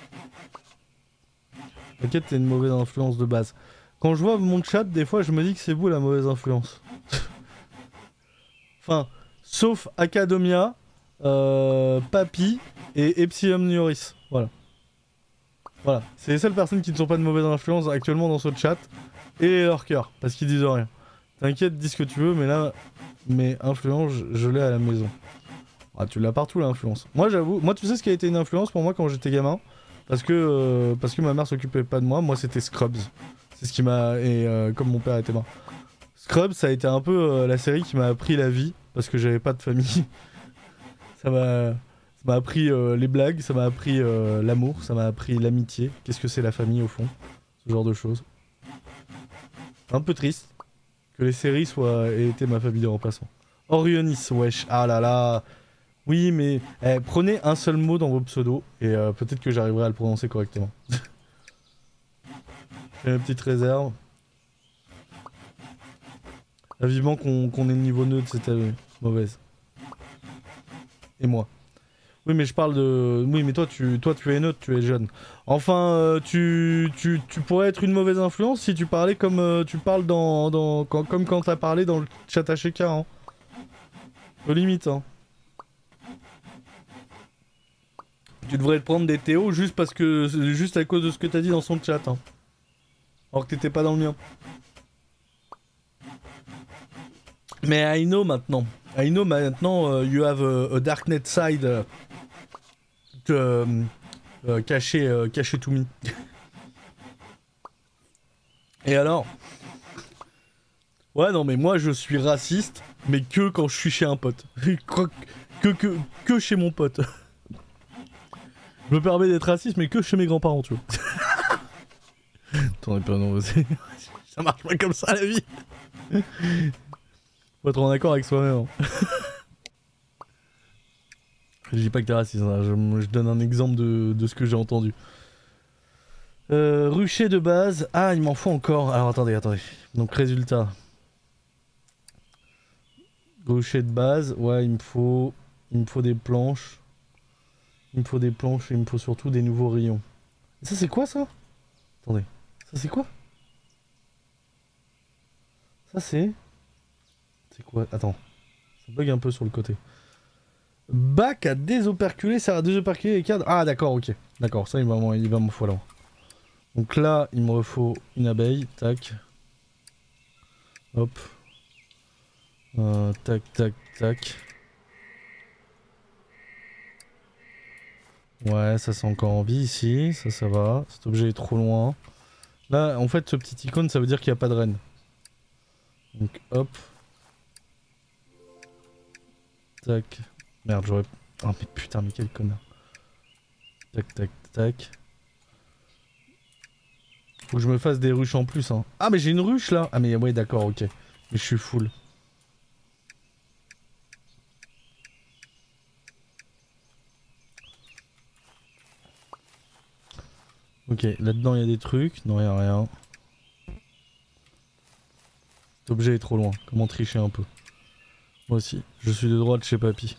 T'inquiète, t'es une mauvaise influence de base. Quand je vois mon chat, des fois je me dis que c'est vous la mauvaise influence. Enfin, sauf Academia, euh, Papy et Epsilon Nioris. Voilà. Voilà. C'est les seules personnes qui ne sont pas de mauvaise influence actuellement dans ce chat. Et les lurkers, parce qu'ils disent rien. T'inquiète, dis ce que tu veux, mais là, mes influences, je, je l'ai à la maison. Ah, tu l'as partout l'influence. Moi, j'avoue, moi, tu sais ce qui a été une influence pour moi quand j'étais gamin, parce que euh, parce que ma mère s'occupait pas de moi. Moi, c'était Scrubs. C'est ce qui m'a et euh, comme mon père était mort. Scrubs, ça a été un peu euh, la série qui m'a appris la vie, parce que j'avais pas de famille. Ça m'a, ça m'a appris euh, les blagues, ça m'a appris euh, l'amour, ça m'a appris l'amitié. Qu'est-ce que c'est la famille au fond, ce genre de choses. Un peu triste. Que les séries soient aient été ma famille de remplacement. Orionis, wesh, ah là là. Oui, mais eh, prenez un seul mot dans vos pseudos et euh, peut-être que j'arriverai à le prononcer correctement. J'ai une petite réserve. Là, vivement qu'on qu'on ait le niveau neutre cette année. Mauvaise. Et moi. Oui, mais je parle de... Oui, mais toi, tu, toi, tu es neutre, tu es jeune. Enfin, euh, tu, tu, tu pourrais être une mauvaise influence si tu parlais comme euh, tu parles dans... dans quand, comme quand t'as parlé dans le chat H K, hein. Au limite, hein. Tu devrais te prendre des Théo juste parce que... Juste à cause de ce que t'as dit dans son chat, hein. Alors que t'étais pas dans le mien. Mais I know maintenant. I know maintenant, uh, you have a, a darknet side... Uh, Euh, euh, caché, euh, caché to me. Et alors? Ouais, non, mais moi je suis raciste, mais que quand je suis chez un pote. que, que, que chez mon pote. Je me permets d'être raciste, mais que chez mes grands-parents, tu vois. T'en es pas non, ça marche pas comme ça la vie. Faut être en accord avec soi-même. Je dis pas que t'es raciste, hein. je, je donne un exemple de, de ce que j'ai entendu. Euh, rucher de base. Ah, il m'en faut encore. Alors attendez, attendez. Donc résultat. Rucher de base. Ouais, il me faut. Il me faut des planches. Il me faut des planches et il me faut surtout des nouveaux rayons. Et ça c'est quoi ça? Attendez. Ça c'est quoi? Ça c'est... C'est quoi? Attends. Ça bug un peu sur le côté. Bac à désoperculer, ça va désoperculer les cadres. Ah d'accord, ok. D'accord, ça il va m'en falloir. Donc là, il me faut une abeille. Tac. Hop. Euh, tac, tac, tac. Ouais, ça c'est encore en vie ici. Ça, ça va. Cet objet est trop loin. Là, en fait, ce petit icône, ça veut dire qu'il n'y a pas de reine. Donc hop. Tac. Merde, j'aurais... Oh mais putain, mais quel connard. Tac, tac, tac. Faut que je me fasse des ruches en plus, hein. Ah mais j'ai une ruche là. Ah mais ouais, d'accord, ok. Mais je suis full. Ok, là-dedans il y a des trucs. Non, il n'y a rien. Cet objet est trop loin. Comment tricher un peu? Moi aussi, je suis de droite chez Papy.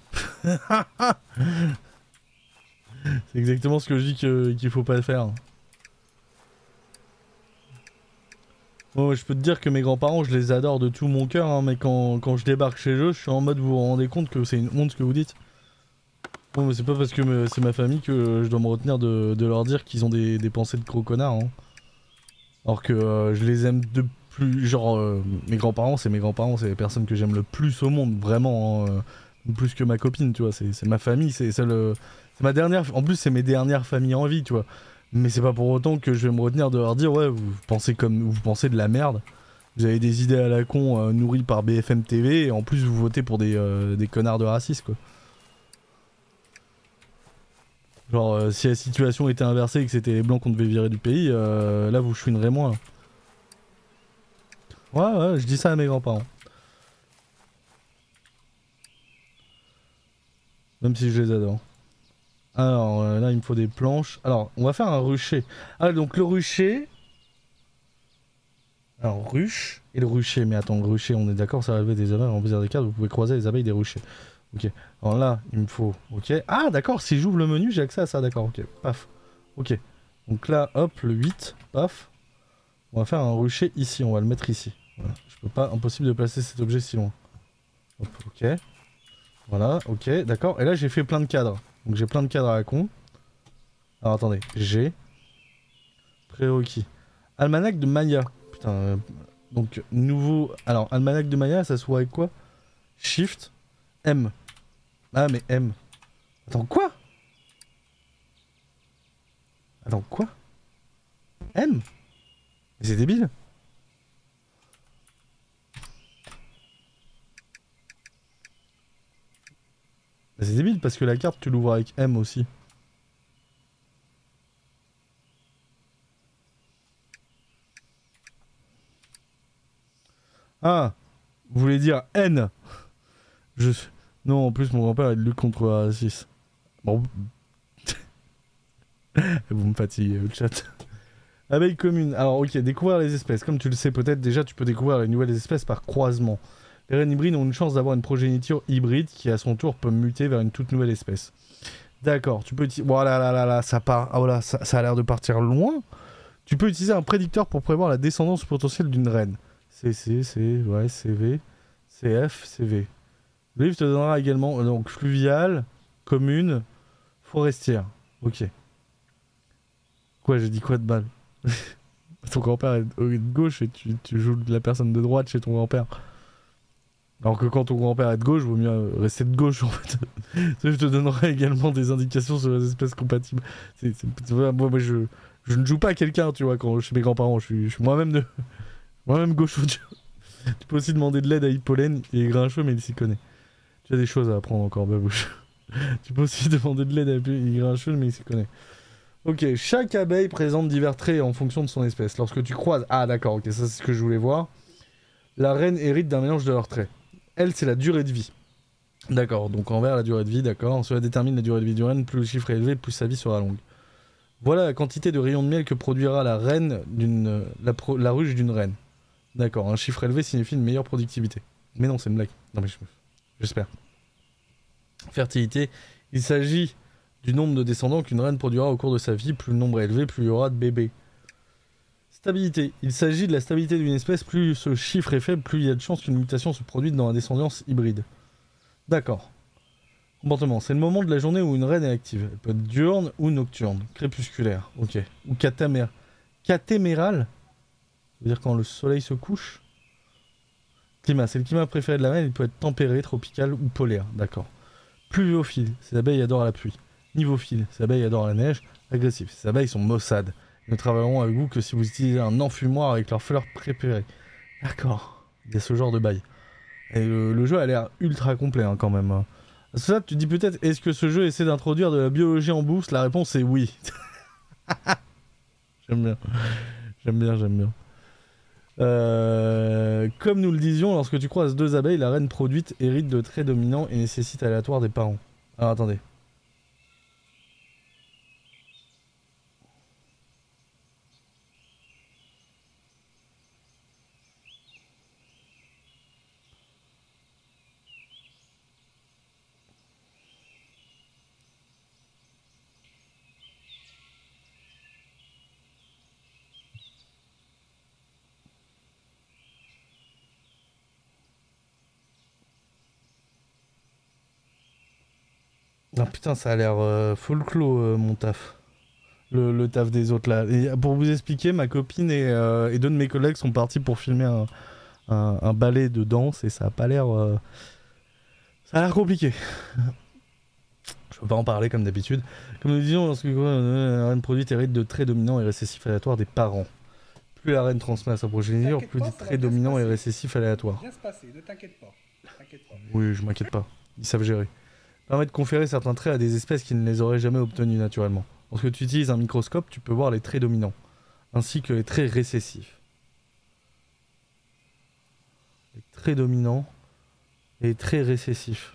C'est exactement ce que je dis qu'il qu faut pas faire. Bon, je peux te dire que mes grands-parents, je les adore de tout mon cœur, hein, mais quand, quand je débarque chez eux, je suis en mode, vous vous rendez compte que c'est une honte ce que vous dites? Bon, mais c'est pas parce que c'est ma famille que je dois me retenir de, de leur dire qu'ils ont des, des pensées de gros connards. Hein. Alors que euh, je les aime de plus... Genre, euh, mes grands-parents, c'est mes grands-parents, c'est les personnes que j'aime le plus au monde, vraiment, hein, euh, plus que ma copine, tu vois, c'est ma famille, c'est le... ma dernière... En plus, c'est mes dernières familles en vie, tu vois. Mais c'est pas pour autant que je vais me retenir de leur dire, ouais, vous pensez comme... vous pensez de la merde, vous avez des idées à la con euh, nourries par B F M T V, et en plus vous votez pour des, euh, des connards de racistes, quoi. Genre, euh, si la situation était inversée et que c'était les blancs qu'on devait virer du pays, euh, là vous chouinerez moins. Ouais, ouais, je dis ça à mes grands-parents. Même si je les adore. Alors, euh, là il me faut des planches. Alors, on va faire un rucher. Ah, donc le rucher... Alors, ruche et le rucher. Mais attends, le rucher, on est d'accord, ça va lever des abeilles. En plusieurs des cas, vous pouvez croiser les abeilles des ruchers. Ok. Alors là, il me faut... Ok. Ah, d'accord, si j'ouvre le menu, j'ai accès à ça. D'accord, ok. Paf. Ok. Donc là, hop, le huit. Paf. On va faire un rucher ici. On va le mettre ici. Voilà. Je peux pas... Impossible de placer cet objet si loin. Hop, ok. Voilà, ok, d'accord. Et là, j'ai fait plein de cadres. Donc j'ai plein de cadres à la con. Alors attendez. J'ai... Prérequis. Almanach de Maya. Putain... Euh... Donc, nouveau... Alors, almanach de Maya, ça se voit avec quoi? Shift. M. Ah, mais M. Attends, quoi? Attends, quoi? M? Mais c'est débile. C'est débile parce que la carte, tu l'ouvres avec M aussi. Ah, vous voulez dire N? Je... Non, en plus, mon grand-père, il lutte contre le racisme. Bon... Vous me fatiguez, le chat. Abeille commune. Alors, ok, découvrir les espèces. Comme tu le sais peut-être, déjà, tu peux découvrir les nouvelles espèces par croisement. Les reines hybrides ont une chance d'avoir une progéniture hybride qui, à son tour, peut muter vers une toute nouvelle espèce. D'accord, tu peux... Voilà, là, là, là, ça part... Ah, voilà, ça, ça a l'air de partir loin. Tu peux utiliser un prédicteur pour prévoir la descendance potentielle d'une reine. C C, C, ouais, C V, C F, C V. Le livre te donnera également... Euh, donc, fluviale, commune, forestière. Ok. Quoi, j'ai dit quoi de mal? Ton grand-père est de gauche et tu, tu joues de la personne de droite chez ton grand-père. Alors que quand ton grand-père est de gauche, vaut mieux rester de gauche en fait. Je te donnerai également des indications sur les espèces compatibles. C'est, c'est, moi, moi je, je ne joue pas à quelqu'un, tu vois, quand chez mes grands-parents. Je suis, je suis moi-même de... moi-même gaucho. Tu, tu peux aussi demander de l'aide à Hippolène. Il est grincheux, mais il s'y connaît. Tu as des choses à apprendre encore, babouche. Tu peux aussi demander de l'aide à Hippolène. Il est grincheux, mais il s'y connaît. Ok, chaque abeille présente divers traits en fonction de son espèce. Lorsque tu croises... Ah d'accord, ok, ça c'est ce que je voulais voir. La reine hérite d'un mélange de leurs traits. Elle, c'est la durée de vie. D'accord, donc en vert, la durée de vie, d'accord. Cela détermine la durée de vie du reine. Plus le chiffre est élevé, plus sa vie sera longue. Voilà la quantité de rayons de miel que produira la reine d'une... La, pro... la ruche d'une reine. D'accord, un chiffre élevé signifie une meilleure productivité. Mais non, c'est une blague. Non mais je... j'espère. Fertilité, il s'agit du nombre de descendants qu'une reine produira au cours de sa vie. Plus le nombre est élevé, plus il y aura de bébés. Stabilité. Il s'agit de la stabilité d'une espèce. Plus ce chiffre est faible, plus il y a de chances qu'une mutation se produise dans la descendance hybride. D'accord. Comportement. C'est le moment de la journée où une reine est active. Elle peut être diurne ou nocturne. Crépusculaire. Ok. Ou catamér... Catéméral. Ça veut dire quand le soleil se couche. Climat. C'est le climat préféré de la reine. Il peut être tempéré, tropical ou polaire. D'accord. Pluviophile. Ces abeilles adorent la pluie. Nivophile. Ces abeilles adorent la neige. Agressif. Ces abeilles sont maussades. Ils ne travailleront avec vous que si vous utilisez un enfumoir avec leurs fleurs préférées. D'accord. Il y a ce genre de bail. Et le, le jeu a l'air ultra complet hein, quand même. Ça, tu te dis peut-être, est-ce que ce jeu essaie d'introduire de la biologie en boost? La réponse est oui. J'aime bien. J'aime bien, j'aime bien. Euh, comme nous le disions, lorsque tu croises deux abeilles, la reine produite hérite de traits dominants et nécessite aléatoire des parents. Alors attendez. Ah putain, ça a l'air euh, full clos euh, mon taf. le, le taf des autres là. Et pour vous expliquer, ma copine et, euh, et deux de mes collègues sont partis pour filmer un, un, un ballet de danse et ça a pas l'air... Euh... Ça a l'air compliqué. Je peux pas en parler comme d'habitude. Comme nous disions, lorsque la reine produite hérite de traits dominants et récessifs aléatoires des parents. Plus la reine transmet à sa progéniture, plus des traits dominants et récessifs aléatoires. Bien se passer, ne t'inquiète pas. T'inquiète pas. Oui, je m'inquiète pas. Ils savent gérer. Permet de conférer certains traits à des espèces qui ne les auraient jamais obtenus naturellement. Lorsque tu utilises un microscope, tu peux voir les traits dominants, ainsi que les traits récessifs. Les traits dominants et les traits récessifs.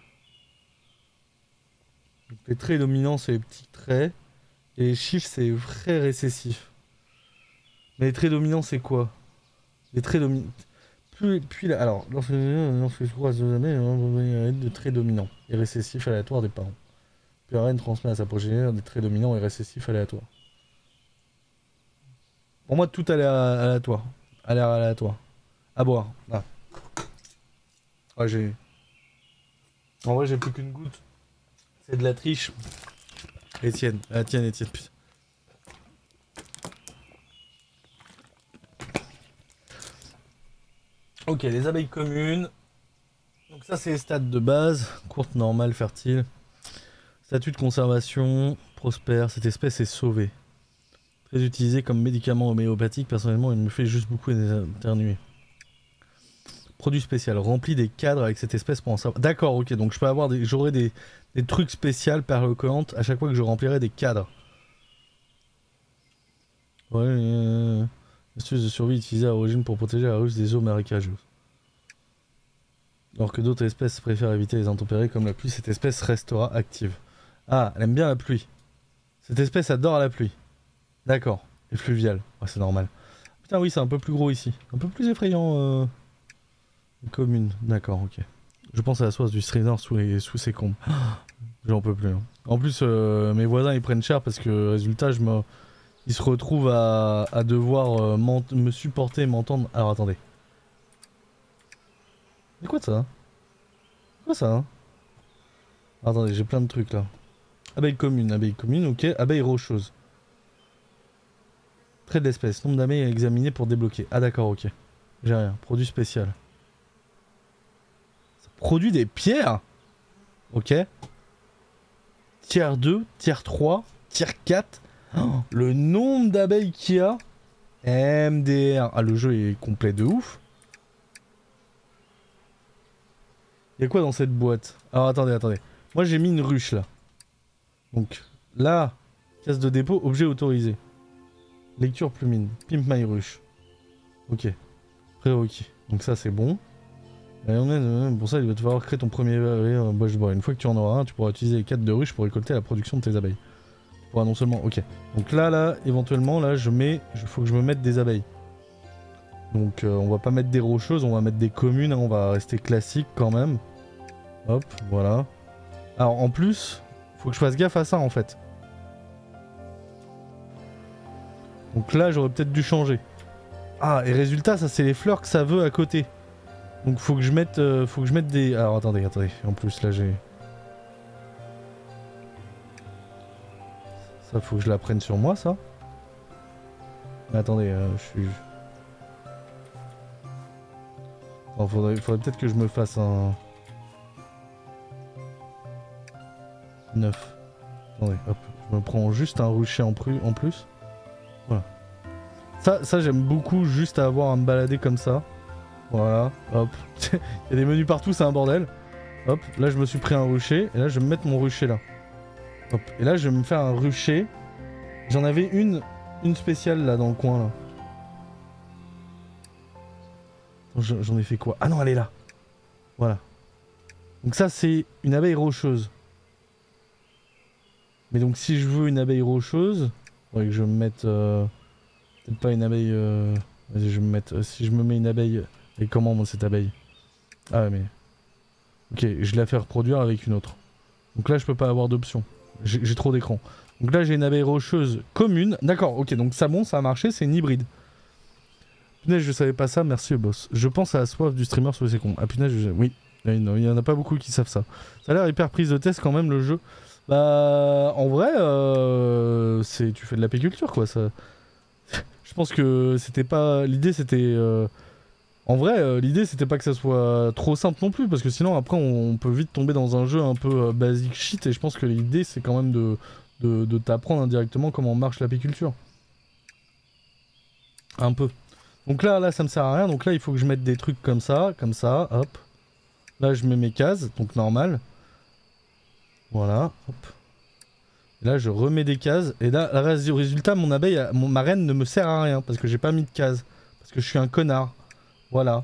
Donc, les traits dominants, c'est les petits traits, et les chiffres, c'est les vrais récessifs. Mais les traits dominants, c'est quoi? Les traits dominants... Puis, puis là, alors, lorsque je crois deux années, de traits dominants et récessifs aléatoires des parents. Puis la reine transmet à sa progéniture des traits dominants et récessifs aléatoires. Pour moi, tout a l'air aléatoire. A l'air aléatoire. À boire. Ah. Ouais, j'ai... En vrai, j'ai plus qu'une goutte. C'est de la triche. Etienne. Ah, tiens, Etienne, putain. Ok, les abeilles communes. Donc ça, c'est les stades de base. Courte, normale, fertile. Statut de conservation. Prospère. Cette espèce est sauvée. Très utilisée comme médicament homéopathique. Personnellement, il me fait juste beaucoup éternuer. Produit spécial. Rempli des cadres avec cette espèce pour en savoir. D'accord, ok. Donc je peux avoir des... J'aurai des... des trucs spéciaux perloquantes à chaque fois que je remplirai des cadres. Ouais. Euh... Astuce de survie utilisée à l'origine pour protéger la ruche des eaux marécageuses. Alors que d'autres espèces préfèrent éviter les intempéries comme la pluie, cette espèce restera active. Ah, elle aime bien la pluie. Cette espèce adore la pluie. D'accord. Et fluviale. Ouais, c'est normal. Putain, oui, c'est un peu plus gros ici. Un peu plus effrayant. Euh... Commune. D'accord, ok. Je pense à la source du Strider sous, les... sous ses combes. J'en peux plus. Hein. En plus, euh, mes voisins ils prennent cher parce que, résultat, je me... ils se retrouvent à, à devoir euh, me supporter et m'entendre. Alors attendez. C'est quoi ça? C'est quoi ça hein? Attendez, j'ai plein de trucs là. Abeille commune, abeille commune, ok. Abeille rocheuse. Trait de l'espèce, nombre d'abeilles à examiner pour débloquer. Ah d'accord, ok. J'ai rien. Produit spécial. Ça produit des pierres. Ok. Tiers deux, tiers trois, tiers quatre. Oh, le nombre d'abeilles qu'il y a. M D R. Ah, le jeu est complet de ouf. Il y a quoi dans cette boîte? Alors attendez, attendez. Moi j'ai mis une ruche là. Donc là, case de dépôt, objet autorisé. Lecture plumine. Pimp my ruche. Ok. Prérequis. Donc ça c'est bon. Pour ça il va te falloir créer ton premier bois. Une fois que tu en auras un, tu pourras utiliser les quatre de ruche pour récolter la production de tes abeilles. Tu pourras non seulement... Ok. Donc là, là, éventuellement, là je mets... Il faut que je me mette des abeilles. Donc euh, on va pas mettre des rocheuses, on va mettre des communes, hein, on va rester classique quand même. Hop, voilà. Alors en plus, faut que je fasse gaffe à ça en fait. Donc là j'aurais peut-être dû changer. Ah et résultat ça c'est les fleurs que ça veut à côté. Donc faut que je mette, euh, faut que je mette des... Alors attendez, attendez, en plus là j'ai... Ça faut que je la prenne sur moi ça. Mais attendez, euh, je suis... Il faudrait, faudrait peut-être que je me fasse un... neuf. Attendez, hop. Je me prends juste un rucher en, en plus. Voilà. Ça, ça j'aime beaucoup juste à avoir à me balader comme ça. Voilà, hop. Il y a des menus partout, c'est un bordel. Hop, là je me suis pris un rucher. Et là je vais me mettre mon rucher là. Hop. Et là je vais me faire un rucher. J'en avais une, une spéciale là dans le coin là. J'en ai fait quoi? Ah non, elle est là. Voilà. Donc ça, c'est une abeille rocheuse. Mais donc si je veux une abeille rocheuse, il faudrait que je me mette... Euh, peut-être pas une abeille... Euh, vas-y, je vais me mettre... Euh, si je me mets une abeille... Et comment, moi, cette abeille? Ah ouais, mais... Ok, je la fais reproduire avec une autre. Donc là, je peux pas avoir d'option. J'ai trop d'écran. Donc là, j'ai une abeille rocheuse commune. D'accord, ok, donc ça bon, ça a marché, c'est une hybride. Punaise, je savais pas ça, merci le boss. Je pense à la soif du streamer sur les cons. Ah punaise, je... oui, il y en a pas beaucoup qui savent ça. Ça a l'air hyper prise de test quand même le jeu. Bah, en vrai, euh, c'est tu fais de l'apiculture, quoi. Ça. Je pense que c'était pas... L'idée, c'était... Euh... En vrai, euh, l'idée, c'était pas que ça soit trop simple non plus, parce que sinon, après, on, on peut vite tomber dans un jeu un peu euh, basic shit, et je pense que l'idée, c'est quand même de, de, de t'apprendre indirectement comment marche l'apiculture. Un peu. Donc là, là, ça me sert à rien, donc là, il faut que je mette des trucs comme ça, comme ça, hop. Là, je mets mes cases, donc normal. Voilà, hop. Et là, je remets des cases, et là, le résultat, mon abeille, mon, ma reine ne me sert à rien, parce que j'ai pas mis de cases. Parce que je suis un connard. Voilà.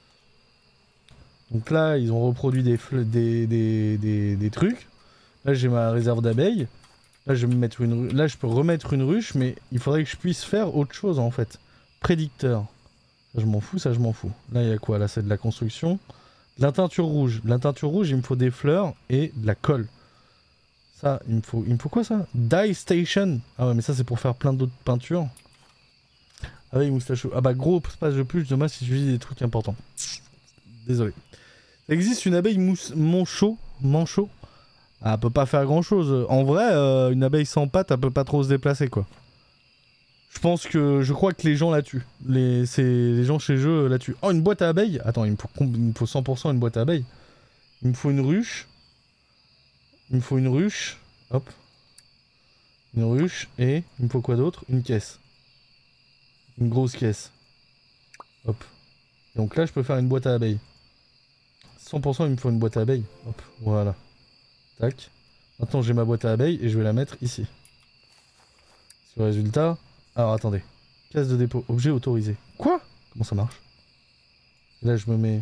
Donc là, ils ont reproduit des, des, des, des, des trucs. Là, j'ai ma réserve d'abeilles. Là, je vais me mettre une... Là, je peux remettre une ruche, mais il faudrait que je puisse faire autre chose, en fait. Prédicteur. Ça, je m'en fous, ça, je m'en fous. Là, il y a quoi? Là, c'est de la construction. De la teinture rouge. De la teinture rouge, il me faut des fleurs et de la colle. Ça, il me faut... Il me faut quoi, ça? Dye Station. Ah ouais, mais ça, c'est pour faire plein d'autres peintures. Ah oui, moustachou. Ah bah, gros espace de plus, dommage si je dis des trucs importants. Désolé. Il existe une abeille mousse... manchot. Manchot. Ah, elle peut pas faire grand chose. En vrai, euh, une abeille sans pattes, elle peut pas trop se déplacer, quoi. Je pense que... Je crois que les gens la tuent. Les, les gens chez eux la tuent. Oh, une boîte à abeilles. Attends, il me faut, il me faut cent pour cent une boîte à abeilles. Il me faut une ruche. Il me faut une ruche. Hop. Une ruche. Et il me faut quoi d'autre? Une caisse. Une grosse caisse. Hop. Donc là, je peux faire une boîte à abeilles. cent pour cent, il me faut une boîte à abeilles. Hop, voilà. Tac. Maintenant, j'ai ma boîte à abeilles et je vais la mettre ici. Sur le résultat... Alors, attendez. Case de dépôt. Objet autorisé. Quoi? Comment ça marche? Là, je me mets...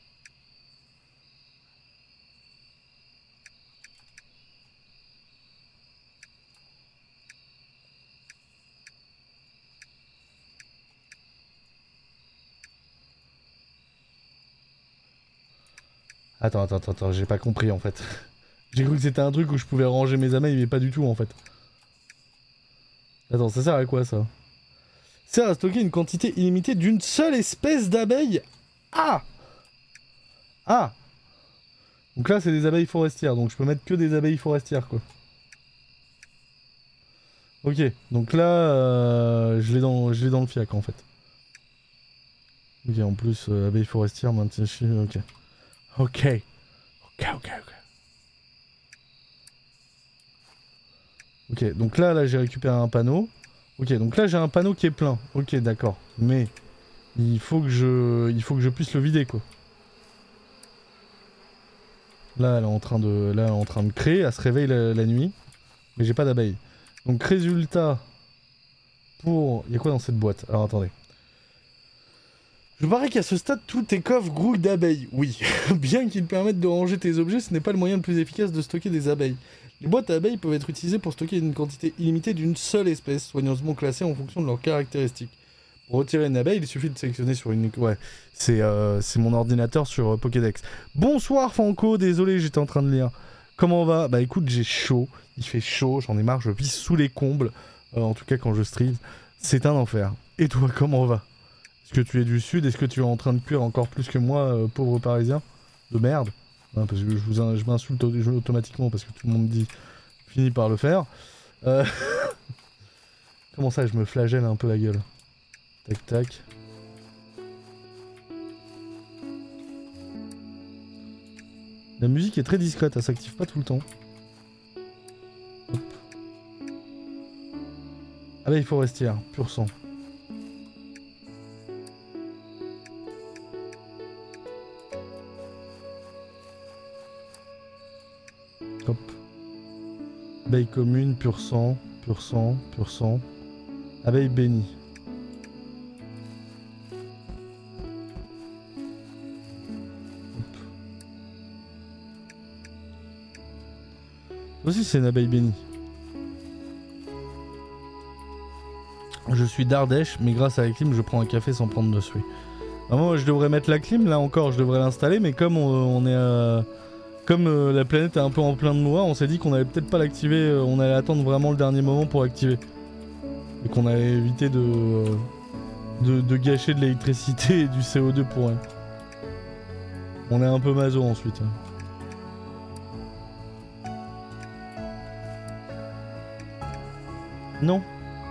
Attends, attends, attends, attends, j'ai pas compris en fait. J'ai cru que c'était un truc où je pouvais ranger mes abeilles, mais pas du tout en fait. Attends, ça sert à quoi ça? Ça sert à stocker une quantité illimitée d'une seule espèce d'abeille. Ah! Ah! Donc là, c'est des abeilles forestières, donc je peux mettre que des abeilles forestières quoi. Ok, donc là, euh, je l'ai dans, je l'ai dans le fiac en fait. Ok, en plus, euh, abeilles forestières, maintien, ok. Ok. Ok, ok, ok. Ok, donc là, là j'ai récupéré un panneau. Ok, donc là j'ai un panneau qui est plein. Ok, d'accord. Mais il faut que je, il faut que je puisse le vider quoi. Là, elle est en train de, là, elle est en train de créer. Elle se réveille la, la nuit, mais j'ai pas d'abeilles. Donc résultat pour, il y a quoi dans cette boîte? Alors attendez. Je parie qu'à ce stade, tous tes coffres grouillent d'abeilles. Oui, bien qu'ils permettent de ranger tes objets, ce n'est pas le moyen le plus efficace de stocker des abeilles. Les boîtes à abeilles peuvent être utilisées pour stocker une quantité illimitée d'une seule espèce, soigneusement classée en fonction de leurs caractéristiques. Pour retirer une abeille, il suffit de sélectionner sur une... Ouais, c'est euh, mon ordinateur sur euh, Pokédex. Bonsoir Franco, désolé, j'étais en train de lire. Comment on va? Bah écoute, j'ai chaud, il fait chaud, j'en ai marre, je vis sous les combles. Euh, en tout cas quand je stream, c'est un enfer. Et toi, comment on va? Est-ce que tu es du sud? Est-ce que tu es en train de cuire encore plus que moi, euh, pauvre parisien? De merde. Hein, parce que je, vous, je m'insulte automatiquement parce que tout le monde dit finit par le faire. Euh... Comment ça, je me flagelle un peu la gueule? Tac tac. La musique est très discrète, elle s'active pas tout le temps. Hop. Abeille forestière, pur sang. Hop. Abeille commune, pur sang, pur sang, pur sang. Abeille bénie. Aussi c'est une abeille bénie. Je suis d'Ardèche, mais grâce à la clim, je prends un café sans prendre de suie. Vraiment, je devrais mettre la clim, là encore, je devrais l'installer, mais comme on, on est... Euh, comme euh, la planète est un peu en plein de noix, on s'est dit qu'on allait peut-être pas l'activer, euh, on allait attendre vraiment le dernier moment pour l'activer. Et qu'on allait éviter de, euh, de, de gâcher de l'électricité et du C O deux pour rien. On est un peu maso ensuite. Non.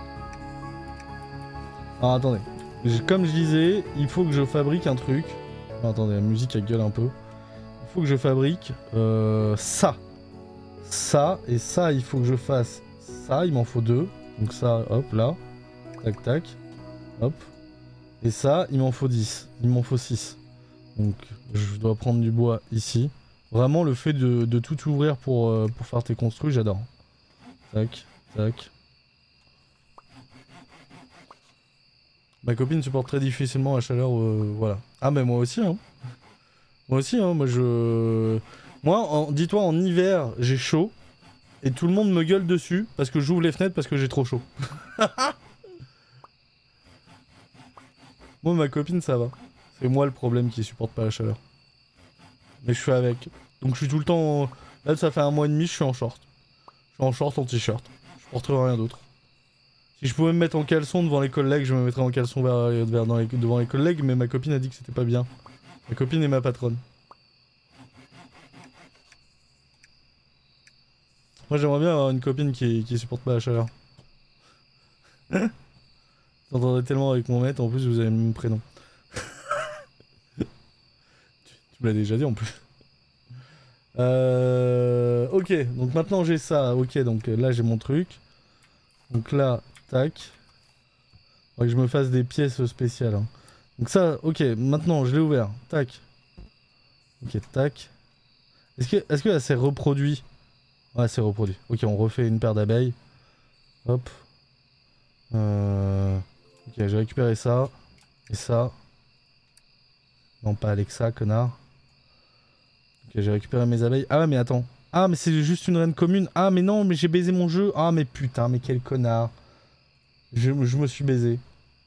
Alors attendez. Comme je disais, il faut que je fabrique un truc. Alors, attendez, la musique elle gueule un peu. Il faut que je fabrique euh, ça. Ça et ça, il faut que je fasse ça. Il m'en faut deux. Donc ça, hop, là. Tac, tac. Hop. Et ça, il m'en faut dix. Il m'en faut six. Donc je dois prendre du bois ici. Vraiment, le fait de, de tout ouvrir pour, euh, pour faire tes construits, j'adore. Tac, tac. Ma copine supporte très difficilement la chaleur, euh, voilà. Ah mais moi aussi, hein. Moi aussi, hein, moi je... Moi, dis-toi, en hiver, j'ai chaud. Et tout le monde me gueule dessus, parce que j'ouvre les fenêtres parce que j'ai trop chaud. Moi, ma copine, ça va. C'est moi le problème qui supporte pas la chaleur. Mais je suis avec. Donc je suis tout le temps... En... Là, ça fait un mois et demi, je suis en short. Je suis en short, en t-shirt. Je porterai rien d'autre. Si je pouvais me mettre en caleçon devant les collègues, je me mettrais en caleçon vers, vers, dans les, devant les collègues, mais ma copine a dit que c'était pas bien. Ma copine est ma patronne. Moi j'aimerais bien avoir une copine qui, qui supporte pas la chaleur. J'entendrais tellement avec mon maître, en plus vous avez le même prénom. tu, tu me l'as déjà dit en plus. Euh... Ok, donc maintenant j'ai ça. Ok, donc là j'ai mon truc. Donc là, tac. Faudrait que je me fasse des pièces spéciales. Hein. Donc ça, ok, maintenant je l'ai ouvert. Tac. Ok, tac. Est-ce que, est-ce que là c'est reproduit? Ouais, c'est reproduit. Ok, on refait une paire d'abeilles. Hop. Euh... Ok, j'ai récupéré ça. Et ça. Non, pas Alexa, connard. Ok, j'ai récupéré mes abeilles. Ah mais attends. Ah mais c'est juste une reine commune. Ah mais non, mais j'ai baisé mon jeu. Ah mais putain, mais quel connard. Je, je me suis baisé.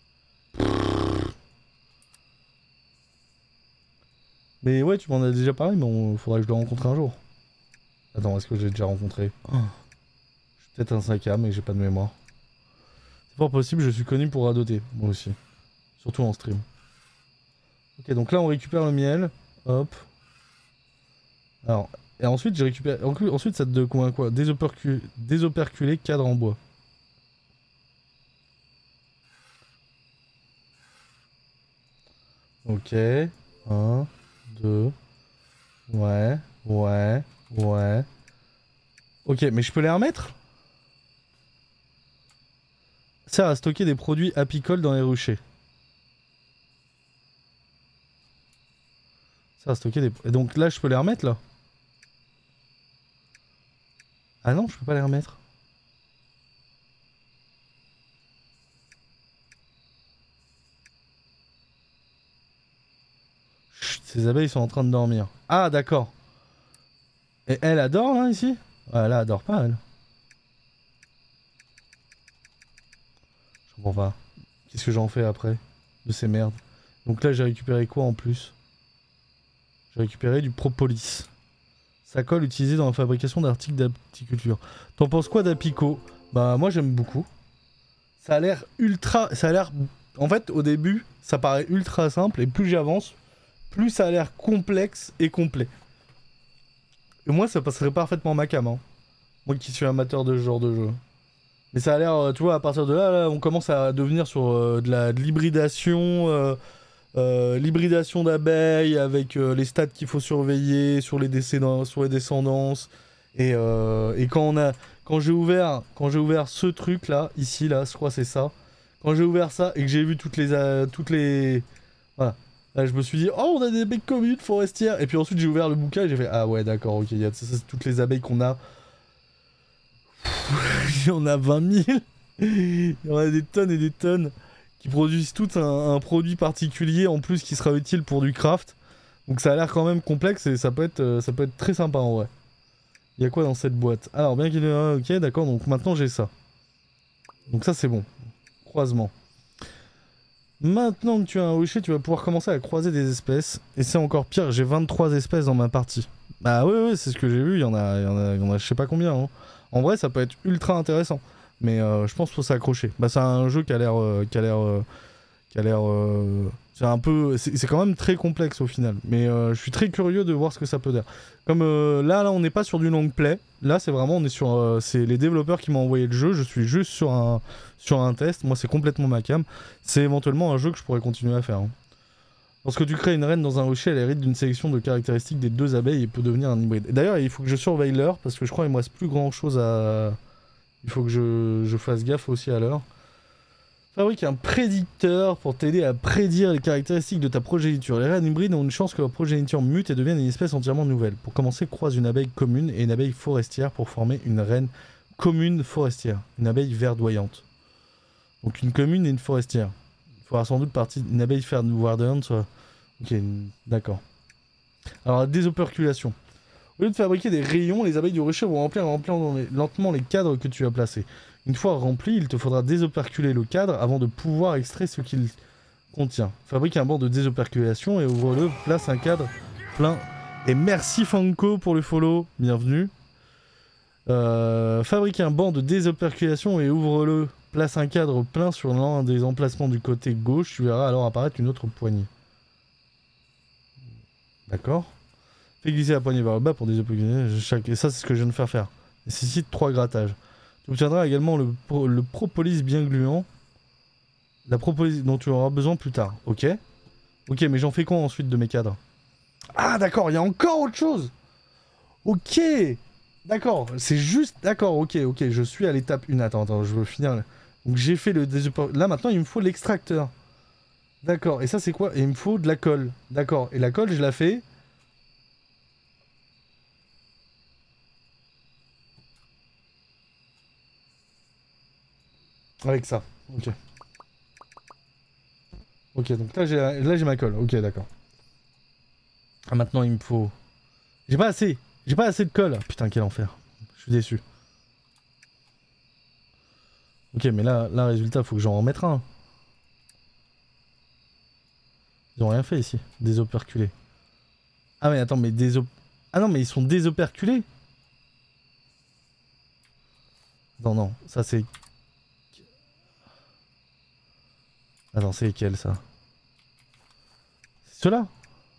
Mais ouais, tu m'en as déjà parlé, mais on... faudrait que je le rencontre un jour. Attends, est-ce que j'ai déjà rencontré? Oh. Je suis peut-être un cinq A, mais j'ai pas de mémoire. C'est pas possible, je suis connu pour radoter, moi aussi. Surtout en stream. Ok, donc là on récupère le miel. Hop. Alors, et ensuite j'ai récupéré... Ensuite ça te convainc quoi? Désopercu... Désoperculé cadre en bois. Ok. un, deux... Ouais, ouais, ouais... Ok, mais je peux les remettre? Sert à stocker des produits apicoles dans les ruchers. Ça à stocker des... Et donc là je peux les remettre là? Ah non, je peux pas les remettre. Chut, ces abeilles sont en train de dormir. Ah d'accord. Et elle adore là ici? Ouais, là elle adore pas elle. Je comprends pas. Qu'est-ce que j'en fais après de ces merdes? Donc là j'ai récupéré quoi en plus? J'ai récupéré du propolis. Ça colle utilisé dans la fabrication d'articles d'apiculture. T'en penses quoi d'Apico? Bah moi j'aime beaucoup. Ça a l'air ultra... Ça a l'air... En fait au début ça paraît ultra simple et plus j'avance, plus ça a l'air complexe et complet. Et moi ça passerait parfaitement ma cam. Hein. Moi qui suis amateur de ce genre de jeu. Mais ça a l'air, tu vois, à partir de là, là on commence à devenir sur euh, de la de l'hybridation... Euh, Euh, l'hybridation d'abeilles avec euh, les stats qu'il faut surveiller sur les, sur les descendances et, euh, et quand on a quand j'ai ouvert quand j'ai ouvert ce truc là ici là je crois c'est ça quand j'ai ouvert ça et que j'ai vu toutes les euh, toutes les voilà là je me suis dit oh on a des abeilles communes forestières et puis ensuite j'ai ouvert le bouquin et j'ai fait ah ouais d'accord ok il y a ça, c'est toutes les abeilles qu'on a. Il y en a vingt mille. Il y en a des tonnes et des tonnes qui produisent tout un, un produit particulier en plus qui sera utile pour du craft. Donc ça a l'air quand même complexe et ça peut être, euh, ça peut être très sympa en vrai. Il y a quoi dans cette boîte? Alors bien qu'il y ait... Ok d'accord, donc maintenant j'ai ça. Donc ça c'est bon. Croisement. Maintenant que tu as un rucher, tu vas pouvoir commencer à croiser des espèces. Et c'est encore pire, j'ai vingt-trois espèces dans ma partie. Bah ouais ouais, c'est ce que j'ai vu, il y en a, il y en a, il y en a je sais pas combien. Hein. En vrai ça peut être ultra intéressant. Mais euh, je pense qu'il faut s'accrocher. Bah c'est un jeu qui a l'air euh, qui a l'air euh, qui a l'air... Euh... C'est un peu... C'est quand même très complexe au final. Mais euh, je suis très curieux de voir ce que ça peut dire. Comme euh, là, là, on n'est pas sur du long play. Là, c'est vraiment... on est sur... Euh, c'est les développeurs qui m'ont envoyé le jeu. Je suis juste sur un, sur un test. Moi, c'est complètement ma cam. C'est éventuellement un jeu que je pourrais continuer à faire. Hein. Lorsque tu crées une reine dans un rocher, elle hérite d'une sélection de caractéristiques des deux abeilles et peut devenir un hybride. D'ailleurs, il faut que je surveille l'heure, parce que je crois qu'il me reste plus grand chose à... Il faut que je, je fasse gaffe aussi à l'heure. Fabrique un prédicteur pour t'aider à prédire les caractéristiques de ta progéniture. Les reines hybrides ont une chance que leur progéniture mute et devienne une espèce entièrement nouvelle. Pour commencer, croise une abeille commune et une abeille forestière pour former une reine commune forestière. Une abeille verdoyante. Donc une commune et une forestière. Il faudra sans doute partie d'une abeille verdoyante soit... Ok, d'accord. Alors la désoperculation. Au lieu de fabriquer des rayons, les abeilles du rocher vont remplir, remplir lentement les cadres que tu as placés. Une fois rempli, il te faudra désoperculer le cadre avant de pouvoir extraire ce qu'il contient. Fabrique un banc de désoperculation et ouvre-le, place un cadre plein. Et merci Fanko pour le follow, bienvenue. Euh, fabrique un banc de désoperculation et ouvre-le, place un cadre plein sur l'un des emplacements du côté gauche, tu verras alors apparaître une autre poignée. D'accord. Fais glisser la poignée vers le bas pour désoperculer chaque... Et ça c'est ce que je viens de faire faire. Nécessite trois grattages. Tu obtiendras également le, le propolis bien gluant. La propolis dont tu auras besoin plus tard. Ok. Ok, mais j'en fais quoi ensuite de mes cadres? Ah d'accord, il y a encore autre chose. Ok. D'accord, c'est juste... D'accord, ok, ok, je suis à l'étape une. Attends, attends, je veux finir. Donc j'ai fait le... Là maintenant il me faut l'extracteur. D'accord, et ça c'est quoi? Et il me faut de la colle. D'accord, et la colle je la fais... Avec ça, ok. Ok, donc là j'ai là j'ai ma colle, ok d'accord. Ah, maintenant il me faut... J'ai pas assez, j'ai pas assez de colle. Putain quel enfer, je suis déçu. Ok mais là, là résultat faut que j'en remette un. Ils ont rien fait ici, désoperculés. Ah mais attends mais désop... Ah non mais ils sont désoperculés. Non non, ça c'est... Attends, c'est lesquels ça? C'est ceux-là?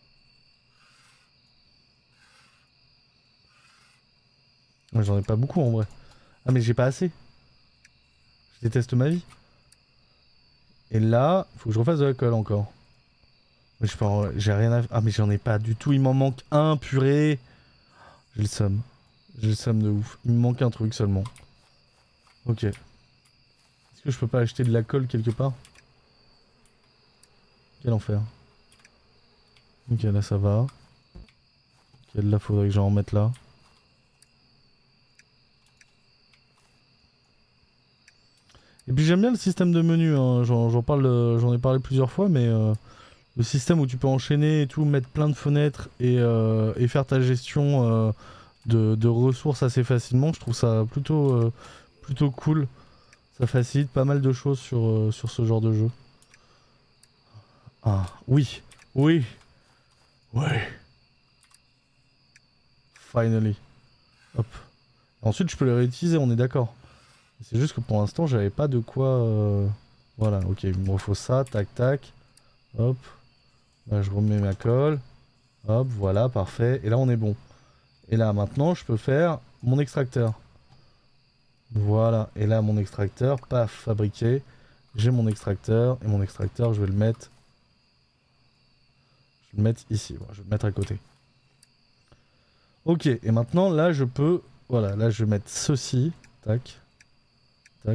J'en ai pas beaucoup en vrai. Ah mais j'ai pas assez. Je déteste ma vie. Et là, faut que je refasse de la colle encore. Mais je peux, j'ai rien à... Ah mais j'en ai pas du tout, il m'en manque un, purée. J'ai le seum. J'ai le seum de ouf. Il me manque un truc seulement. Ok. Est-ce que je peux pas acheter de la colle quelque part? Quel enfer. Ok, là ça va. Ok, là faudrait que j'en remette là. Et puis j'aime bien le système de menu, hein. J'en parle, j'en ai parlé plusieurs fois, mais euh, le système où tu peux enchaîner et tout, mettre plein de fenêtres et, euh, et faire ta gestion euh, de, de ressources assez facilement, je trouve ça plutôt, euh, plutôt cool. Ça facilite pas mal de choses sur, euh, sur ce genre de jeu. Ah, oui, oui, ouais. Finally. Hop. Et ensuite, je peux les réutiliser, on est d'accord. C'est juste que pour l'instant, j'avais pas de quoi... Euh... Voilà, ok, il me faut ça, tac, tac. Hop. Là, je remets ma colle. Hop, voilà, parfait. Et là, on est bon. Et là, maintenant, je peux faire mon extracteur. Voilà. Et là, mon extracteur, paf, fabriqué. J'ai mon extracteur. Et mon extracteur, je vais le mettre... Je vais le mettre ici. Voilà, je vais le mettre à côté. Ok. Et maintenant, là, je peux... Voilà, là, je vais mettre ceci. Tac. Tac.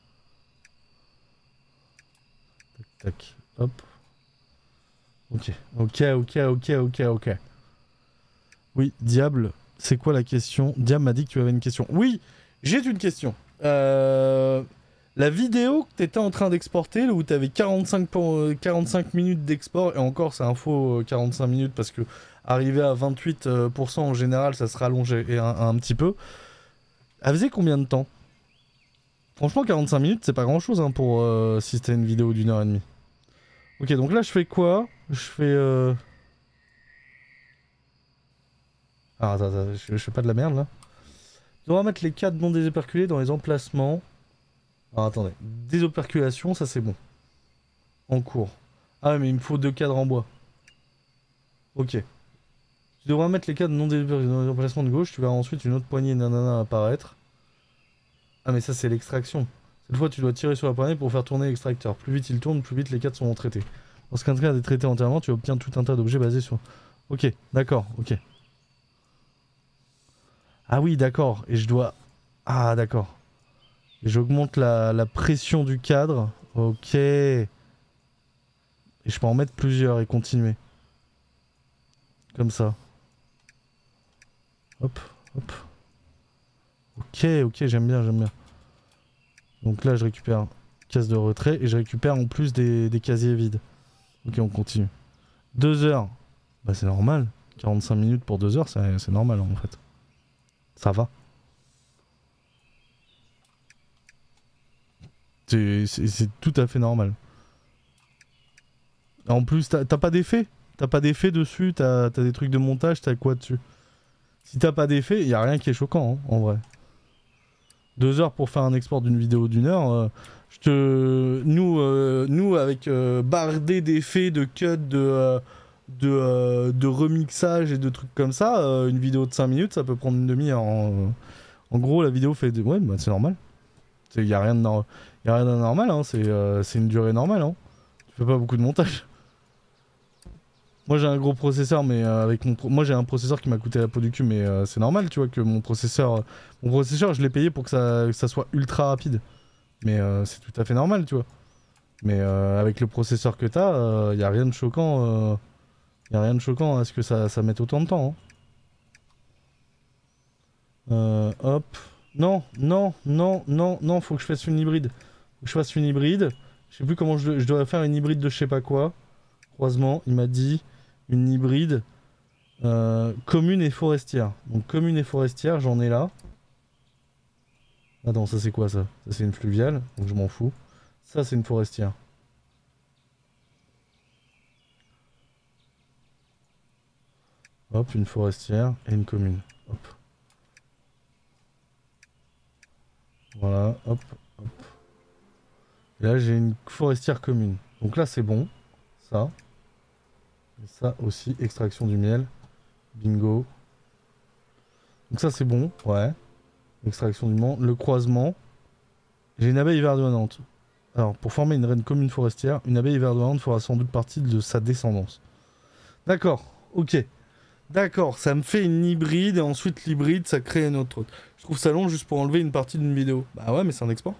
Tac, tac. Hop. Ok. Ok, ok, ok, ok, ok. Oui, Diable, c'est quoi la question? Diable m'a dit que tu avais une question. Oui, j'ai une question. Euh... La vidéo que tu étais en train d'exporter, où tu avais quarante-cinq, pour, quarante-cinq minutes d'export, et encore c'est un faux quarante-cinq minutes parce que arrivé à vingt-huit pour cent en général, ça se rallonge un, un petit peu. Elle faisait combien de temps? Franchement, quarante-cinq minutes, c'est pas grand chose hein, pour euh, si c'était une vidéo d'une heure et demie. Ok, donc là je fais quoi? Je fais... Euh... Ah, attends, attends, je, je fais pas de la merde là. On va mettre les cadres non désoperculés dans les emplacements. Alors attendez, désoperculation, ça c'est bon. En cours. Ah ouais, mais il me faut deux cadres en bois. Ok. Tu devras mettre les cadres non délibérés dans l'emplacement de gauche. Tu verras ensuite une autre poignée nanana apparaître. Ah mais ça c'est l'extraction. Cette fois tu dois tirer sur la poignée pour faire tourner l'extracteur. Plus vite il tourne, plus vite les cadres seront traités. Lorsqu'un cadre est traité entièrement, tu obtiens tout un tas d'objets basés sur... Ok, d'accord, ok. Ah oui, d'accord. Et je dois... Ah d'accord. Et j'augmente la, la pression du cadre. Ok. Et je peux en mettre plusieurs et continuer. Comme ça. Hop, hop. Ok, ok, j'aime bien, j'aime bien. Donc là, je récupère case de retrait et je récupère en plus des, des casiers vides. Ok, on continue. Deux heures. Bah c'est normal. quarante-cinq minutes pour deux heures, c'est normal en fait. Ça va. C'est tout à fait normal. En plus, t'as pas d'effet. T'as pas d'effet dessus, t'as des trucs de montage, t'as quoi dessus? Si t'as pas d'effet, y a rien qui est choquant, hein, en vrai. Deux heures pour faire un export d'une vidéo d'une heure, euh, je te... Nous, euh, nous avec euh, bardé d'effets, de cut, de, euh, de, euh, de remixage et de trucs comme ça, euh, une vidéo de cinq minutes, ça peut prendre une demi-heure. En, en gros, la vidéo fait... De... Ouais, bah, c'est normal. Il y a rien de, no... y a rien de normal, hein. C'est euh, une durée normale. Hein. Tu fais pas beaucoup de montage. Moi j'ai un gros processeur, mais euh, avec mon pro moi j'ai un processeur qui m'a coûté la peau du cul, mais euh, c'est normal, tu vois, que mon processeur, euh, mon processeur, je l'ai payé pour que ça, que ça soit ultra rapide. Mais euh, c'est tout à fait normal, tu vois. Mais euh, avec le processeur que t'as, il euh, y a rien de choquant, euh, y a rien de choquant à ce que ça, ça mette autant de temps. Hein. Euh, hop. Non, non, non, non, non, faut que je fasse une hybride. Faut que je fasse une hybride. Je sais plus comment je, je dois faire une hybride de je sais pas quoi. Croisement, il m'a dit une hybride euh, commune et forestière. Donc commune et forestière, j'en ai là. Attends, ça c'est quoi ça? Ça c'est une fluviale, donc je m'en fous. Ça c'est une forestière. Hop, une forestière et une commune. Hop. Voilà, hop, hop. Et là j'ai une forestière commune. Donc là c'est bon, ça. Et ça aussi, extraction du miel. Bingo. Donc ça c'est bon, ouais. Extraction du miel. Le croisement. J'ai une abeille verdoyante. Alors, pour former une reine commune forestière, une abeille verdoyante fera sans doute partie de sa descendance. D'accord, ok. D'accord, ça me fait une hybride et ensuite l'hybride ça crée une autre. Je trouve ça long juste pour enlever une partie d'une vidéo. Bah ouais, mais c'est un export.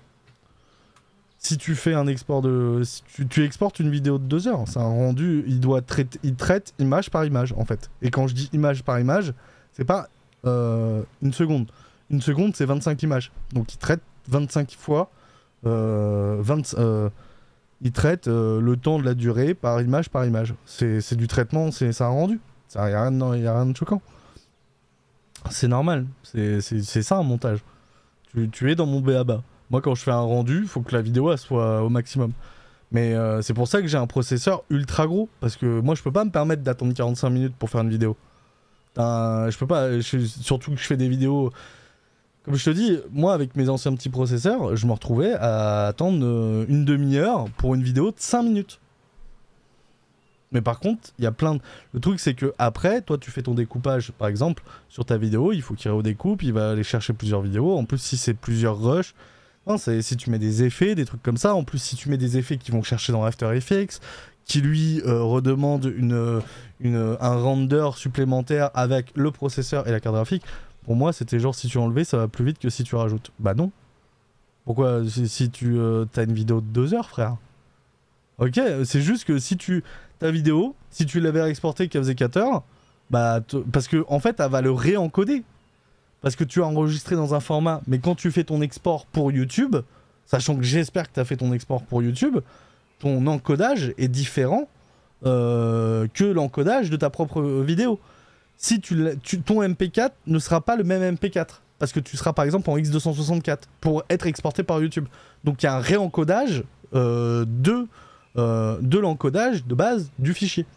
Si tu fais un export de... Si tu, tu exportes une vidéo de deux heures, c'est un rendu, il doit traiter... Il traite image par image, en fait. Et quand je dis image par image, c'est pas euh, une seconde. Une seconde, c'est vingt-cinq images. Donc il traite vingt-cinq fois... Euh, vingt, euh, il traite euh, le temps de la durée par image par image. C'est du traitement, c'est un rendu. Il n'y a, a rien de choquant. C'est normal. C'est ça un montage. Tu, tu es dans mon B A B A. Moi, quand je fais un rendu, il faut que la vidéo elle soit au maximum. Mais euh, c'est pour ça que j'ai un processeur ultra gros. Parce que moi, je peux pas me permettre d'attendre quarante-cinq minutes pour faire une vidéo. Un, je peux pas. Je, surtout que je fais des vidéos. Comme je te dis, moi, avec mes anciens petits processeurs, je me retrouvais à attendre euh, une demi-heure pour une vidéo de cinq minutes. Mais par contre, il y a plein de... Le truc, c'est que après, toi, tu fais ton découpage, par exemple, sur ta vidéo, il faut qu'il redécoupe, il va aller chercher plusieurs vidéos. En plus, si c'est plusieurs rushs, hein, si tu mets des effets, des trucs comme ça, en plus, si tu mets des effets qui vont chercher dans After Effects, qui lui euh, redemande une, une, un render supplémentaire avec le processeur et la carte graphique, pour moi, c'était genre, si tu enlèves, ça va plus vite que si tu rajoutes. Bah non. Pourquoi? Si, si tu euh, as une vidéo de deux heures, frère. Ok, c'est juste que si tu... Ta vidéo, si tu l'avais exportée qu'elle faisait quatre heures, bah... Parce que, en fait, elle va le réencoder. Parce que tu as enregistré dans un format, mais quand tu fais ton export pour YouTube, sachant que j'espère que tu as fait ton export pour YouTube, ton encodage est différent euh, que l'encodage de ta propre vidéo. Si tu, tu ton M P quatre ne sera pas le même M P quatre. Parce que tu seras par exemple en X deux cent soixante-quatre pour être exporté par YouTube. Donc il y a un réencodage euh, de, euh, de l'encodage de base du fichier.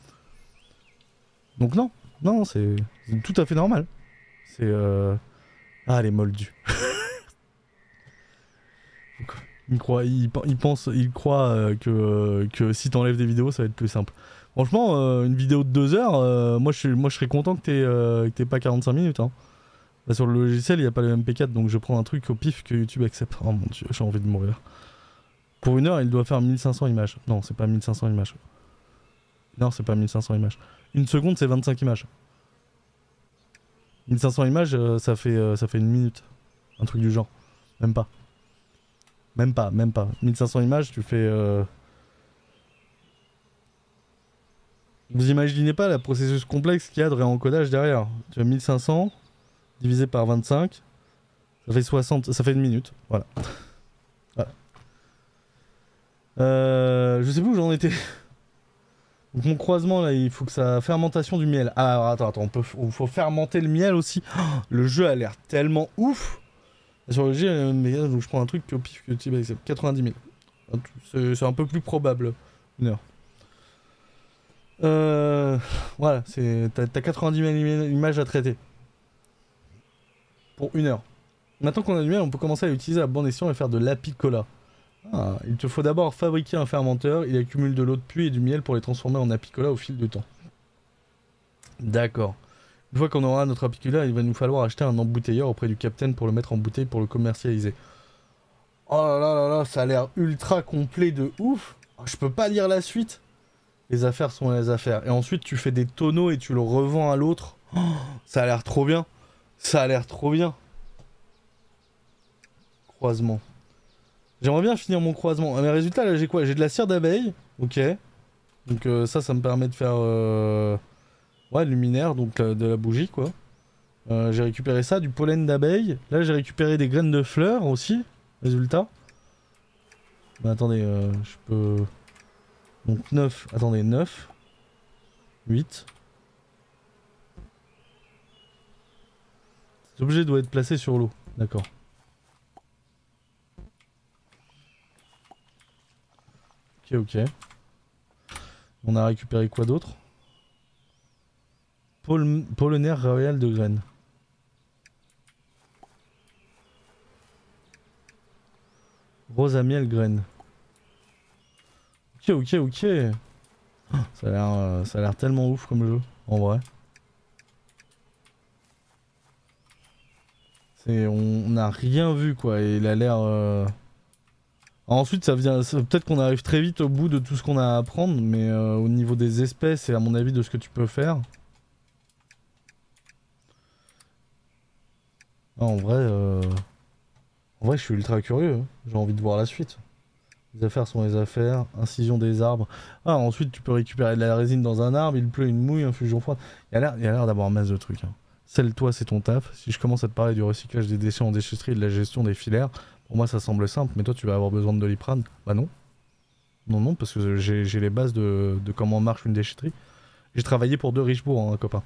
Donc non, non, c'est tout à fait normal. C'est... Euh... Ah, les moldus. Il croit, il, il pense, il croit euh, que, euh, que si t'enlèves des vidéos, ça va être plus simple. Franchement, euh, une vidéo de deux heures, euh, moi, je suis, moi je serais content que t'aies euh, pas quarante-cinq minutes. Hein. Bah, sur le logiciel, il n'y a pas le M P quatre, donc je prends un truc au pif que YouTube accepte. Oh mon dieu, j'ai envie de mourir. Pour une heure, il doit faire mille cinq cents images. Non, c'est pas mille cinq cents images. Non, c'est pas mille cinq cents images. Une seconde, c'est vingt-cinq images. mille cinq cents images, euh, ça, fait, euh, ça fait une minute. Un truc du genre. Même pas. Même pas, même pas. mille cinq cents images, tu fais... Euh... Vous imaginez pas la processus complexe qu'il y a de réencodage derrière. Tu as mille cinq cents divisé par vingt-cinq, ça fait soixante, ça fait une minute. Voilà. Voilà. Euh, je sais plus où j'en étais. Donc mon croisement là, il faut que ça... Fermentation du miel. Ah alors, attends, attends, on peut... il faut fermenter le miel aussi. Oh, le jeu a l'air tellement ouf. Sur le jeu, mais donc je prends un truc au pif que tu acceptes. quatre-vingt-dix mille. C'est un peu plus probable. Une heure. Euh, voilà, t'as quatre-vingt-dix mille images à traiter. Pour une heure. Maintenant qu'on a du miel, on peut commencer à l'utiliser à bon escient et faire de l'apicola. Ah, il te faut d'abord fabriquer un fermenteur, il accumule de l'eau de pluie et du miel pour les transformer en apicola au fil du temps. D'accord. Une fois qu'on aura notre apicola, il va nous falloir acheter un embouteilleur auprès du capitaine pour le mettre en bouteille pour le commercialiser. Oh là là là là, ça a l'air ultra complet de ouf. Je peux pas lire la suite. Les affaires sont les affaires. Et ensuite, tu fais des tonneaux et tu le revends à l'autre. Oh, ça a l'air trop bien. Ça a l'air trop bien. Croisement. J'aimerais bien finir mon croisement. Mais résultat, là, j'ai quoi? J'ai de la cire d'abeille. Ok. Donc euh, ça, ça me permet de faire... Euh... Ouais, luminaire, donc euh, de la bougie, quoi. Euh, j'ai récupéré ça, du pollen d'abeille. Là, j'ai récupéré des graines de fleurs aussi. Résultat. Mais attendez, euh, je peux... Donc neuf, attendez, neuf, huit. Cet objet doit être placé sur l'eau, d'accord. Ok, ok. On a récupéré quoi d'autre? Pol Polonnaire royal de graines. Rose à miel graines. Ok, ok, ok. Ça a l'air, euh, ça a l'air tellement ouf comme jeu, en vrai. C'est, on n'a rien vu quoi, et il a l'air. Euh... Ensuite, ça vient, peut-être qu'on arrive très vite au bout de tout ce qu'on a à apprendre, mais euh, au niveau des espèces et à mon avis de ce que tu peux faire. Ah, en vrai, euh... en vrai, je suis ultra curieux. Hein. J'ai envie de voir la suite. Les affaires sont les affaires. Incision des arbres. Ah, ensuite, tu peux récupérer de la résine dans un arbre. Il pleut une mouille, infusion froide. Il y a l'air d'avoir masse de trucs. Hein. Celle-toi, c'est ton taf. Si je commence à te parler du recyclage des déchets en déchetterie et de la gestion des filaires, pour moi, ça semble simple. Mais toi, tu vas avoir besoin de Doliprane. Bah non. Non, non, parce que j'ai les bases de, de comment marche une déchetterie. J'ai travaillé pour De Richebourg, hein, copain.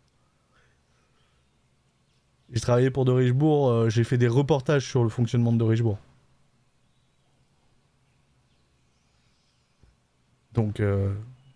J'ai travaillé pour De Richebourg, euh, j'ai fait des reportages sur le fonctionnement de De Richebourg. Donc... Euh...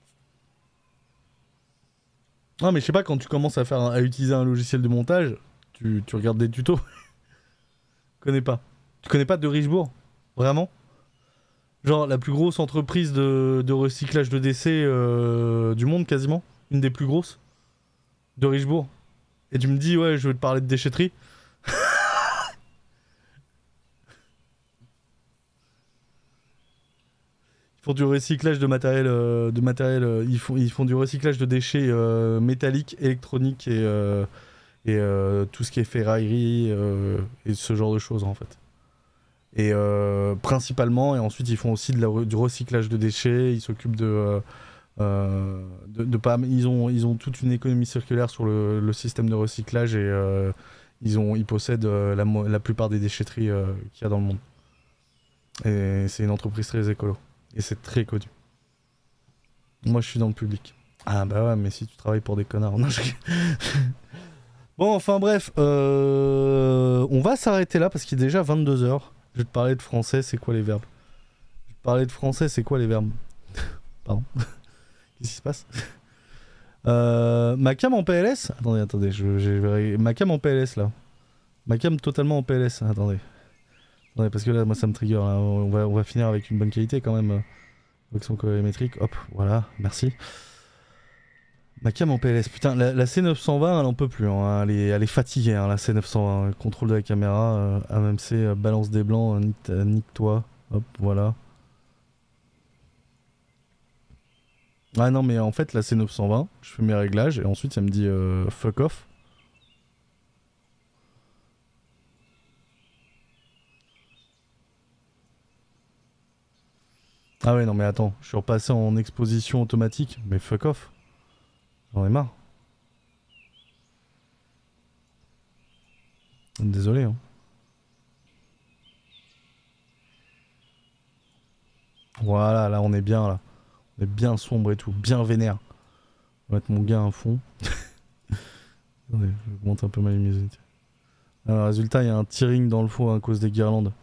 Ah mais je sais pas, quand tu commences à, faire un, à utiliser un logiciel de montage, tu, tu regardes des tutos. Je connais pas. Tu connais pas De Richebourg? Vraiment? Genre la plus grosse entreprise de, de recyclage de décès euh, du monde quasiment? Une des plus grosses? De Richebourg. Et tu me dis ouais je veux te parler de déchetterie? Ils font du recyclage de matériel, euh, de matériel euh, ils, font, ils font du recyclage de déchets euh, métalliques, électroniques et, euh, et euh, tout ce qui est ferraillerie euh, et ce genre de choses en fait. Et euh, principalement, et ensuite ils font aussi de la, du recyclage de déchets, ils s'occupent de, euh, euh, de, de pas, ils ont, ils ont toute une économie circulaire sur le, le système de recyclage et euh, ils, ont, ils possèdent euh, la, la plupart des déchetteries euh, qu'il y a dans le monde. Et c'est une entreprise très écolo. Et c'est très connu. Moi je suis dans le public. Ah bah ouais mais si tu travailles pour des connards. Non, je... Bon enfin bref. Euh... On va s'arrêter là parce qu'il est déjà vingt-deux heures. Je vais te parler de français, c'est quoi les verbes? Je vais te parler de français, c'est quoi les verbes? Pardon. Qu'est-ce qui se passe? euh... Ma cam en P L S? Attendez, attendez, je, je... ma cam en P L S là. Ma cam totalement en P L S, attendez. Ouais, parce que là, moi, ça me trigger. Là. On, va, on va finir avec une bonne qualité quand même. Euh, avec son colorimétrique. Hop, voilà, merci. Ma cam en P L S. Putain, la, la C neuf cent vingt, elle en peut plus. Hein. Elle, est, elle est fatiguée, hein, la C neuf cent vingt. Le contrôle de la caméra, euh, A M C, euh, balance des blancs, euh, nique-toi. Hop, voilà. Ah non, mais en fait, la C neuf cent vingt, je fais mes réglages et ensuite, ça me dit euh, fuck off. Ah ouais, non, mais attends, je suis repassé en exposition automatique, mais fuck off. J'en ai marre. Désolé, hein. Voilà, là, on est bien, là. On est bien sombre et tout, bien vénère. On va mettre mon gain à fond. Attendez, je augmente un peu ma luminosité. Alors, résultat, il y a un tearing dans le fond à cause des guirlandes.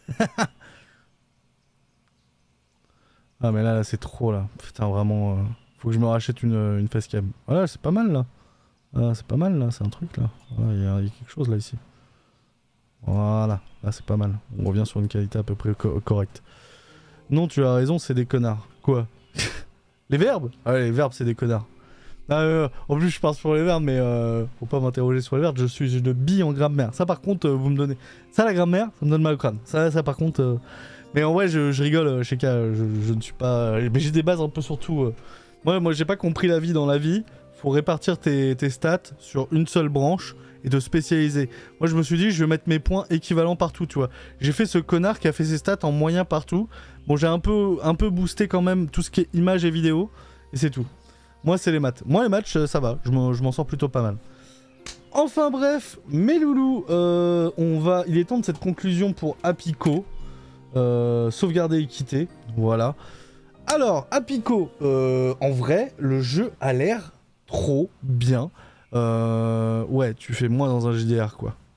Ah mais là, là c'est trop là. Putain vraiment. Euh, faut que je me rachète une, une facecam. Voilà, c'est pas mal là. Ah, c'est pas mal là, c'est un truc là. Il y, y a quelque chose là ici. Voilà, là c'est pas mal. On revient sur une qualité à peu près co correcte. Non, tu as raison, c'est des connards. Quoi? Les verbes? Ah ouais, les verbes c'est des connards. Ah, euh, en plus je parle sur les verbes, mais euh, faut pas m'interroger sur les verbes, je suis une bille en grammaire. Ça par contre, euh, vous me donnez... Ça la grammaire, ça me donne mal au crâne. Ça, ça par contre... Euh... Mais en vrai, je, je rigole, chez K, je, je ne suis pas... Mais j'ai des bases un peu sur tout. Euh. Moi, moi j'ai pas compris la vie dans la vie. Faut répartir tes, tes stats sur une seule branche et te spécialiser. Moi, je me suis dit, je vais mettre mes points équivalents partout, tu vois. J'ai fait ce connard qui a fait ses stats en moyen partout. Bon, j'ai un peu, un peu boosté quand même tout ce qui est images et vidéos. Et c'est tout. Moi, c'est les maths. Moi, les matchs, ça va. Je m'en sors plutôt pas mal. Enfin bref, mes loulous, euh, on va... il est temps de cette conclusion pour Apico. Euh, sauvegarder et quitter, voilà. Alors, Apico, euh, en vrai, le jeu a l'air trop bien. Euh, ouais, tu fais moins dans un J D R, quoi.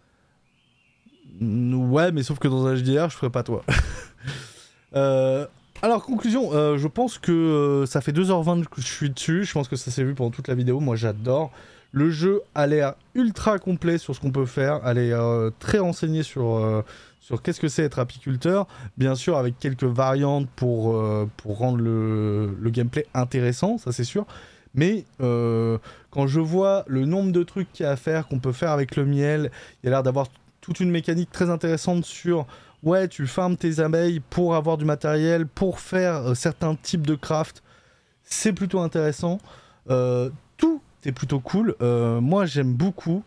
Ouais, mais sauf que dans un J D R, je ferais pas toi. euh, alors, conclusion, euh, je pense que euh, ça fait deux heures vingt que je suis dessus. Je pense que ça s'est vu pendant toute la vidéo. Moi, j'adore. Le jeu a l'air ultra complet sur ce qu'on peut faire. Elle est euh, très renseignée sur... Euh, sur qu'est-ce que c'est être apiculteur, bien sûr avec quelques variantes pour, euh, pour rendre le, le gameplay intéressant, ça c'est sûr, mais euh, quand je vois le nombre de trucs qu'il y a à faire, qu'on peut faire avec le miel, il y a l'air d'avoir toute une mécanique très intéressante sur, ouais, tu farmes tes abeilles pour avoir du matériel, pour faire euh, certains types de craft, c'est plutôt intéressant, euh, tout est plutôt cool, euh, moi j'aime beaucoup.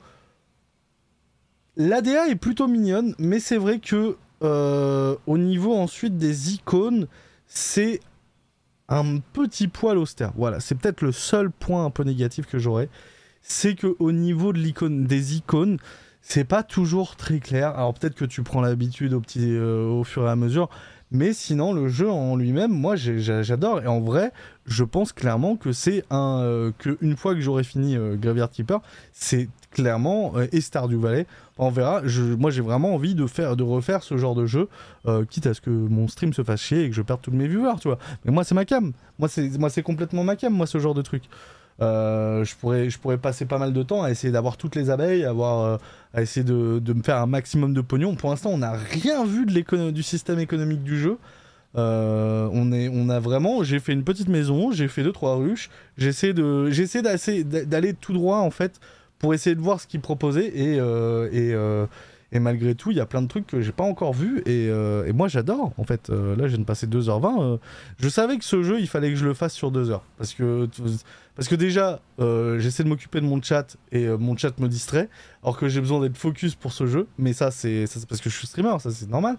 L'A D A est plutôt mignonne, mais c'est vrai que euh, au niveau ensuite des icônes, c'est un petit poil austère. Voilà, c'est peut-être le seul point un peu négatif que j'aurais. C'est que au niveau de l'icône, des icônes, c'est pas toujours très clair. Alors peut-être que tu prends l'habitude au, petit, euh, au fur et à mesure, mais sinon le jeu en lui-même, moi j'adore. Et en vrai, je pense clairement que c'est un... Euh, que une fois que j'aurai fini euh, Graveyard Keeper, c'est clairement... Euh, et Stardew Valley, on verra. Je, moi j'ai vraiment envie de, faire, de refaire ce genre de jeu, euh, quitte à ce que mon stream se fasse chier et que je perde tous mes viewers, tu vois. Mais moi c'est ma cam. Moi c'est complètement ma cam, moi ce genre de truc. Euh, je, pourrais, je pourrais passer pas mal de temps à essayer d'avoir toutes les abeilles, à, avoir, euh, à essayer de, de me faire un maximum de pognon. Pour l'instant, on n'a rien vu de du système économique du jeu. Euh, on, est, on a vraiment... J'ai fait une petite maison, j'ai fait deux trois ruches. J'essaie d'aller tout droit, en fait, pour essayer de voir ce qu'ils proposaient. Et, euh, et, euh, et malgré tout, il y a plein de trucs que j'ai pas encore vus. Et, euh, et moi, j'adore, en fait. Euh, là, je viens de passer deux heures vingt. Euh, je savais que ce jeu, il fallait que je le fasse sur deux heures. Parce que... Parce que déjà, euh, j'essaie de m'occuper de mon chat et euh, mon chat me distrait, alors que j'ai besoin d'être focus pour ce jeu. Mais ça, c'est parce que je suis streamer, ça c'est normal.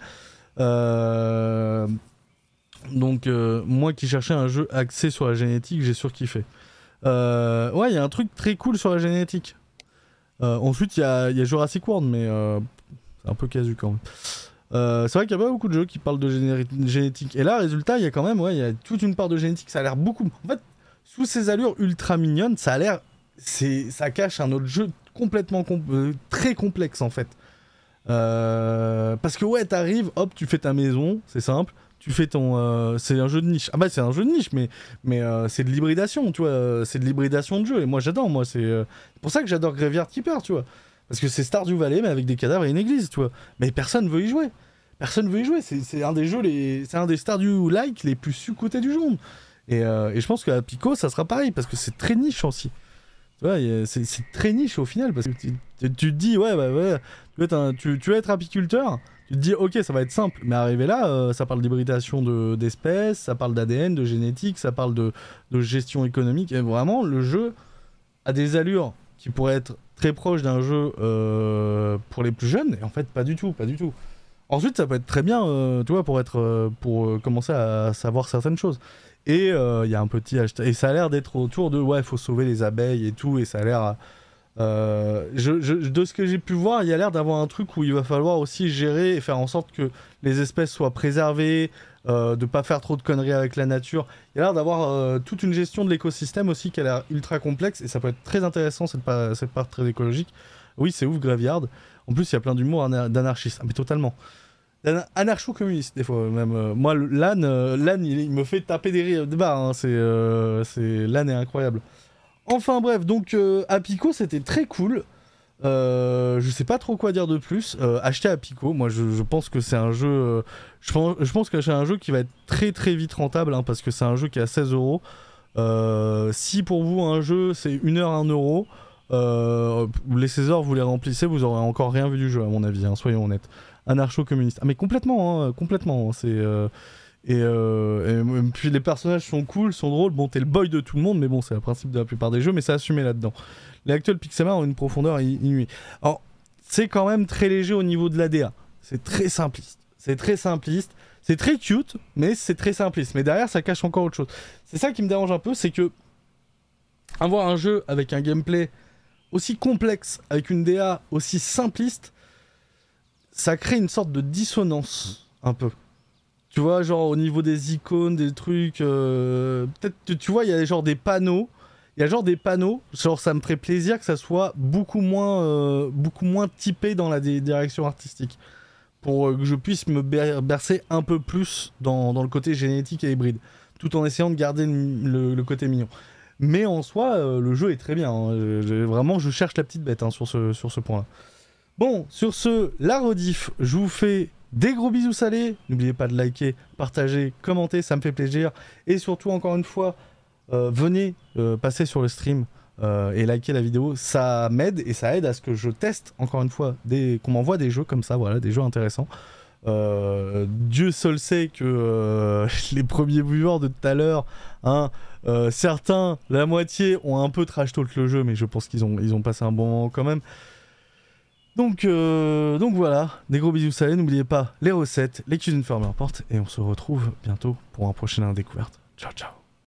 Euh... Donc, euh, moi qui cherchais un jeu axé sur la génétique, j'ai surkiffé. Euh... Ouais, il y a un truc très cool sur la génétique. Euh, ensuite, il y a, y a Jurassic World, mais euh, c'est un peu casu quand même. Euh, c'est vrai qu'il n'y a pas beaucoup de jeux qui parlent de génétique. Et là, résultat, il y a quand même, ouais, il y a toute une part de génétique. Ça a l'air beaucoup. En fait, sous ces allures ultra mignonnes, ça a l'air... Ça cache un autre jeu complètement... Com euh, très complexe, en fait. Euh, parce que, ouais, t'arrives, hop, tu fais ta maison, c'est simple. Tu fais ton... Euh, c'est un jeu de niche. Ah bah, c'est un jeu de niche, mais, mais euh, c'est de l'hybridation, tu vois. C'est de l'hybridation de jeu. Et moi, j'adore, moi. C'est euh, pour ça que j'adore Graveyard Keeper, tu vois. Parce que c'est Stardew Valley, mais avec des cadavres et une église, tu vois. Mais personne veut y jouer. personne veut y jouer. C'est un des jeux, les... c'est un des Stardew-like les plus sous-cotés du monde. Et, euh, et je pense qu'à Pico, ça sera pareil, parce que c'est très niche aussi. Tu vois, c'est très niche au final, parce que tu, tu, tu te dis, ouais, bah ouais, tu veux, un, tu, tu veux être apiculteur, tu te dis, ok, ça va être simple, mais arrivé là, euh, ça parle d'hybridation d'espèces, ça parle d'A D N, de génétique, ça parle de, de gestion économique, et vraiment, le jeu a des allures qui pourraient être très proches d'un jeu euh, pour les plus jeunes, et en fait, pas du tout, pas du tout. Ensuite, ça peut être très bien, euh, tu vois, pour, être, euh, pour euh, commencer à savoir certaines choses. Et il euh, y a un petit hashtag. Et ça a l'air d'être autour de ouais, il faut sauver les abeilles et tout. Et ça a l'air. Euh, je, je, de ce que j'ai pu voir, il y a l'air d'avoir un truc où il va falloir aussi gérer et faire en sorte que les espèces soient préservées, euh, de pas faire trop de conneries avec la nature. Il y a l'air d'avoir euh, toute une gestion de l'écosystème aussi qui a l'air ultra complexe. Et ça peut être très intéressant, cette, pa cette part très écologique. Oui, c'est ouf, Graveyard. En plus, il y a plein d'humour d'anarchistes. Ah, mais totalement. Anarcho-communiste, des fois, même. Euh, moi, l'âne, euh, l'âne il, il me fait taper des rires de barre. Hein, c'est, euh, l'âne est incroyable. Enfin, bref, donc, euh, Apico, c'était très cool. Euh, je sais pas trop quoi dire de plus. Euh, acheter Apico, moi, je, je pense que c'est un jeu... Euh, je, pense, je pense que c'est un jeu qui va être très, très vite rentable, hein, parce que c'est un jeu qui est à seize euros. Si, pour vous, un jeu, c'est une heure, un euro... Euh, les seize heures, vous les remplissez, vous aurez encore rien vu du jeu, à mon avis, hein, soyons honnêtes. Anarcho-communiste. Ah, mais complètement, hein, complètement. C'est, euh, et, euh, et, et puis les personnages sont cool, sont drôles. Bon, t'es le boy de tout le monde, mais bon, c'est le principe de la plupart des jeux, mais c'est assumé là-dedans. Les actuels pixel art ont une profondeur inouïe. Alors, c'est quand même très léger au niveau de l'A D A. C'est très simpliste. C'est très simpliste. C'est très cute, mais c'est très simpliste. Mais derrière, ça cache encore autre chose. C'est ça qui me dérange un peu, c'est que avoir un jeu avec un gameplay aussi complexe, avec une D A aussi simpliste, ça crée une sorte de dissonance, un peu. Tu vois, genre au niveau des icônes, des trucs... Euh, peut-être, tu vois, il y a genre des panneaux. Il y a genre des panneaux, genre ça me ferait plaisir que ça soit beaucoup moins, euh, beaucoup moins typé dans la direction artistique. Pour euh, que je puisse me bercer un peu plus dans, dans le côté génétique et hybride. Tout en essayant de garder le, le, le côté mignon. Mais en soi, euh, le jeu est très bien. Hein. Je, je, vraiment, je cherche la petite bête hein, sur ce, sur ce point-là. Bon, sur ce, la rediff, je vous fais des gros bisous salés. N'oubliez pas de liker, partager, commenter, ça me fait plaisir. Et surtout, encore une fois, euh, venez euh, passer sur le stream euh, et liker la vidéo. Ça m'aide et ça aide à ce que je teste, encore une fois, des... qu'on m'envoie des jeux comme ça, voilà, des jeux intéressants. Euh, Dieu seul sait que euh, les premiers viewers de tout à l'heure, hein, euh, certains, la moitié, ont un peu trash talk le jeu, mais je pense qu'ils ont, ils ont passé un bon moment quand même. Donc, euh, donc voilà, des gros bisous salés, n'oubliez pas les recettes, les cuisines fermées en porte, et on se retrouve bientôt pour un prochain découverte. Ciao ciao.